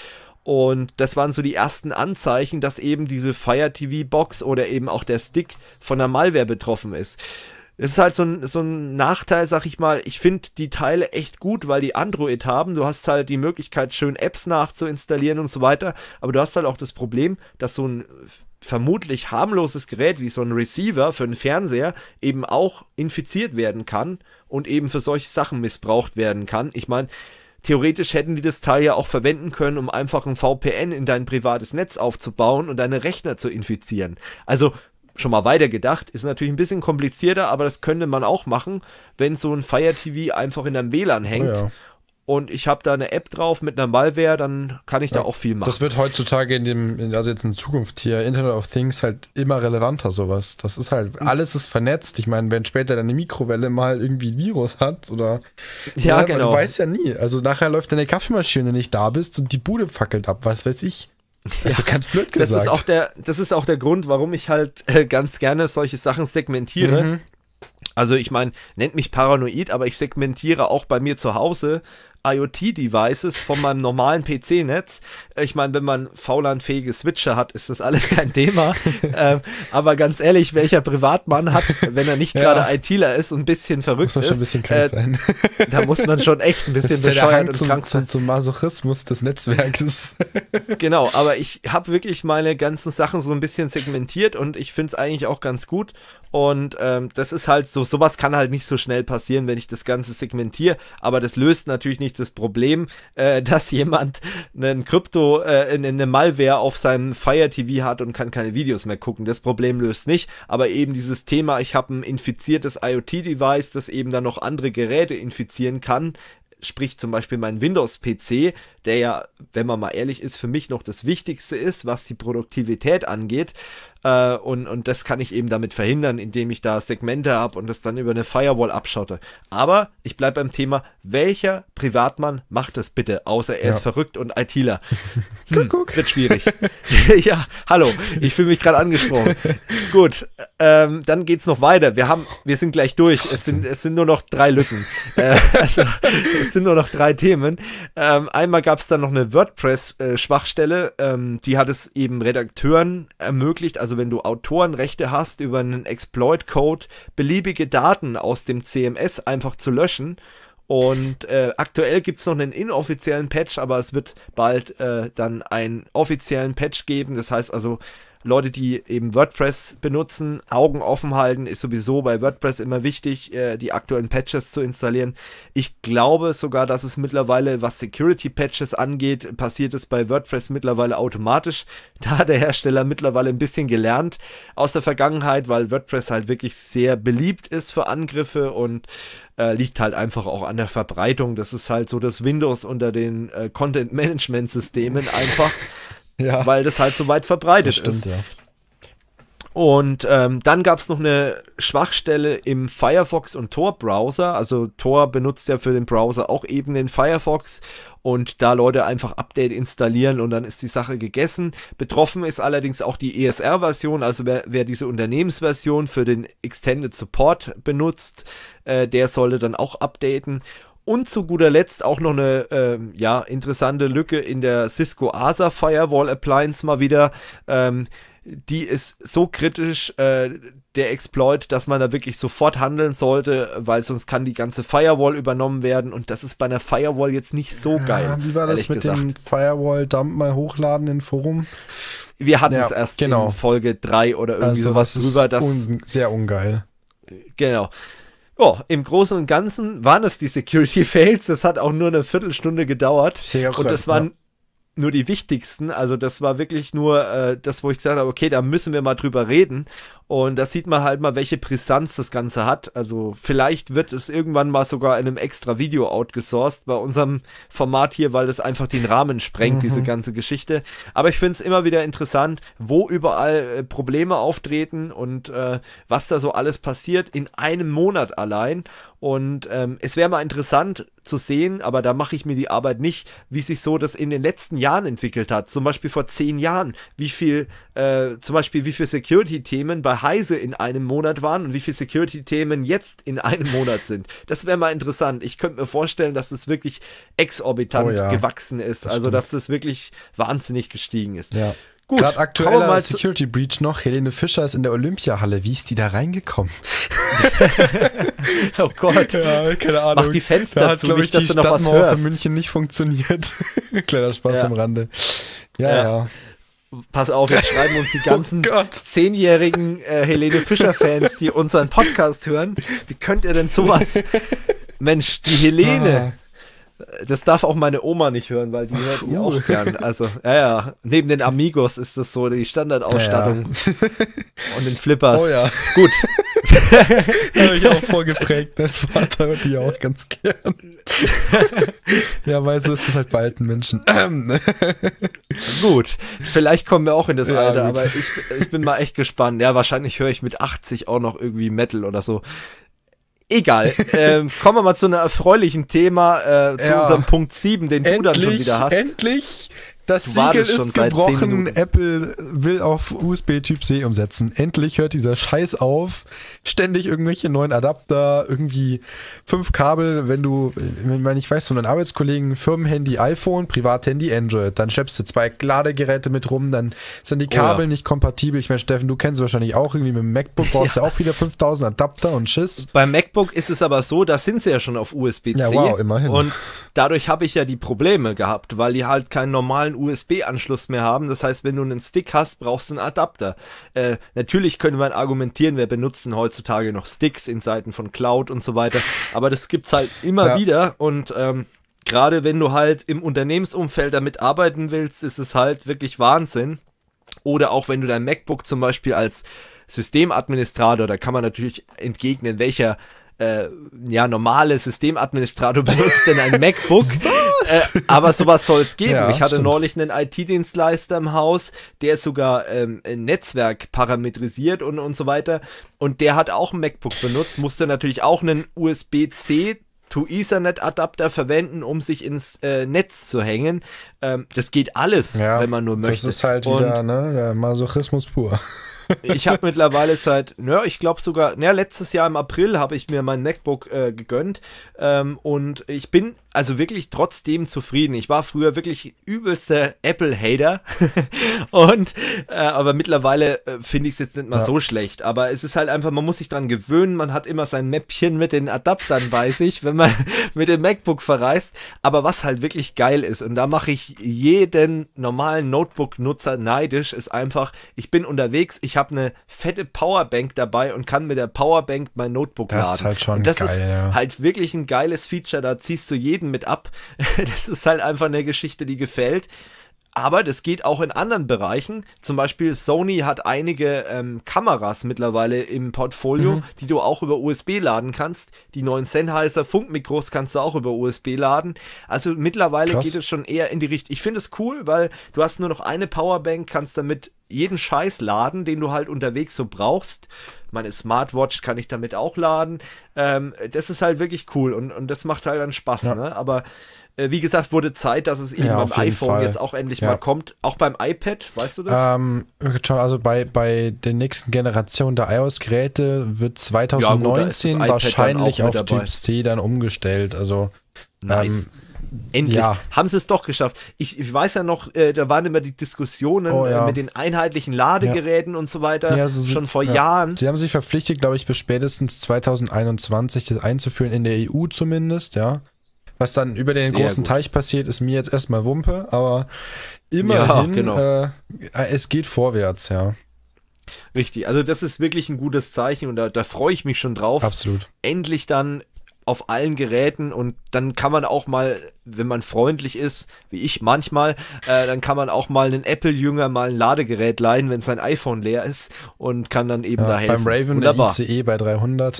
Und das waren so die ersten Anzeichen, dass eben diese Fire TV Box oder eben auch der Stick von der Malware betroffen ist. Es ist halt so ein Nachteil, sag ich mal. Ich finde die Teile echt gut, weil die Android haben. Du hast halt die Möglichkeit, schön Apps nachzuinstallieren und so weiter. Aber du hast halt auch das Problem, dass so ein vermutlich harmloses Gerät wie so ein Receiver für einen Fernseher eben auch infiziert werden kann und eben für solche Sachen missbraucht werden kann. Ich meine, theoretisch hätten die das Teil ja auch verwenden können, um einfach ein VPN in dein privates Netz aufzubauen und deine Rechner zu infizieren. Also schon mal weitergedacht, ist natürlich ein bisschen komplizierter, aber das könnte man auch machen, wenn so ein Fire TV einfach in einem WLAN hängt. Oh ja. Und ich habe da eine App drauf mit einer Malware, dann kann ich da auch viel machen. Das wird heutzutage also jetzt in Zukunft hier, Internet of Things, halt immer relevanter, sowas. Das ist halt, alles ist vernetzt. Ich meine, wenn später deine Mikrowelle mal irgendwie ein Virus hat oder. Ja, genau. Du weißt ja nie. Also nachher läuft deine Kaffeemaschine nicht da bist und die Bude fackelt ab, was weiß ich. Also ganz blöd gesagt. Das ist auch der Grund, warum ich halt ganz gerne solche Sachen segmentiere. Mhm. Also ich meine, nennt mich paranoid, aber ich segmentiere auch bei mir zu Hause IoT-Devices von meinem normalen PC-Netz. Ich meine, wenn man VLAN-fähige Switcher hat, ist das alles kein Thema. Aber ganz ehrlich, welcher Privatmann hat, wenn er nicht gerade ITler ist und ein bisschen verrückt muss man ist, schon ein bisschen krank sein. Da muss man schon echt ein bisschen bescheuert und krank sein. Zum Masochismus des Netzwerkes. Genau, aber ich habe wirklich meine ganzen Sachen so ein bisschen segmentiert und ich finde es eigentlich auch ganz gut. Und das ist halt so, sowas kann halt nicht so schnell passieren, wenn ich das Ganze segmentiere, aber das löst natürlich nicht das Problem, dass jemand eine Malware auf seinem Fire TV hat und kann keine Videos mehr gucken. Das Problem löst nicht, aber eben dieses Thema, ich habe ein infiziertes IoT-Device, das eben dann noch andere Geräte infizieren kann, sprich zum Beispiel mein Windows-PC, der ja, wenn man mal ehrlich ist, für mich noch das Wichtigste ist, was die Produktivität angeht. Und das kann ich eben damit verhindern, indem ich da Segmente habe und das dann über eine Firewall abschotte. Aber ich bleibe beim Thema, welcher Privatmann macht das bitte, außer er ist verrückt und ITler? Wird schwierig. Ja, hallo, ich fühle mich gerade angesprochen. Gut, dann geht's noch weiter. Wir sind gleich durch. Es sind nur noch 3 Lücken. Es sind nur noch 3 Themen. Einmal gab es dann noch eine WordPress-Schwachstelle, die hat es eben Redakteuren ermöglicht, also wenn du Autorenrechte hast, über einen Exploit-Code beliebige Daten aus dem CMS einfach zu löschen. Und aktuell gibt es noch einen inoffiziellen Patch, aber es wird bald dann einen offiziellen Patch geben. Das heißt also, Leute, die eben WordPress benutzen, Augen offen halten, ist sowieso bei WordPress immer wichtig, die aktuellen Patches zu installieren. Ich glaube sogar, dass es mittlerweile, was Security-Patches angeht, passiert es bei WordPress mittlerweile automatisch. Da hat der Hersteller mittlerweile ein bisschen gelernt aus der Vergangenheit, weil WordPress halt wirklich sehr beliebt ist für Angriffe und liegt halt einfach auch an der Verbreitung. Das ist halt so das Windows unter den Content-Management-Systemen einfach. Ja. Weil das halt so weit verbreitet ist. Ja. Und dann gab es noch eine Schwachstelle im Firefox und Tor-Browser. Also Tor benutzt ja für den Browser auch eben den Firefox. Und da Leute einfach Update installieren und dann ist die Sache gegessen. Betroffen ist allerdings auch die ESR-Version. Also wer diese Unternehmensversion für den Extended Support benutzt, der sollte dann auch updaten. Und zu guter Letzt auch noch eine interessante Lücke in der Cisco ASA Firewall Appliance mal wieder. Die ist so kritisch, der Exploit, dass man da wirklich sofort handeln sollte, weil sonst kann die ganze Firewall übernommen werden und das ist bei einer Firewall jetzt nicht so geil. Wie war das mit dem Firewall-Dump mal hochladen in Forum? Wir hatten es erst in Folge 3 oder irgendwie sowas drüber. Das ist sehr ungeil. Genau. Ja, im Großen und Ganzen waren es die Security-Fails. Das hat auch nur eine Viertelstunde gedauert. Sehr und das waren nur die wichtigsten. Also das war wirklich nur das, wo ich gesagt habe, okay, da müssen wir mal drüber reden. Und da sieht man halt mal, welche Brisanz das Ganze hat. Also vielleicht wird es irgendwann mal sogar in einem extra Video outgesourced bei unserem Format hier, weil das einfach den Rahmen sprengt, diese ganze Geschichte. Aber ich finde es immer wieder interessant, wo überall Probleme auftreten und was da so alles passiert in einem Monat allein. Und es wäre mal interessant zu sehen, aber da mache ich mir die Arbeit nicht, wie sich so das in den letzten Jahren entwickelt hat. Zum Beispiel vor 10 Jahren, wie viel Security-Themen bei bei Heise in einem Monat waren und wie viele Security-Themen jetzt in einem Monat sind. Das wäre mal interessant. Ich könnte mir vorstellen, dass es wirklich exorbitant gewachsen ist. Also, dass es wirklich wahnsinnig gestiegen ist. Ja. Gut, gerade aktueller Security Breach noch. Helene Fischer ist in der Olympiahalle. Wie ist die da reingekommen? Oh Gott. Ja, keine Ahnung. Mach die Fenster da hat, zu, nicht, dass du noch was hörst. Stadtmauer für München nicht funktioniert. Kleiner Spaß am Rande. Ja. Pass auf, jetzt schreiben uns die ganzen 10-jährigen Helene Fischer-Fans, die unseren Podcast hören. Wie könnt ihr denn sowas? Mensch, die Helene. Das darf auch meine Oma nicht hören, weil die hört die auch gern. Also, neben den Amigos ist das so die Standardausstattung. Und den Flippers. Oh ja. Gut. Habe ich auch vorgeprägt. Mein Vater hört die auch ganz gern. Ja, weil so ist es halt bei alten Menschen. Gut. Vielleicht kommen wir auch in das Alter, aber ich bin mal echt gespannt. Ja, wahrscheinlich höre ich mit 80 auch noch irgendwie Metal oder so. Egal. Kommen wir mal zu einem erfreulichen Thema, zu unserem Punkt 7, den du dann schon wieder hast. Endlich! Das Siegel ist gebrochen. Apple will auf USB Typ C umsetzen. Endlich hört dieser Scheiß auf. Ständig irgendwelche neuen Adapter, irgendwie 5 Kabel, wenn du, ich weiß von einem Arbeitskollegen, Firmenhandy, iPhone, Privathandy, Android. Dann schleppst du 2 Ladegeräte mit rum, dann sind die Kabel nicht kompatibel. Ich meine, Steffen, du kennst wahrscheinlich auch irgendwie mit dem MacBook, brauchst ja auch wieder 5000 Adapter und Schiss. Beim MacBook ist es aber so, da sind sie ja schon auf USB-C. Ja, wow, immerhin. Und dadurch habe ich ja die Probleme gehabt, weil die halt keinen normalen USB-Anschluss mehr haben. Das heißt, wenn du einen Stick hast, brauchst du einen Adapter. Natürlich könnte man argumentieren, wir benutzen heutzutage noch Sticks in Seiten von Cloud und so weiter, aber das gibt's halt immer wieder und gerade wenn du halt im Unternehmensumfeld damit arbeiten willst, ist es halt wirklich Wahnsinn. Oder auch wenn du dein MacBook zum Beispiel als Systemadministrator, da kann man natürlich entgegnen, welcher normale Systemadministrator benutzt denn ein MacBook? Aber sowas soll es geben. Ja, ich hatte neulich einen IT-Dienstleister im Haus, der sogar ein Netzwerk parametrisiert und so weiter. Und der hat auch ein MacBook benutzt, musste natürlich auch einen USB-C to Ethernet-Adapter verwenden, um sich ins Netz zu hängen. Das geht alles, wenn man nur möchte. Das ist halt wieder der Masochismus pur. Ich habe mittlerweile ich glaube sogar, letztes Jahr im April habe ich mir mein MacBook gegönnt und ich bin also wirklich trotzdem zufrieden. Ich war früher wirklich übelster Apple-Hater und aber mittlerweile finde ich es jetzt nicht mal so schlecht. Aber es ist halt einfach, man muss sich dran gewöhnen. Man hat immer sein Mäppchen mit den Adaptern bei sich, wenn man mit dem MacBook verreist. Aber was halt wirklich geil ist, und da mache ich jeden normalen Notebook-Nutzer neidisch, ist einfach, ich bin unterwegs, ich habe eine fette Powerbank dabei und kann mit der Powerbank mein Notebook laden. Das ist halt schon und das geil, ist halt wirklich ein geiles Feature, da ziehst du jeden mit ab. Das ist halt einfach eine Geschichte, die gefällt. Aber das geht auch in anderen Bereichen. Zum Beispiel Sony hat einige Kameras mittlerweile im Portfolio, die du auch über USB laden kannst. Die neuen Sennheiser Funkmikros kannst du auch über USB laden. Also mittlerweile geht es schon eher in die Richtung. Ich finde es cool, weil du hast nur noch eine Powerbank, kannst damit jeden Scheiß laden, den du halt unterwegs so brauchst. Meine Smartwatch kann ich damit auch laden. Das ist halt wirklich cool und das macht halt dann Spaß. Ne? Aber wie gesagt, wurde Zeit, dass es eben beim iPhone jetzt auch endlich mal kommt. Auch beim iPad, weißt du das? Also bei der nächsten Generation der iOS-Geräte wird 2019 wahrscheinlich auf Typ C dann umgestellt. Also nice. Endlich haben sie es doch geschafft. Ich weiß ja noch, da waren immer die Diskussionen mit den einheitlichen Ladegeräten und so weiter, schon vor Jahren. Sie haben sich verpflichtet, glaube ich, bis spätestens 2021 das einzuführen, in der EU zumindest, Was dann über den großen Teich passiert, ist mir jetzt erstmal Wumpe, aber immerhin, es geht vorwärts, Richtig, also das ist wirklich ein gutes Zeichen und da freue ich mich schon drauf. Absolut. Endlich dann auf allen Geräten und dann kann man auch mal, wenn man freundlich ist, wie ich manchmal, dann kann man auch mal einen Apple-Jünger mal ein Ladegerät leihen, wenn sein iPhone leer ist und kann dann eben da helfen. Beim Raven der ICE bei 300.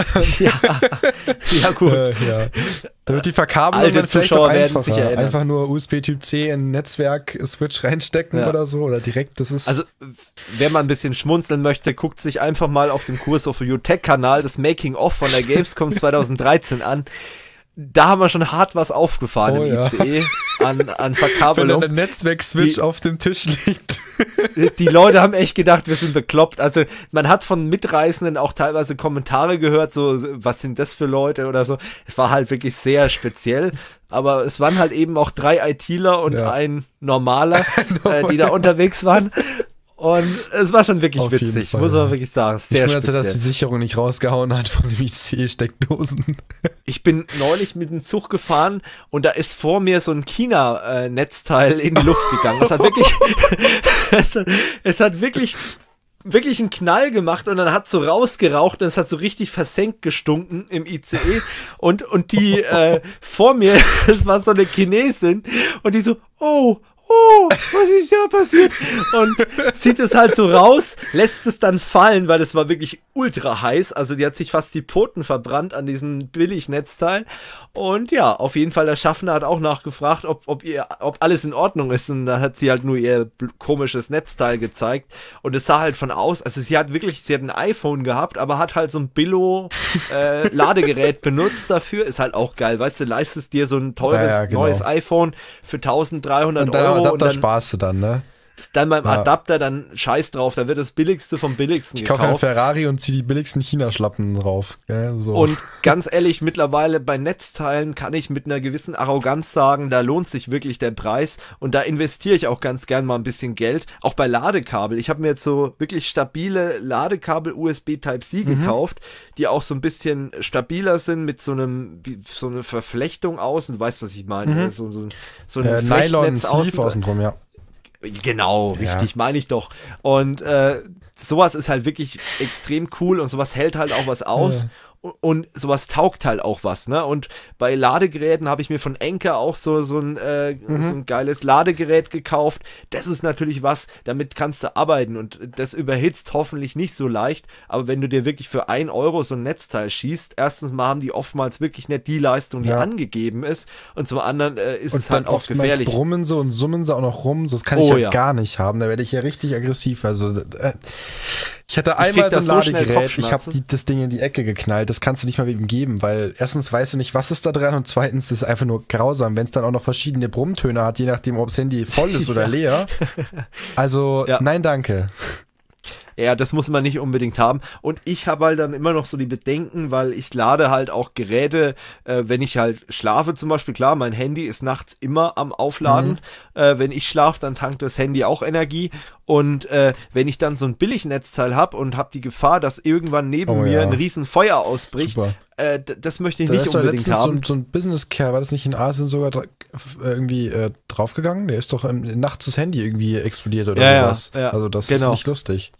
ja gut. Da wird die Verkabelung dann vielleicht Zuschauer doch einfacher. Sich erinnern. Einfach nur USB Typ C in Netzwerk-Switch reinstecken oder so oder direkt. Das ist also, wer mal ein bisschen schmunzeln möchte, guckt sich einfach mal auf dem Kurs auf UTech-Kanal das Making-of von der Gamescom 2013 an. da haben wir schon hart was aufgefahren im ICE an Verkabelung. Wenn der Netzwerk-Switch auf dem Tisch liegt. Die Leute haben echt gedacht, wir sind bekloppt. Also man hat von Mitreisenden auch teilweise Kommentare gehört, so, was sind das für Leute oder so. Es war halt wirklich sehr speziell. Aber es waren halt eben auch 3 ITler und ein Normaler, die da unterwegs waren. Und es war schon wirklich witzig, muss man wirklich sagen. Sehr speziell. Ich wunderte, dass die Sicherung nicht rausgehauen hat von dem ICE-Steckdosen. Ich bin neulich mit dem Zug gefahren und da ist vor mir so ein China-Netzteil in die Luft gegangen. Es hat wirklich, es hat wirklich einen Knall gemacht und dann hat so rausgeraucht und es hat so richtig versenkt gestunken im ICE und die vor mir, das war so eine Chinesin und die so, was ist da passiert? Und zieht es halt so raus, lässt es dann fallen, weil es war wirklich ultra heiß. Also die hat sich fast die Poten verbrannt an diesem Billignetzteil. Und ja, auf jeden Fall der Schaffner hat auch nachgefragt, ob alles in Ordnung ist. Und dann hat sie halt nur ihr komisches Netzteil gezeigt. Und es sah halt von aus, also sie hat ein iPhone gehabt, aber hat halt so ein Billo-Ladegerät benutzt dafür. Ist halt auch geil, weißt du, leistest dir so ein teures neues iPhone für 1300 Euro. Adapter sparst du dann, ne? Dann beim Adapter, dann scheiß drauf, da wird das Billigste vom Billigsten gekauft. Ich kaufe einen Ferrari und ziehe die billigsten China-Schlappen drauf. Ja, so. Und ganz ehrlich, mittlerweile bei Netzteilen kann ich mit einer gewissen Arroganz sagen, da lohnt sich wirklich der Preis und da investiere ich auch ganz gern mal ein bisschen Geld. Auch bei Ladekabel. Ich habe mir jetzt so wirklich stabile Ladekabel USB Type-C gekauft, die auch so ein bisschen stabiler sind mit so eine Verflechtung außen. Du weißt, was ich meine. So ein Nylon-Sleeve außenrum, ja. Genau, richtig, meine ich doch. Und sowas ist halt wirklich extrem cool und sowas hält halt auch was aus. Und sowas taugt halt auch was, ne? Und bei Ladegeräten habe ich mir von Anker auch so ein geiles Ladegerät gekauft. Das ist natürlich was, damit kannst du arbeiten und das überhitzt hoffentlich nicht so leicht. Aber wenn du dir wirklich für 1 Euro so ein Netzteil schießt, erstens mal haben die oftmals wirklich nicht die Leistung, die angegeben ist. Und zum anderen ist es halt auch gefährlich. Und brummen sie und summen sie auch noch rum. Das kann ich ja gar nicht haben. Da werde ich ja richtig aggressiv. Also ich hatte einmal so ein Ladegerät, ich habe das Ding in die Ecke geknallt, das kannst du nicht mal wem geben, weil erstens weißt du nicht, was ist da dran und zweitens ist es einfach nur grausam, wenn es dann auch noch verschiedene Brummtöne hat, je nachdem, ob das Handy voll ist oder leer. Also, nein, danke. Ja, das muss man nicht unbedingt haben. Und ich habe halt dann immer noch so die Bedenken, weil ich lade halt auch Geräte, wenn ich halt schlafe zum Beispiel. Klar, mein Handy ist nachts immer am Aufladen. Wenn ich schlafe, dann tankt das Handy auch Energie. Und wenn ich dann so ein Billignetzteil habe und habe die Gefahr, dass irgendwann neben mir ein riesen Feuer ausbricht, das möchte ich nicht unbedingt haben. So ein Business-Care, war das nicht in Asien sogar irgendwie draufgegangen? Der ist doch nachts das Handy irgendwie explodiert oder sowas. Ja, also das ist nicht lustig.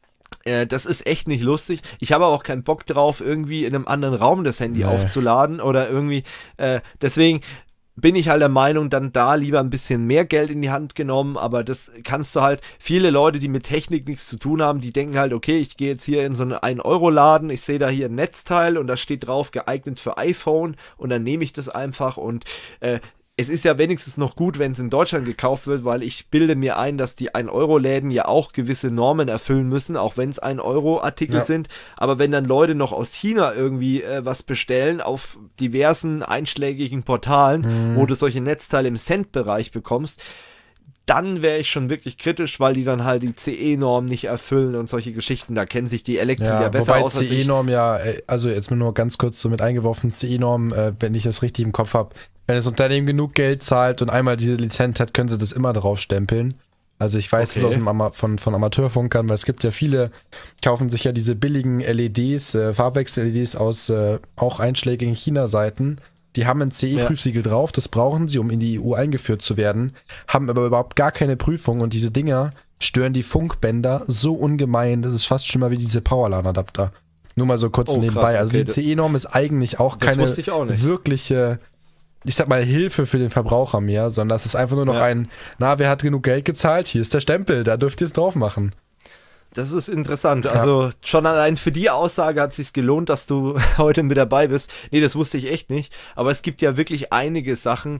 Das ist echt nicht lustig. Ich habe auch keinen Bock drauf, irgendwie in einem anderen Raum das Handy aufzuladen oder irgendwie. Deswegen bin ich halt der Meinung, dann da lieber ein bisschen mehr Geld in die Hand genommen, aber das kannst du halt, viele Leute, die mit Technik nichts zu tun haben, die denken halt, okay, ich gehe jetzt hier in so einen 1-Euro-Laden, ich sehe da hier ein Netzteil und da steht drauf, geeignet für iPhone und dann nehme ich das einfach und es ist ja wenigstens noch gut, wenn es in Deutschland gekauft wird, weil ich bilde mir ein, dass die 1-Euro-Läden ja auch gewisse Normen erfüllen müssen, auch wenn es 1-Euro-Artikel sind. Aber wenn dann Leute noch aus China irgendwie was bestellen auf diversen einschlägigen Portalen, wo du solche Netzteile im Cent-Bereich bekommst, dann wäre ich schon wirklich kritisch, weil die dann halt die CE-Norm nicht erfüllen und solche Geschichten. Da kennen sich die Elektriker besser aus. Wobei CE-Norm also jetzt nur ganz kurz so mit eingeworfen, CE-Norm, wenn ich das richtig im Kopf habe, wenn das Unternehmen genug Geld zahlt und einmal diese Lizenz hat, können sie das immer drauf stempeln. Also ich weiß es von Amateurfunkern, weil es gibt ja viele, kaufen sich ja diese billigen LEDs, Farbwechsel-LEDs aus auch einschlägigen China-Seiten. Die haben ein CE-Prüfsiegel drauf, das brauchen sie, um in die EU eingeführt zu werden, haben aber überhaupt gar keine Prüfung und diese Dinger stören die Funkbänder so ungemein, das ist fast schlimmer wie diese Powerline-Adapter. Nur mal so kurz nebenbei. Krass, also die CE-Norm ist eigentlich auch keine wirkliche, ich sag mal, Hilfe für den Verbraucher mehr, sondern das ist einfach nur noch wer hat genug Geld gezahlt, hier ist der Stempel, da dürft ihr es drauf machen. Das ist interessant. Also schon allein für die Aussage hat es sich gelohnt, dass du heute mit dabei bist. Nee, das wusste ich echt nicht. Aber es gibt ja wirklich einige Sachen,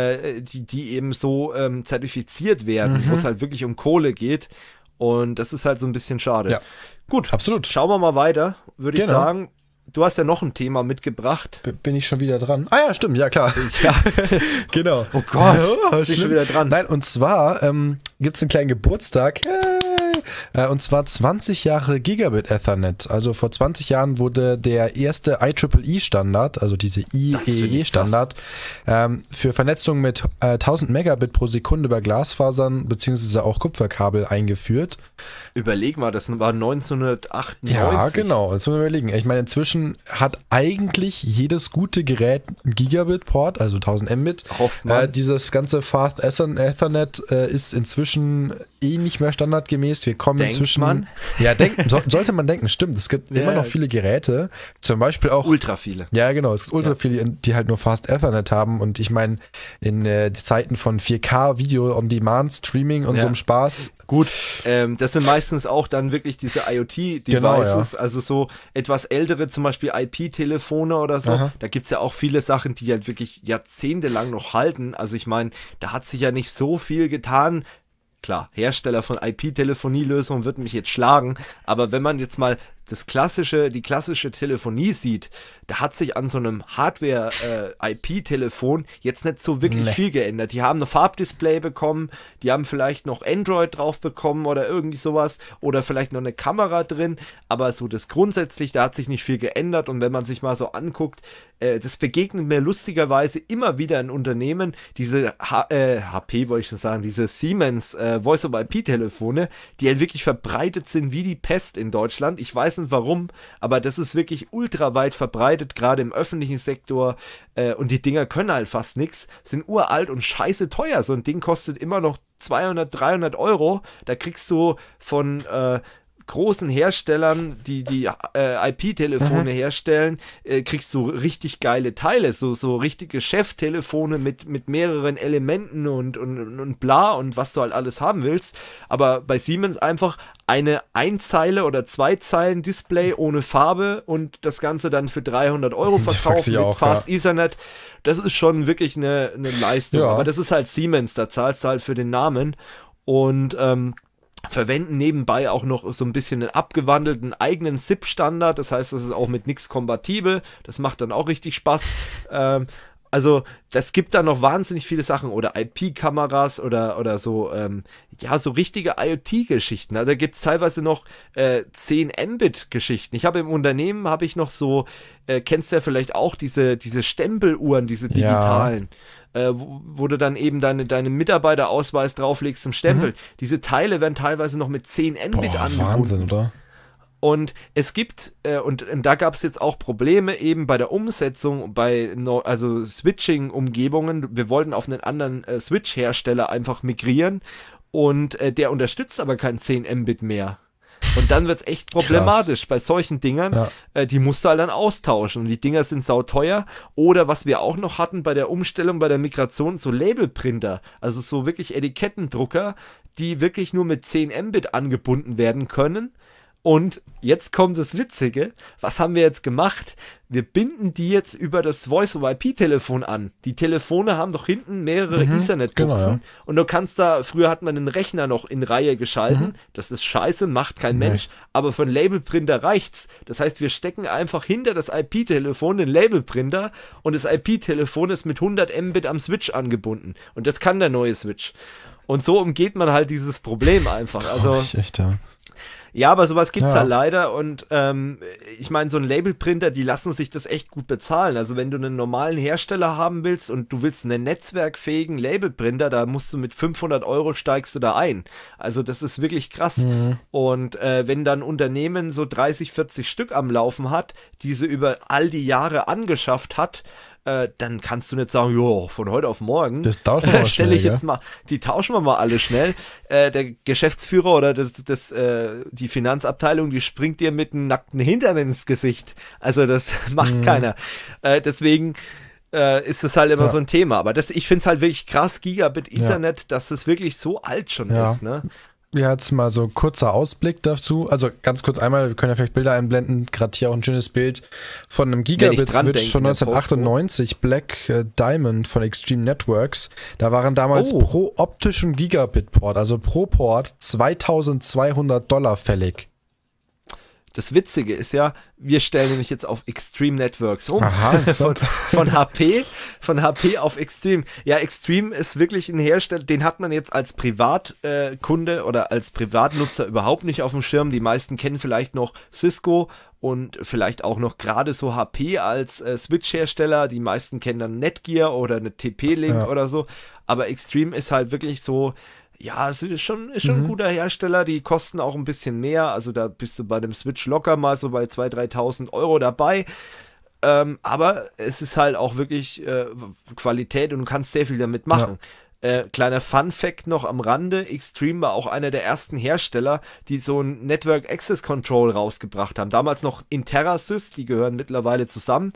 die eben so zertifiziert werden, wo es halt wirklich um Kohle geht. Und das ist halt so ein bisschen schade. Ja, gut, absolut. Schauen wir mal weiter, würde ich sagen. du hast ja noch ein Thema mitgebracht. Bin ich schon wieder dran? Ah ja, stimmt, ja klar. Ja. Genau. Oh Gott, bin ich schon wieder dran. Nein, und zwar gibt es einen kleinen Geburtstag. Und zwar 20 Jahre Gigabit Ethernet. Also vor 20 Jahren wurde der erste IEEE-Standard, also diese IEEE-Standard, für Vernetzung mit 1000 Megabit pro Sekunde über Glasfasern bzw. auch Kupferkabel eingeführt. Überleg mal, das war 1998. Ja, genau, das muss man überlegen. Ich meine, inzwischen hat eigentlich jedes gute Gerät einen Gigabit-Port, also 1000 Mbit. Dieses ganze Fast Ethernet ist inzwischen nicht mehr standardgemäß. Wir kommen inzwischen... Man? Ja, sollte man denken, stimmt. Es gibt immer noch viele Geräte, zum Beispiel auch... Ultra viele. Ja, genau, es gibt ultra viele, die halt nur Fast Ethernet haben und ich meine, in Zeiten von 4K, Video on Demand, Streaming und so einem Spaß... Gut, das sind meistens auch dann wirklich diese IoT-Devices, also so etwas ältere, zum Beispiel IP-Telefone oder so. Aha. Da gibt es ja auch viele Sachen, die halt wirklich jahrzehntelang noch halten. Also ich meine, da hat sich ja nicht so viel getan. Klar, Hersteller von IP-Telefonielösungen wird mich jetzt schlagen, aber wenn man jetzt mal die klassische Telefonie sieht, da hat sich an so einem Hardware-IP-Telefon jetzt nicht so wirklich viel geändert. Die haben ein Farbdisplay bekommen, die haben vielleicht noch Android drauf bekommen oder irgendwie sowas oder vielleicht noch eine Kamera drin, aber so das grundsätzlich, da hat sich nicht viel geändert und wenn man sich mal so anguckt, das begegnet mir lustigerweise immer wieder in Unternehmen, diese HP wollte ich schon sagen, diese Siemens Voice-over-IP-Telefone, die halt wirklich verbreitet sind wie die Pest in Deutschland. Ich weiß nicht warum, aber das ist wirklich ultra weit verbreitet, gerade im öffentlichen Sektor und die Dinger können halt fast nichts, sind uralt und scheiße teuer. So ein Ding kostet immer noch 200, 300 Euro. Da kriegst du von großen Herstellern, die IP-Telefone herstellen, kriegst du richtig geile Teile, so richtige Cheftelefone mit mehreren Elementen und bla und was du halt alles haben willst, aber bei Siemens einfach eine Einzeile oder Zweizeilen Display ohne Farbe und das Ganze dann für 300 Euro verkauft mit Fast Ethernet, das ist schon wirklich eine Leistung, aber das ist halt Siemens, da zahlst du halt für den Namen und verwenden nebenbei auch noch so ein bisschen einen abgewandelten eigenen SIP-Standard, das heißt, das ist auch mit nichts kompatibel, das macht dann auch richtig Spaß. Also, das gibt da noch wahnsinnig viele Sachen oder IP-Kameras oder so, so richtige IoT-Geschichten. Da gibt es teilweise noch 10 Mbit-Geschichten. Ich habe im Unternehmen, noch so, kennst du ja vielleicht auch diese Stempeluhren, diese digitalen, wo du dann eben deinen Mitarbeiterausweis drauflegst zum Stempel. Diese Teile werden teilweise noch mit 10 Mbit angeboten. Wahnsinn, oder? Und es gibt, und da gab es jetzt auch Probleme eben bei der Umsetzung, also Switching-Umgebungen. Wir wollten auf einen anderen Switch-Hersteller einfach migrieren und der unterstützt aber kein 10 Mbit mehr. Und dann wird es echt problematisch. Krass. Bei solchen Dingern, die musst du halt dann austauschen. Und die Dinger sind sauteuer. Oder was wir auch noch hatten bei der Umstellung, bei der Migration, so Labelprinter. Also so wirklich Etikettendrucker, die wirklich nur mit 10 Mbit angebunden werden können. Und jetzt kommt das Witzige, was haben wir jetzt gemacht? Wir binden die jetzt über das Voice-over-IP-Telefon an. Die Telefone haben doch hinten mehrere Ethernet-Buchsen und du kannst früher hat man den Rechner noch in Reihe geschalten, das ist scheiße, macht kein Mensch, aber für einen Labelprinter reicht's. Das heißt, wir stecken einfach hinter das IP-Telefon den Labelprinter und das IP-Telefon ist mit 100 Mbit am Switch angebunden und das kann der neue Switch. Und so umgeht man halt dieses Problem einfach. Also echt, ja. Ja, aber sowas gibt's halt leider und ich meine, so ein Labelprinter, die lassen sich das echt gut bezahlen. Also wenn du einen normalen Hersteller haben willst und du willst einen netzwerkfähigen Labelprinter, da musst du mit 500 Euro steigst du da ein. Also das ist wirklich krass. Und wenn dann ein Unternehmen so 30, 40 Stück am Laufen hat, diese über all die Jahre angeschafft hat, dann kannst du nicht sagen, jo, von heute auf morgen das tauschen wir mal schnell, die tauschen wir mal alle schnell. Der Geschäftsführer oder die Finanzabteilung, die springt dir mit einem nackten Hintern ins Gesicht. Also das macht keiner. Deswegen ist das halt immer so ein Thema. Aber ich finde es halt wirklich krass, Gigabit Ethernet, dass es wirklich so alt schon ist, ne? Ja, jetzt mal so kurzer Ausblick dazu. Also ganz kurz einmal, wir können ja vielleicht Bilder einblenden. Gerade hier auch ein schönes Bild von einem Gigabit-Switch von 1998, Black Diamond von Extreme Networks. Da waren damals pro optischem Gigabit-Port, also pro Port, $2.200 fällig. das Witzige ist ja, wir stellen nämlich jetzt auf Extreme Networks um. Aha, von HP auf Extreme. Ja, Extreme ist wirklich ein Hersteller, den hat man jetzt als Privatkunde oder als Privatnutzer überhaupt nicht auf dem Schirm. Die meisten kennen vielleicht noch Cisco und vielleicht auch noch gerade so HP als Switch-Hersteller. Die meisten kennen dann Netgear oder eine TP-Link oder so. Aber Extreme ist halt wirklich so, ja, es ist schon ein guter Hersteller, die kosten auch ein bisschen mehr, also da bist du bei dem Switch locker mal so bei 2.000, 3.000 Euro dabei, aber es ist halt auch wirklich Qualität und du kannst sehr viel damit machen. Kleiner Fun-Fact noch am Rande, Extreme war auch einer der ersten Hersteller, die so ein Network Access Control rausgebracht haben, damals noch InterraSys, die gehören mittlerweile zusammen.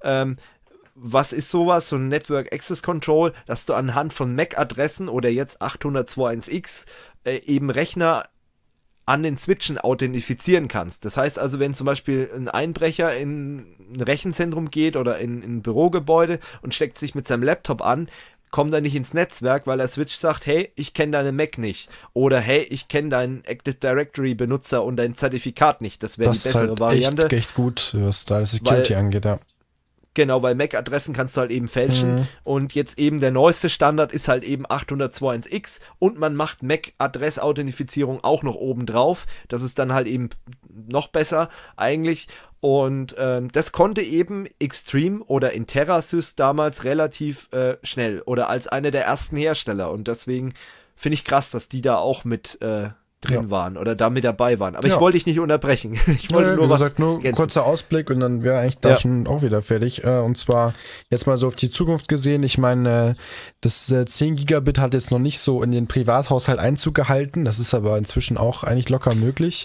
Was ist sowas? So ein Network Access Control, dass du anhand von MAC-Adressen oder jetzt 802.1x eben Rechner an den Switchen authentifizieren kannst. Das heißt also, wenn zum Beispiel ein Einbrecher in ein Rechenzentrum geht oder in ein Bürogebäude und steckt sich mit seinem Laptop an, kommt er nicht ins Netzwerk, weil der Switch sagt, hey, ich kenne deine Mac nicht. Oder hey, ich kenne deinen Active Directory Benutzer und dein Zertifikat nicht. Das wäre die bessere halt Variante. Das ist echt gut, was da Security angeht, ja. Genau, weil MAC-Adressen kannst du halt eben fälschen und jetzt eben der neueste Standard ist halt eben 802.1x und man macht MAC-Adress-Authentifizierung auch noch oben drauf. Das ist dann halt eben noch besser eigentlich und das konnte eben Extreme oder InterraSys damals relativ schnell oder als einer der ersten Hersteller und deswegen finde ich krass, dass die da auch mit drin waren oder da mit dabei waren. Aber ich wollte dich nicht unterbrechen. Ich wollte nur nur kurzer Ausblick und dann wäre eigentlich da schon auch wieder fertig. Und zwar jetzt mal so auf die Zukunft gesehen. Ich meine, das 10 Gigabit hat jetzt noch nicht so in den Privathaushalt Einzug gehalten. Das ist aber inzwischen auch eigentlich locker möglich.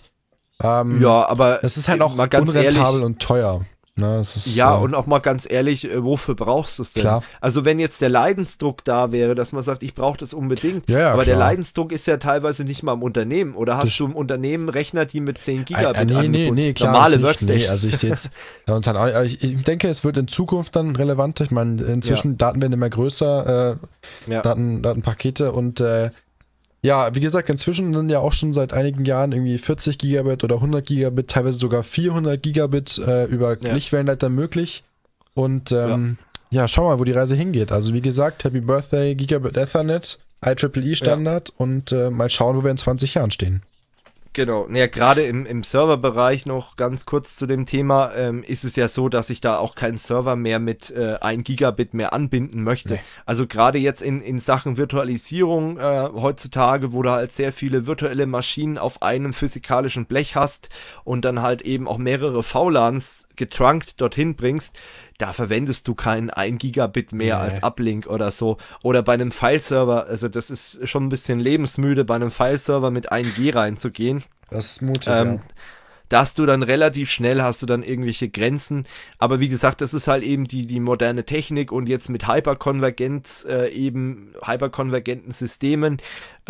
Aber es ist halt auch unrentabel und teuer. Ne, ist, und auch mal ganz ehrlich, wofür brauchst du es denn? Klar. Also wenn jetzt der Leidensdruck da wäre, dass man sagt, ich brauche das unbedingt, aber der Leidensdruck ist ja teilweise nicht mal im Unternehmen. Oder hast du im Unternehmen Rechner, die mit 10 Gigabit nee, klar, normale Workstations? Nee, also ich sehe jetzt, ich denke, es wird in Zukunft dann relevanter. Ich meine, inzwischen Daten werden immer größer, Datenpakete und ja, wie gesagt, inzwischen sind ja auch schon seit einigen Jahren irgendwie 40 Gigabit oder 100 Gigabit, teilweise sogar 400 Gigabit über Lichtwellenleiter möglich. Und schauen wir mal, wo die Reise hingeht. Also wie gesagt, Happy Birthday, Gigabit Ethernet, IEEE Standard und mal schauen, wo wir in 20 Jahren stehen. Genau, ja, gerade im Serverbereich noch ganz kurz zu dem Thema, ist es ja so, dass ich da auch keinen Server mehr mit 1 Gigabit mehr anbinden möchte. Nee. Also gerade jetzt in Sachen Virtualisierung heutzutage, wo du halt sehr viele virtuelle Maschinen auf einem physikalischen Blech hast und dann halt eben auch mehrere VLANs getrunkt dorthin bringst, da verwendest du keinen 1 Gigabit mehr als Uplink oder so. Oder bei einem File-Server, also das ist schon ein bisschen lebensmüde, bei einem File-Server mit 1 G reinzugehen. Das ist mutig, Da hast du dann relativ schnell, irgendwelche Grenzen, aber wie gesagt, das ist halt eben die moderne Technik und jetzt mit Hyperkonvergenz, hyperkonvergenten Systemen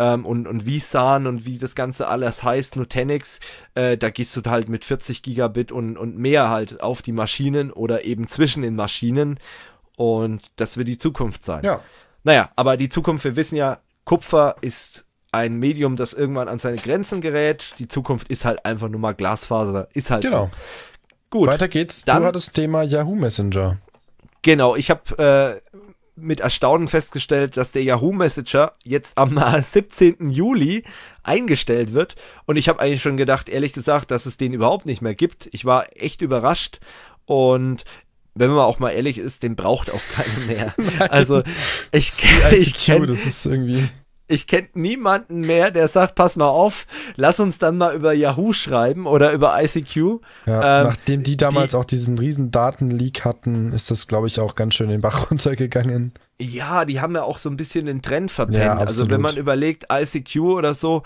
und vSAN und wie das Ganze alles heißt, Nutanix, da gehst du halt mit 40 Gigabit und mehr halt auf die Maschinen oder eben zwischen den Maschinen und das wird die Zukunft sein. Ja. Naja, aber die Zukunft, wir wissen ja, Kupfer ist ein Medium, das irgendwann an seine Grenzen gerät. Die Zukunft ist halt einfach nur mal Glasfaser. Ist halt so. Gut. Weiter geht's. Du hattest das Thema Yahoo Messenger. Genau. Ich habe mit Erstaunen festgestellt, dass der Yahoo Messenger jetzt am 17. Juli eingestellt wird. Und ich habe eigentlich schon gedacht, ehrlich gesagt, dass es den überhaupt nicht mehr gibt. Ich war echt überrascht. Und wenn man auch mal ehrlich ist, den braucht auch keiner mehr. Also ich kenne das ist irgendwie... Ich kenne niemanden mehr, der sagt, pass mal auf, lass uns dann mal über Yahoo schreiben oder über ICQ. Ja, nachdem die damals auch diesen riesen Datenleak hatten, ist das, glaube ich, auch ganz schön den Bach runtergegangen. Ja, die haben ja auch so ein bisschen den Trend verpennt. Ja, also wenn man überlegt, ICQ oder so,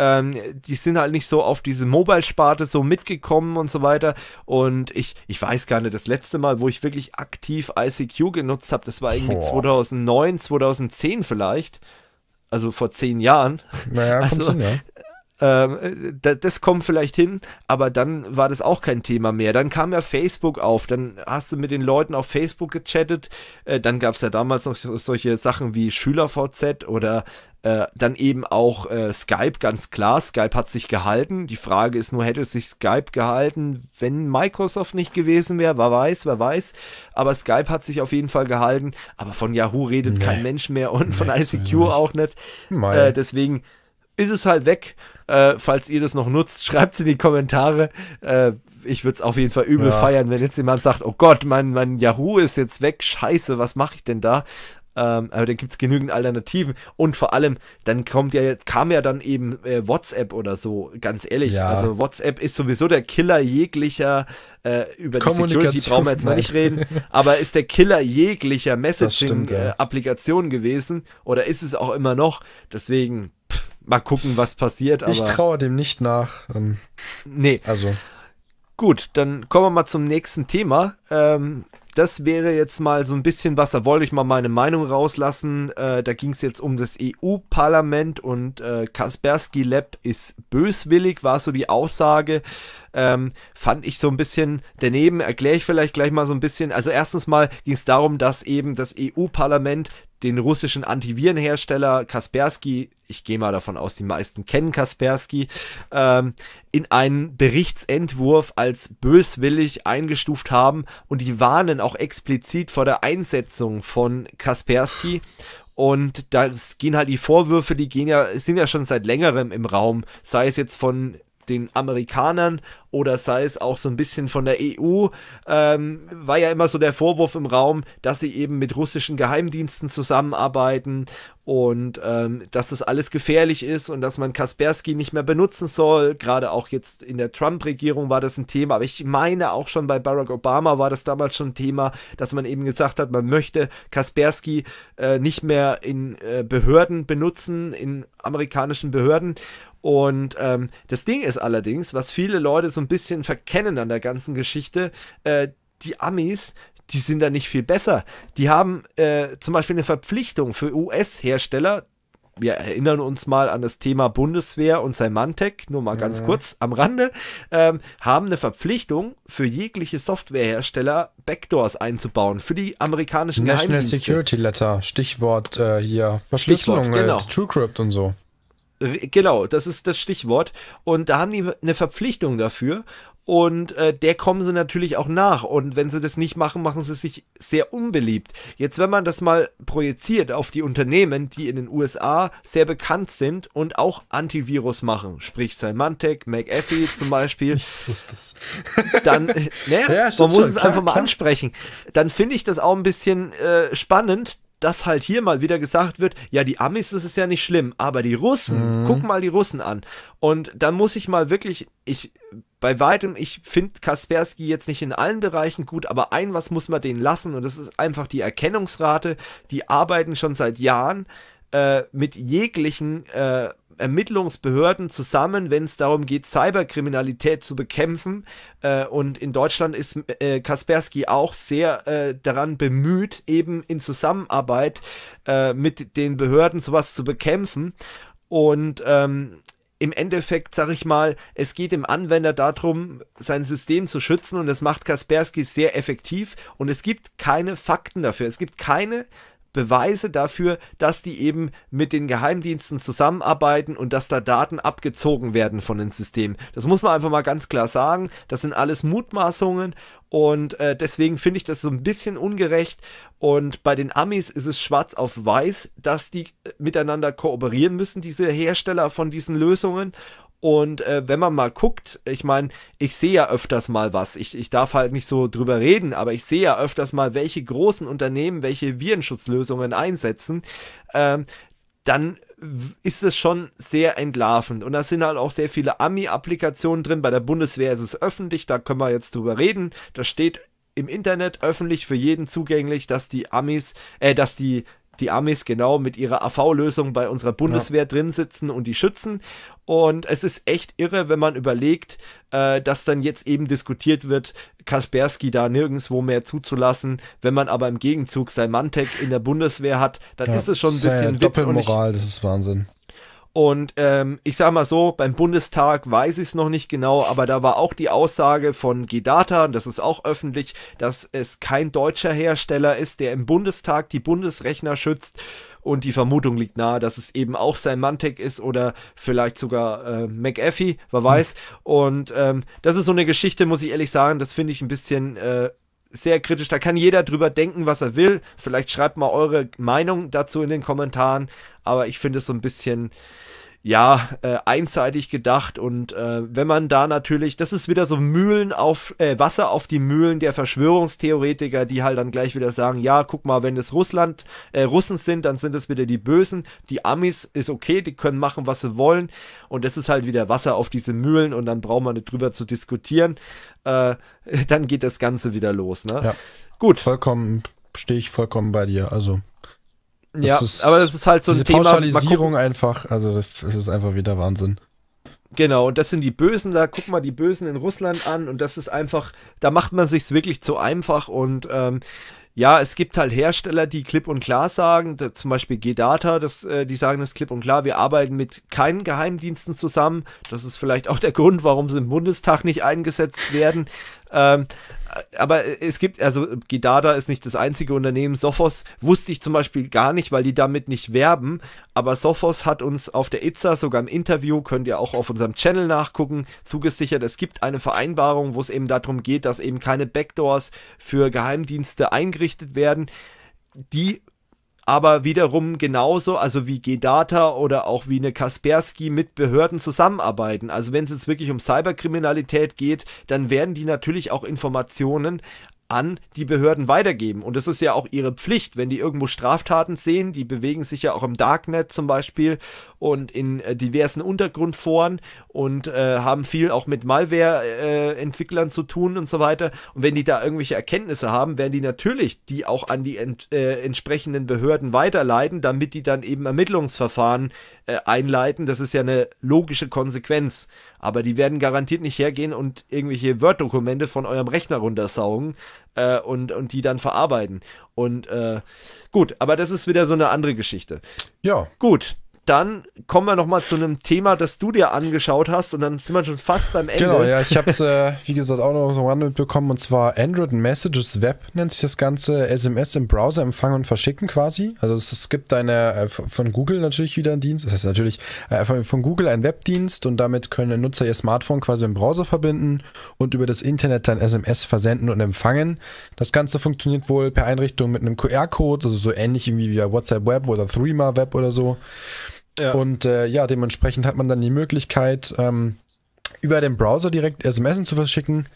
die sind halt nicht so auf diese Mobile-Sparte so mitgekommen und so weiter. Und ich weiß gar nicht, das letzte Mal, wo ich wirklich aktiv ICQ genutzt habe, das war irgendwie 2009, 2010 vielleicht. Also vor 10 Jahren. Naja, also, kommt hin, ja. Das kommt vielleicht hin, aber dann war das auch kein Thema mehr. Dann kam ja Facebook auf, dann hast du mit den Leuten auf Facebook gechattet, dann gab es ja damals noch solche Sachen wie SchülerVZ oder dann eben auch Skype, ganz klar. Skype hat sich gehalten. Die Frage ist nur, hätte sich Skype gehalten, wenn Microsoft nicht gewesen wäre? Wer weiß. Aber Skype hat sich auf jeden Fall gehalten. Aber von Yahoo redet kein Mensch mehr und von ICQ auch nicht. Deswegen ist es halt weg. Falls ihr das noch nutzt, schreibt es in die Kommentare. Ich würde es auf jeden Fall übel feiern, wenn jetzt jemand sagt, oh Gott, mein Yahoo ist jetzt weg, scheiße, was mache ich denn da? Aber dann gibt es genügend Alternativen und vor allem, dann kam ja dann eben WhatsApp oder so, ganz ehrlich, also WhatsApp ist sowieso der Killer jeglicher, über die Security brauchen wir jetzt mal nicht reden, aber ist der Killer jeglicher Messaging-Applikationen gewesen oder ist es auch immer noch, deswegen mal gucken, was passiert. Ich traue dem nicht nach. Nee. Also. Gut, dann kommen wir mal zum nächsten Thema. Das wäre jetzt mal so ein bisschen was, da wollte ich mal meine Meinung rauslassen. Da ging es jetzt um das EU-Parlament und Kaspersky Lab ist böswillig, war so die Aussage. Fand ich so ein bisschen daneben, erkläre ich vielleicht gleich mal so ein bisschen. Also erstens mal ging es darum, dass eben das EU-Parlament den russischen Antivirenhersteller Kaspersky, ich gehe mal davon aus, die meisten kennen Kaspersky, in einen Berichtsentwurf als böswillig eingestuft haben und die warnen auch explizit vor der Einsetzung von Kaspersky. Und da gehen halt die Vorwürfe, sind ja schon seit längerem im Raum, sei es jetzt von den Amerikanern oder sei es auch so ein bisschen von der EU, war ja immer so der Vorwurf im Raum, dass sie eben mit russischen Geheimdiensten zusammenarbeiten und dass das alles gefährlich ist und dass man Kaspersky nicht mehr benutzen soll. Gerade auch jetzt in der Trump-Regierung war das ein Thema, aber ich meine auch schon bei Barack Obama war das damals schon ein Thema, dass man eben gesagt hat, man möchte Kaspersky nicht mehr in Behörden benutzen, in amerikanischen Behörden. Und das Ding ist allerdings, was viele Leute so ein bisschen verkennen an der ganzen Geschichte, die Amis, die sind da nicht viel besser. Die haben zum Beispiel eine Verpflichtung für US-Hersteller. Wir erinnern uns mal an das Thema Bundeswehr und Symantec, nur mal ganz kurz am Rande, haben eine Verpflichtung für jegliche Softwarehersteller Backdoors einzubauen, für die amerikanischen National Geheimdienste. Security Letter, Stichwort hier, Verschlüsselung, genau. TrueCrypt und so. Genau, das ist das Stichwort. Und da haben die eine Verpflichtung dafür. Und der kommen sie natürlich auch nach. Und wenn sie das nicht machen, machen sie sich sehr unbeliebt. Jetzt, wenn man das mal projiziert auf die Unternehmen, die in den USA sehr bekannt sind und auch Antivirus machen, sprich Symantec, McAfee zum Beispiel. Ich wusste es. Dann, man muss es einfach mal ansprechen. Dann finde ich das auch ein bisschen spannend, dass halt hier mal wieder gesagt wird, ja, die Amis, das ist ja nicht schlimm, aber die Russen, guck mal die Russen an. Und dann muss ich mal wirklich, bei weitem, ich finde Kaspersky jetzt nicht in allen Bereichen gut, aber was muss man denen lassen und das ist einfach die Erkennungsrate. Die arbeiten schon seit Jahren mit jeglichen Ermittlungsbehörden zusammen, wenn es darum geht, Cyberkriminalität zu bekämpfen. Und in Deutschland ist Kaspersky auch sehr daran bemüht, eben in Zusammenarbeit mit den Behörden sowas zu bekämpfen. Und im Endeffekt, sag ich mal, es geht dem Anwender darum, sein System zu schützen und das macht Kaspersky sehr effektiv und es gibt keine Fakten dafür. Es gibt keine Beweise dafür, dass die eben mit den Geheimdiensten zusammenarbeiten und dass da Daten abgezogen werden von den Systemen. Das muss man einfach mal ganz klar sagen. Das sind alles Mutmaßungen und deswegen finde ich das so ein bisschen ungerecht. Und bei den Amis ist es schwarz auf weiß, dass die miteinander kooperieren müssen, diese Hersteller von diesen Lösungen. Und wenn man mal guckt, ich meine, ich sehe ja öfters mal was, ich darf halt nicht so drüber reden, aber ich sehe ja öfters mal, welche großen Unternehmen welche Virenschutzlösungen einsetzen, dann ist es schon sehr entlarvend. Und da sind halt auch sehr viele Ami-Applikationen drin, bei der Bundeswehr ist es öffentlich, da können wir jetzt drüber reden, da steht im Internet öffentlich für jeden zugänglich, dass die Amis genau mit ihrer AV-Lösung bei unserer Bundeswehr drin sitzen und die schützen. Und es ist echt irre, wenn man überlegt, dass dann jetzt eben diskutiert wird, Kaspersky da nirgendwo mehr zuzulassen. Wenn man aber im Gegenzug Symantec in der Bundeswehr hat, dann ist es schon ein bisschen Witz. Doppelmoral, das ist Wahnsinn. Und ich sag mal so, beim Bundestag weiß ich es noch nicht genau, aber da war auch die Aussage von G-Data, und das ist auch öffentlich, dass es kein deutscher Hersteller ist, der im Bundestag die Bundesrechner schützt. Und die Vermutung liegt nahe, dass es eben auch Symantec ist oder vielleicht sogar McAfee, wer weiß. Und das ist so eine Geschichte, muss ich ehrlich sagen, das finde ich ein bisschen sehr kritisch. Da kann jeder drüber denken, was er will. Vielleicht schreibt mal eure Meinung dazu in den Kommentaren. Aber ich finde es so ein bisschen, ja, einseitig gedacht. Und wenn man da natürlich, das ist wieder so Wasser auf die Mühlen der Verschwörungstheoretiker, die halt dann gleich wieder sagen, ja, guck mal, wenn es Russen sind, dann sind es wieder die Bösen. Die Amis ist okay, die können machen, was sie wollen. Und das ist halt wieder Wasser auf diese Mühlen und dann braucht man nicht drüber zu diskutieren. Dann geht das Ganze wieder los, ne? Ja. Gut. Stehe ich vollkommen bei dir, also. Ja, aber das ist halt so ein Thema. Diese Pauschalisierung einfach, also das ist einfach wieder Wahnsinn. Genau, und das sind die Bösen, da guck mal die Bösen in Russland an und das ist einfach, da macht man sich's wirklich zu einfach und ja, es gibt halt Hersteller, die klipp und klar sagen, zum Beispiel G-Data, die sagen das klipp und klar, wir arbeiten mit keinen Geheimdiensten zusammen. Das ist vielleicht auch der Grund, warum sie im Bundestag nicht eingesetzt werden. Aber es gibt, also G-Data ist nicht das einzige Unternehmen. Sophos wusste ich zum Beispiel gar nicht, weil die damit nicht werben. Aber Sophos hat uns auf der ITSA, sogar im Interview, könnt ihr auch auf unserem Channel nachgucken, zugesichert, es gibt eine Vereinbarung, wo es eben darum geht, dass eben keine Backdoors für Geheimdienste eingerichtet werden, die aber wiederum genauso, also wie G-Data oder auch wie eine Kaspersky mit Behörden zusammenarbeiten. Also wenn es jetzt wirklich um Cyberkriminalität geht, dann werden die natürlich auch Informationen an die Behörden weitergeben. Und das ist ja auch ihre Pflicht, wenn die irgendwo Straftaten sehen, die bewegen sich ja auch im Darknet zum Beispiel und in diversen Untergrundforen und haben viel auch mit Malware-Entwicklern zu tun und so weiter. Und wenn die da irgendwelche Erkenntnisse haben, werden die natürlich die auch an die entsprechenden Behörden weiterleiten, damit die dann eben Ermittlungsverfahren einleiten. Das ist ja eine logische Konsequenz. Aber die werden garantiert nicht hergehen und irgendwelche Word-Dokumente von eurem Rechner runtersaugen und die dann verarbeiten. Und gut, aber das ist wieder so eine andere Geschichte. Ja. Gut. Dann kommen wir nochmal zu einem Thema, das du dir angeschaut hast und dann sind wir schon fast beim Ende. Genau, ja, ich habe es, wie gesagt, auch noch so mitbekommen und zwar Android Messages Web nennt sich das Ganze, SMS im Browser empfangen und verschicken quasi. Also es gibt von Google natürlich wieder einen Dienst, das heißt natürlich von Google einen Webdienst und damit können Nutzer ihr Smartphone quasi im Browser verbinden und über das Internet dann SMS versenden und empfangen. Das Ganze funktioniert wohl per Einrichtung mit einem QR-Code, also so ähnlich wie via WhatsApp Web oder Threema Web oder so. Ja. Und ja, dementsprechend hat man dann die Möglichkeit, über den Browser direkt SMS zu verschicken.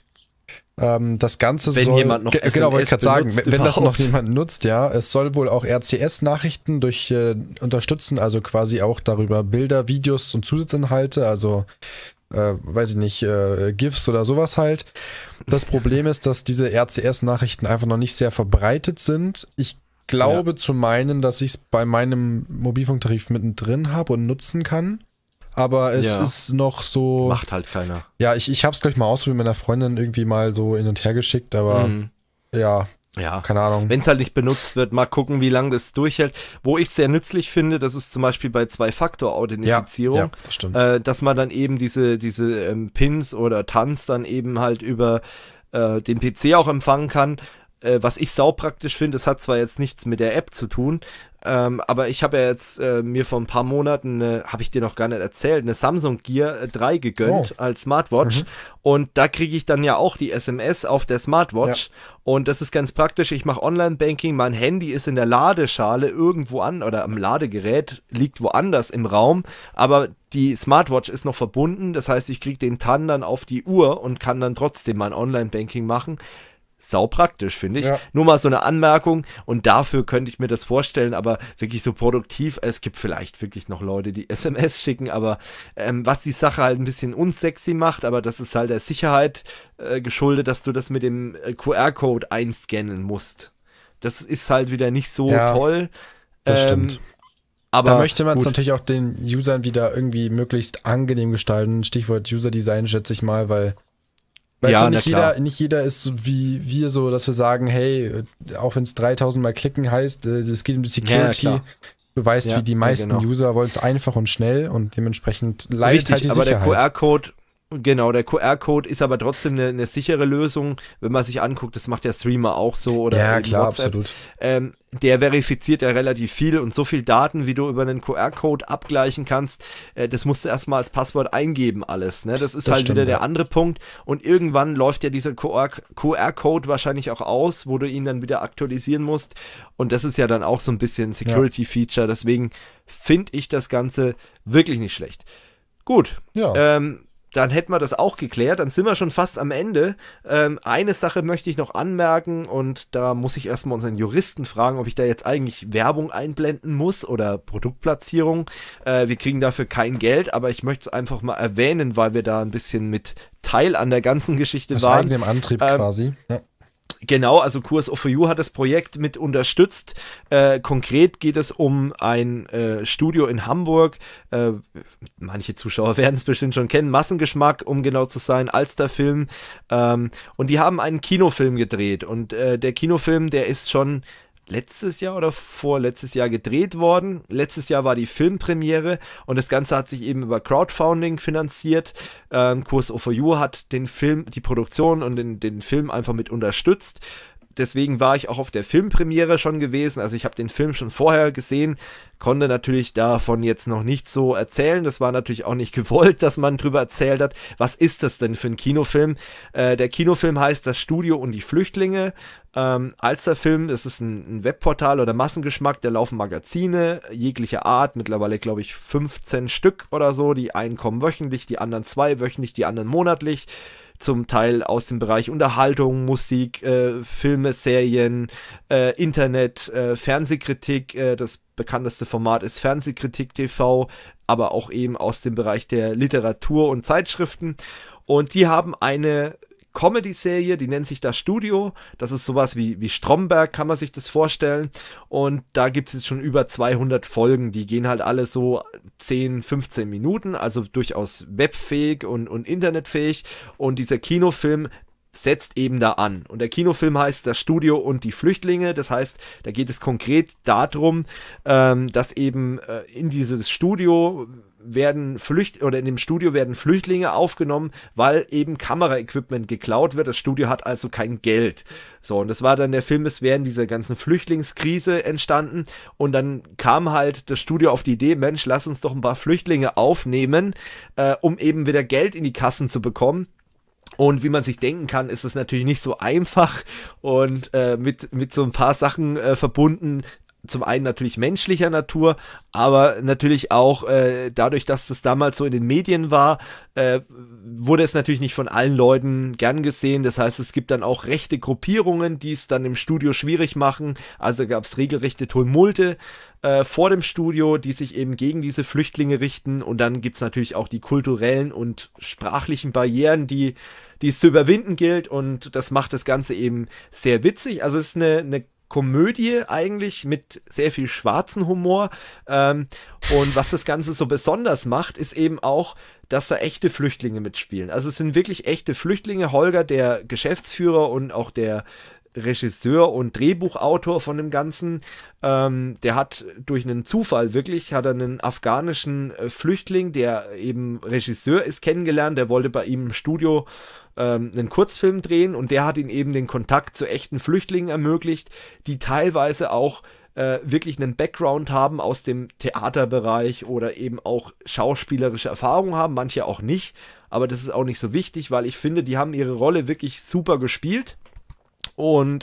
Das Ganze wenn soll, jemand noch SMS genau, wollte ich gerade sagen, wenn das noch überhaupt jemand nutzt, ja, es soll wohl auch RCS-Nachrichten unterstützen, also quasi auch darüber Bilder, Videos und Zusatzinhalte, also weiß ich nicht, GIFs oder sowas halt. Das Problem ist, dass diese RCS-Nachrichten einfach noch nicht sehr verbreitet sind. Ich glaube zu meinen, dass ich es bei meinem Mobilfunktarif mittendrin habe und nutzen kann. Aber es ist noch so. Macht halt keiner. Ja, ich habe es gleich mal ausprobiert mit meiner Freundin irgendwie mal so hin und her geschickt, aber ja, keine Ahnung. Wenn es halt nicht benutzt wird, mal gucken, wie lange das durchhält. Wo ich es sehr nützlich finde, das ist zum Beispiel bei Zwei-Faktor-Authentifizierung, ja, das stimmt. Dass man dann eben diese Pins oder TANs dann eben halt über den PC auch empfangen kann. Was ich saupraktisch finde, das hat zwar jetzt nichts mit der App zu tun, aber ich habe ja jetzt mir vor ein paar Monaten, habe ich dir noch gar nicht erzählt, eine Samsung Gear 3 gegönnt als Smartwatch und da kriege ich dann ja auch die SMS auf der Smartwatch und das ist ganz praktisch, ich mache Online-Banking, mein Handy ist in der Ladeschale irgendwo an oder am Ladegerät, liegt woanders im Raum, aber die Smartwatch ist noch verbunden, das heißt, ich kriege den TAN dann auf die Uhr und kann dann trotzdem mein Online-Banking machen. Sau praktisch, finde ich. Ja. Nur mal so eine Anmerkung und dafür könnte ich mir das vorstellen, aber wirklich so produktiv, es gibt vielleicht wirklich noch Leute, die SMS schicken, aber was die Sache halt ein bisschen unsexy macht, aber das ist halt der Sicherheit geschuldet, dass du das mit dem QR-Code einscannen musst. Das ist halt wieder nicht so toll. Das stimmt. Aber da möchte man es natürlich auch den Usern wieder irgendwie möglichst angenehm gestalten. Stichwort User-Design, schätze ich mal, weil weißt du, nicht jeder ist so wie wir so, dass wir sagen, hey, auch wenn es 3000 Mal klicken heißt, es geht um die Security, Du weißt, Ja, wie die meisten genau. User wollen es einfach und schnell und dementsprechend leidet halt die aber Sicherheit. der QR-Code, genau, der QR-Code ist aber trotzdem eine sichere Lösung, wenn man sich anguckt, das macht der Streamer auch so oder Ja, eben klar, WhatsApp. absolut. Der verifiziert ja relativ viel und so viel Daten, wie du über einen QR-Code abgleichen kannst, das musst du erstmal als Passwort eingeben alles, ne? Das ist Das halt stimmt, wieder der ja. andere Punkt und irgendwann läuft ja dieser QR-Code wahrscheinlich auch aus, wo du ihn dann wieder aktualisieren musst und das ist ja dann auch so ein bisschen Security-Feature, deswegen finde ich das Ganze wirklich nicht schlecht. Gut, Ja. dann hätten wir das auch geklärt, dann sind wir schon fast am Ende. Eine Sache möchte ich noch anmerken und da muss ich erstmal unseren Juristen fragen, ob ich da jetzt eigentlich Werbung einblenden muss oder Produktplatzierung. Wir kriegen dafür kein Geld, aber ich möchte es einfach mal erwähnen, weil wir da ein bisschen mit Teil an der ganzen Geschichte Aus waren. eigenem Antrieb quasi. Ja. Genau, also Kurs4U hat das Projekt mit unterstützt. Konkret geht es um ein Studio in Hamburg. Manche Zuschauer werden es bestimmt schon kennen. Massengeschmack, um genau zu sein, Alsterfilm. Und die haben einen Kinofilm gedreht. Und der Kinofilm, der ist schon letztes Jahr oder vorletztes Jahr gedreht worden. Letztes Jahr war die Filmpremiere und das Ganze hat sich eben über Crowdfunding finanziert. Kurs4U hat den Film, die Produktion und den Film einfach mit unterstützt. Deswegen war ich auch auf der Filmpremiere schon gewesen. Also ich habe den Film schon vorher gesehen, konnte natürlich davon jetzt noch nicht so erzählen. Das war natürlich auch nicht gewollt, dass man drüber erzählt hat. Was ist das denn für ein Kinofilm? Der Kinofilm heißt Das Studio und die Flüchtlinge. Alsterfilm, das ist ein Webportal oder Massengeschmack, da laufen Magazine jeglicher Art, mittlerweile glaube ich 15 Stück oder so. Die einen kommen wöchentlich, die anderen 2 wöchentlich, die anderen monatlich. Zum Teil aus dem Bereich Unterhaltung, Musik, Filme, Serien, Internet, Fernsehkritik. Das bekannteste Format ist Fernsehkritik TV, aber auch eben aus dem Bereich der Literatur und Zeitschriften. Und die haben eine Comedy-Serie, die nennt sich Das Studio. Das ist sowas wie Stromberg, kann man sich das vorstellen. Und da gibt es jetzt schon über 200 Folgen. Die gehen halt alle so 10, 15 Minuten, also durchaus webfähig und internetfähig. Und dieser Kinofilm setzt eben da an. Und der Kinofilm heißt Das Studio und die Flüchtlinge. Das heißt, da geht es konkret darum, dass eben in dieses Studio in dem Studio werden Flüchtlinge aufgenommen, weil eben Kameraequipment geklaut wird. Das Studio hat also kein Geld. So, und das war dann der Film, es wäre in dieser ganzen Flüchtlingskrise entstanden und dann kam halt das Studio auf die Idee, Mensch, lass uns doch ein paar Flüchtlinge aufnehmen, um eben wieder Geld in die Kassen zu bekommen. Und wie man sich denken kann, ist es natürlich nicht so einfach und mit so ein paar Sachen verbunden. Zum einen natürlich menschlicher Natur, aber natürlich auch dadurch, dass das damals so in den Medien war, wurde es natürlich nicht von allen Leuten gern gesehen. Das heißt, es gibt dann auch rechte Gruppierungen, die es dann im Studio schwierig machen. Also gab es regelrechte Tumulte vor dem Studio, die sich eben gegen diese Flüchtlinge richten. Und dann gibt es natürlich auch die kulturellen und sprachlichen Barrieren, die es zu überwinden gilt. Und das macht das Ganze eben sehr witzig. Also es ist eine Komödie eigentlich mit sehr viel schwarzen Humor. Und was das Ganze so besonders macht, ist eben auch, dass da echte Flüchtlinge mitspielen. Also es sind wirklich echte Flüchtlinge. Holger, der Geschäftsführer und auch der Regisseur und Drehbuchautor von dem Ganzen, der hat durch einen Zufall wirklich, hat er einen afghanischen Flüchtling, der eben Regisseur ist, kennengelernt, der wollte bei ihm im Studio einen Kurzfilm drehen und der hat ihm eben den Kontakt zu echten Flüchtlingen ermöglicht, die teilweise auch wirklich einen Background haben aus dem Theaterbereich oder eben auch schauspielerische Erfahrung haben, manche auch nicht, aber das ist auch nicht so wichtig, weil ich finde, die haben ihre Rolle wirklich super gespielt. Und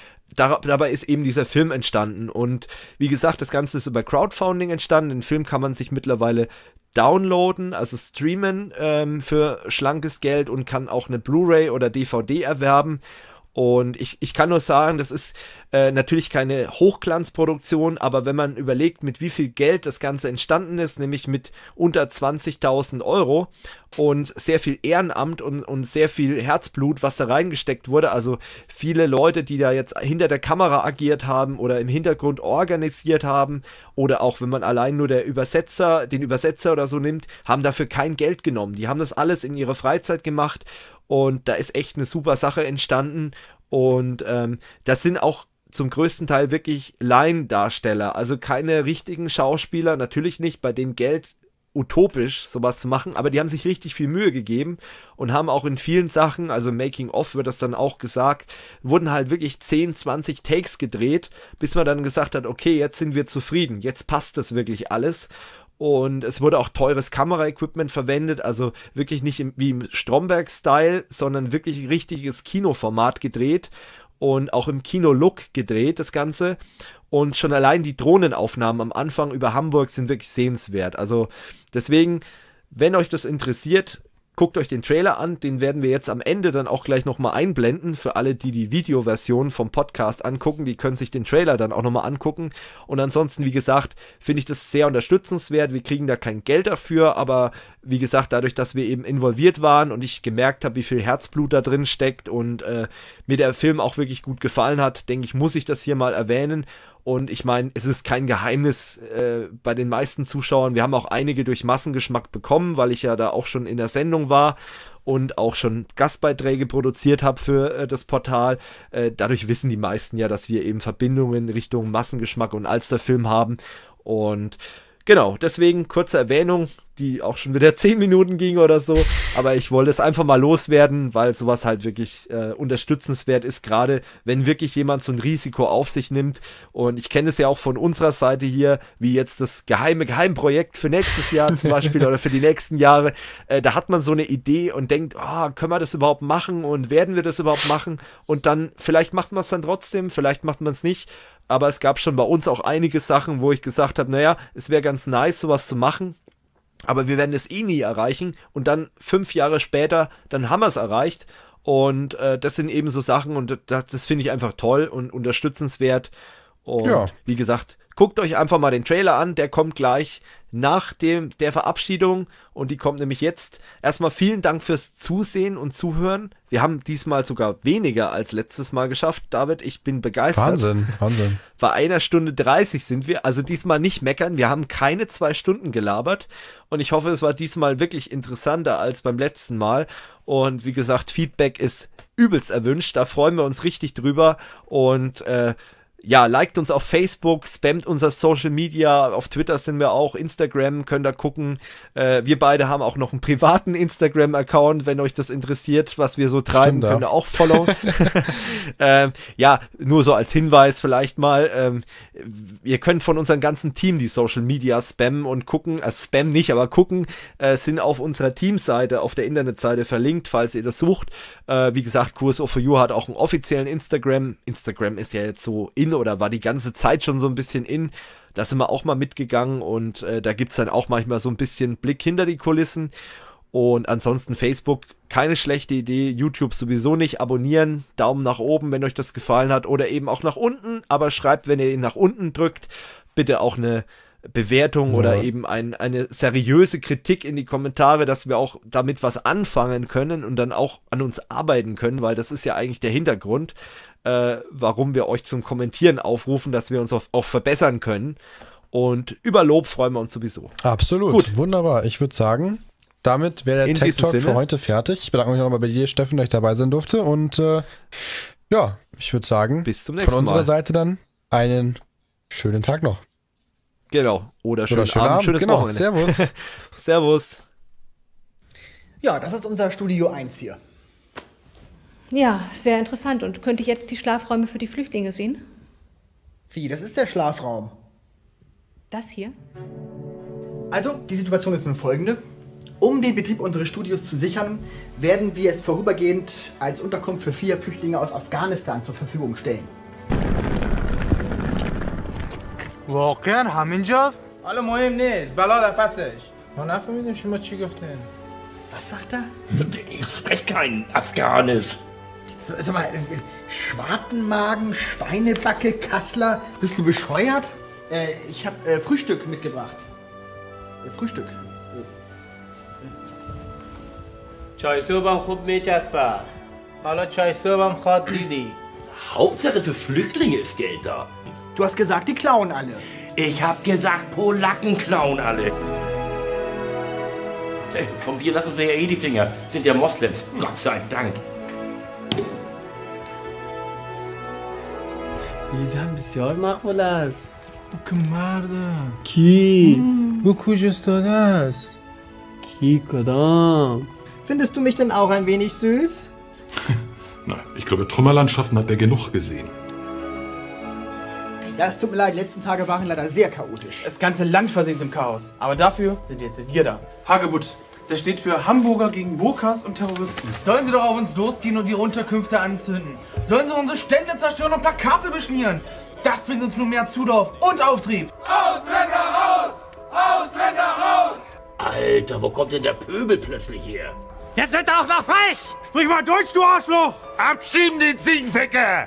dabei ist eben dieser Film entstanden. Und wie gesagt, das Ganze ist über Crowdfunding entstanden. Den Film kann man sich mittlerweile downloaden, also streamen für schlankes Geld und kann auch eine Blu-ray oder DVD erwerben. Und ich kann nur sagen, das ist natürlich keine Hochglanzproduktion, aber wenn man überlegt, mit wie viel Geld das Ganze entstanden ist, nämlich mit unter 20.000 Euro und sehr viel Ehrenamt und sehr viel Herzblut, was da reingesteckt wurde, also viele Leute, die da jetzt hinter der Kamera agiert haben oder im Hintergrund organisiert haben oder auch wenn man allein nur den Übersetzer oder so nimmt, haben dafür kein Geld genommen. Die haben das alles in ihrer Freizeit gemacht und da ist echt eine super Sache entstanden und das sind auch zum größten Teil wirklich Laiendarsteller, also keine richtigen Schauspieler, natürlich nicht, bei dem Geld utopisch, sowas zu machen, aber die haben sich richtig viel Mühe gegeben und haben auch in vielen Sachen, also Making-of wird das dann auch gesagt, wurden halt wirklich 10, 20 Takes gedreht, bis man dann gesagt hat, okay, jetzt sind wir zufrieden, jetzt passt das wirklich alles. Und es wurde auch teures Kameraequipment verwendet, also wirklich nicht wie im Stromberg-Style, sondern wirklich richtiges Kinoformat gedreht und auch im Kino-Look gedreht, das Ganze. Und schon allein die Drohnenaufnahmen am Anfang über Hamburg sind wirklich sehenswert. Also deswegen, wenn euch das interessiert, guckt euch den Trailer an, den werden wir jetzt am Ende dann auch gleich nochmal einblenden. Für alle, die die Videoversion vom Podcast angucken, die können sich den Trailer dann auch nochmal angucken. Und ansonsten, wie gesagt, finde ich das sehr unterstützenswert. Wir kriegen da kein Geld dafür, aber wie gesagt, dadurch, dass wir eben involviert waren und ich gemerkt habe, wie viel Herzblut da drin steckt und mir der Film auch wirklich gut gefallen hat, denke ich, muss ich das hier mal erwähnen. Und ich meine, es ist kein Geheimnis bei den meisten Zuschauern. Wir haben auch einige durch Massengeschmack bekommen, weil ich ja da auch schon in der Sendung war und auch schon Gastbeiträge produziert habe für das Portal. Dadurch wissen die meisten ja, dass wir eben Verbindungen Richtung Massengeschmack und Alsterfilm haben. Und genau, deswegen kurze Erwähnung, die auch schon wieder 10 Minuten ging oder so, aber ich wollte es einfach mal loswerden, weil sowas halt wirklich unterstützenswert ist, gerade wenn wirklich jemand so ein Risiko auf sich nimmt. Und ich kenne es ja auch von unserer Seite hier, wie jetzt das Geheimprojekt für nächstes Jahr zum Beispiel oder für die nächsten Jahre. Da hat man so eine Idee und denkt, können wir das überhaupt machen und werden wir das überhaupt machen? Und dann, vielleicht macht man es dann trotzdem, vielleicht macht man es nicht. Aber es gab schon bei uns auch einige Sachen, wo ich gesagt habe, naja, es wäre ganz nice, sowas zu machen. Aber wir werden es eh nie erreichen. Und dann 5 Jahre später, dann haben wir es erreicht. Und das sind eben so Sachen und das finde ich einfach toll und unterstützenswert. Und wie gesagt, guckt euch einfach mal den Trailer an. Der kommt gleich nach der Verabschiedung und die kommt nämlich jetzt. Erstmal vielen Dank fürs Zusehen und Zuhören. Wir haben diesmal sogar weniger als letztes Mal geschafft. David, ich bin begeistert. Wahnsinn. Bei 1 Stunde 30 sind wir, also diesmal nicht meckern. Wir haben keine 2 Stunden gelabert und ich hoffe, es war diesmal wirklich interessanter als beim letzten Mal. Und wie gesagt, Feedback ist übelst erwünscht. Da freuen wir uns richtig drüber und ja, liked uns auf Facebook, spammt unser Social Media, auf Twitter sind wir auch, Instagram, könnt ihr gucken. Wir beide haben auch noch einen privaten Instagram-Account, wenn euch das interessiert, was wir so treiben, könnt ihr auch followen. Ja, nur so als Hinweis vielleicht mal, ihr könnt von unserem ganzen Team die Social Media spammen und gucken, Spam nicht, aber gucken, sind auf unserer Teamseite, auf der Internetseite verlinkt, falls ihr das sucht. Wie gesagt, Kurs4U hat auch einen offiziellen Instagram. Instagram ist ja jetzt so in oder war die ganze Zeit schon so ein bisschen in. Da sind wir auch mal mitgegangen und da gibt es dann auch manchmal so ein bisschen Blick hinter die Kulissen. Und ansonsten Facebook, keine schlechte Idee, YouTube sowieso nicht, abonnieren, Daumen nach oben, wenn euch das gefallen hat oder eben auch nach unten, aber schreibt, wenn ihr ihn nach unten drückt, bitte auch eine Bewertung oder eben eine seriöse Kritik in die Kommentare, dass wir auch damit was anfangen können und dann auch an uns arbeiten können, weil das ist ja eigentlich der Hintergrund, warum wir euch zum Kommentieren aufrufen, dass wir uns auch verbessern können. Und über Lob freuen wir uns sowieso. Absolut, gut. Wunderbar. Ich würde sagen, damit wäre der Tech Talk für heute fertig. Ich bedanke mich nochmal bei dir, Steffen, dass ich dabei sein durfte. Und ja, ich würde sagen, bis zum nächsten Mal. Von unserer Mal. Seite dann einen schönen Tag noch. Genau. Oder schönen Abend. Schönes Wochenende. Servus. Servus. Ja, das ist unser Studio 1 hier. Ja, sehr interessant. Und könnte ich jetzt die Schlafräume für die Flüchtlinge sehen? Wie, das ist der Schlafraum. Das hier? Also, die Situation ist nun folgende. Um den Betrieb unseres Studios zu sichern, werden wir es vorübergehend als Unterkunft für 4 Flüchtlinge aus Afghanistan zur Verfügung stellen. واقعا همینجاست؟ حالا مهم نیست بلا پسش ما نفهمیدیم شما چی گفتین. Was sagt er? Ich spreche kein Afghanisch. Sag mal, Schwartenmagen, Schweinebacke, Kassler, bist du bescheuert? Ich hab Frühstück mitgebracht. Frühstück. چای صبحم خوب میچسبه. حالا چای صبحم خواد دیدی. Hauptsache für Flüchtlinge ist Geld da. Du hast gesagt, die klauen alle. Ich hab gesagt, Polacken klauen alle. Von mir lassen sie ja eh die Finger. Sind ja Moslems. Gott sei Dank. ایزم بسیار مقبول است. که مرده کی؟ او کجاست داده است؟ کی کدام؟ Findest du mich denn auch ein wenig süß? Na, ich glaube, Trümmerlandschaften hat er genug gesehen. Ja, es tut mir leid, die letzten Tage waren leider sehr chaotisch. Das ganze Land versinkt im Chaos. Aber dafür sind jetzt wir da. Hagebutt, das steht für Hamburger gegen Burkas und Terroristen. Sollen sie doch auf uns losgehen und die Unterkünfte anzünden? Sollen sie unsere Stände zerstören und Plakate beschmieren? Das bringt uns nur mehr Zulauf und Auftrieb. Ausländer raus! Ausländer raus! Alter, wo kommt denn der Pöbel plötzlich her? Jetzt wird er auch noch frech! Sprich mal Deutsch, du Arschloch! Abschieben den Ziegenficker!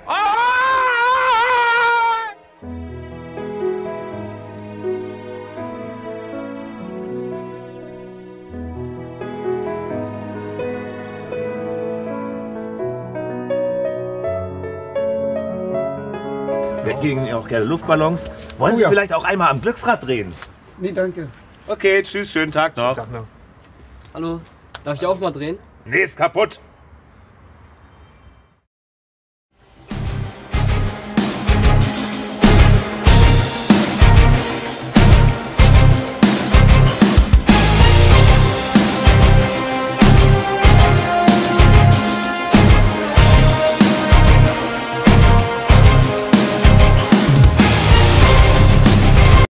Wir kriegen auch gerne Luftballons. Wollen Sie vielleicht auch einmal am Glücksrad drehen? Nee, danke. Okay, tschüss, schönen Tag noch. Hallo, darf ich auch mal drehen? Nee, ist kaputt.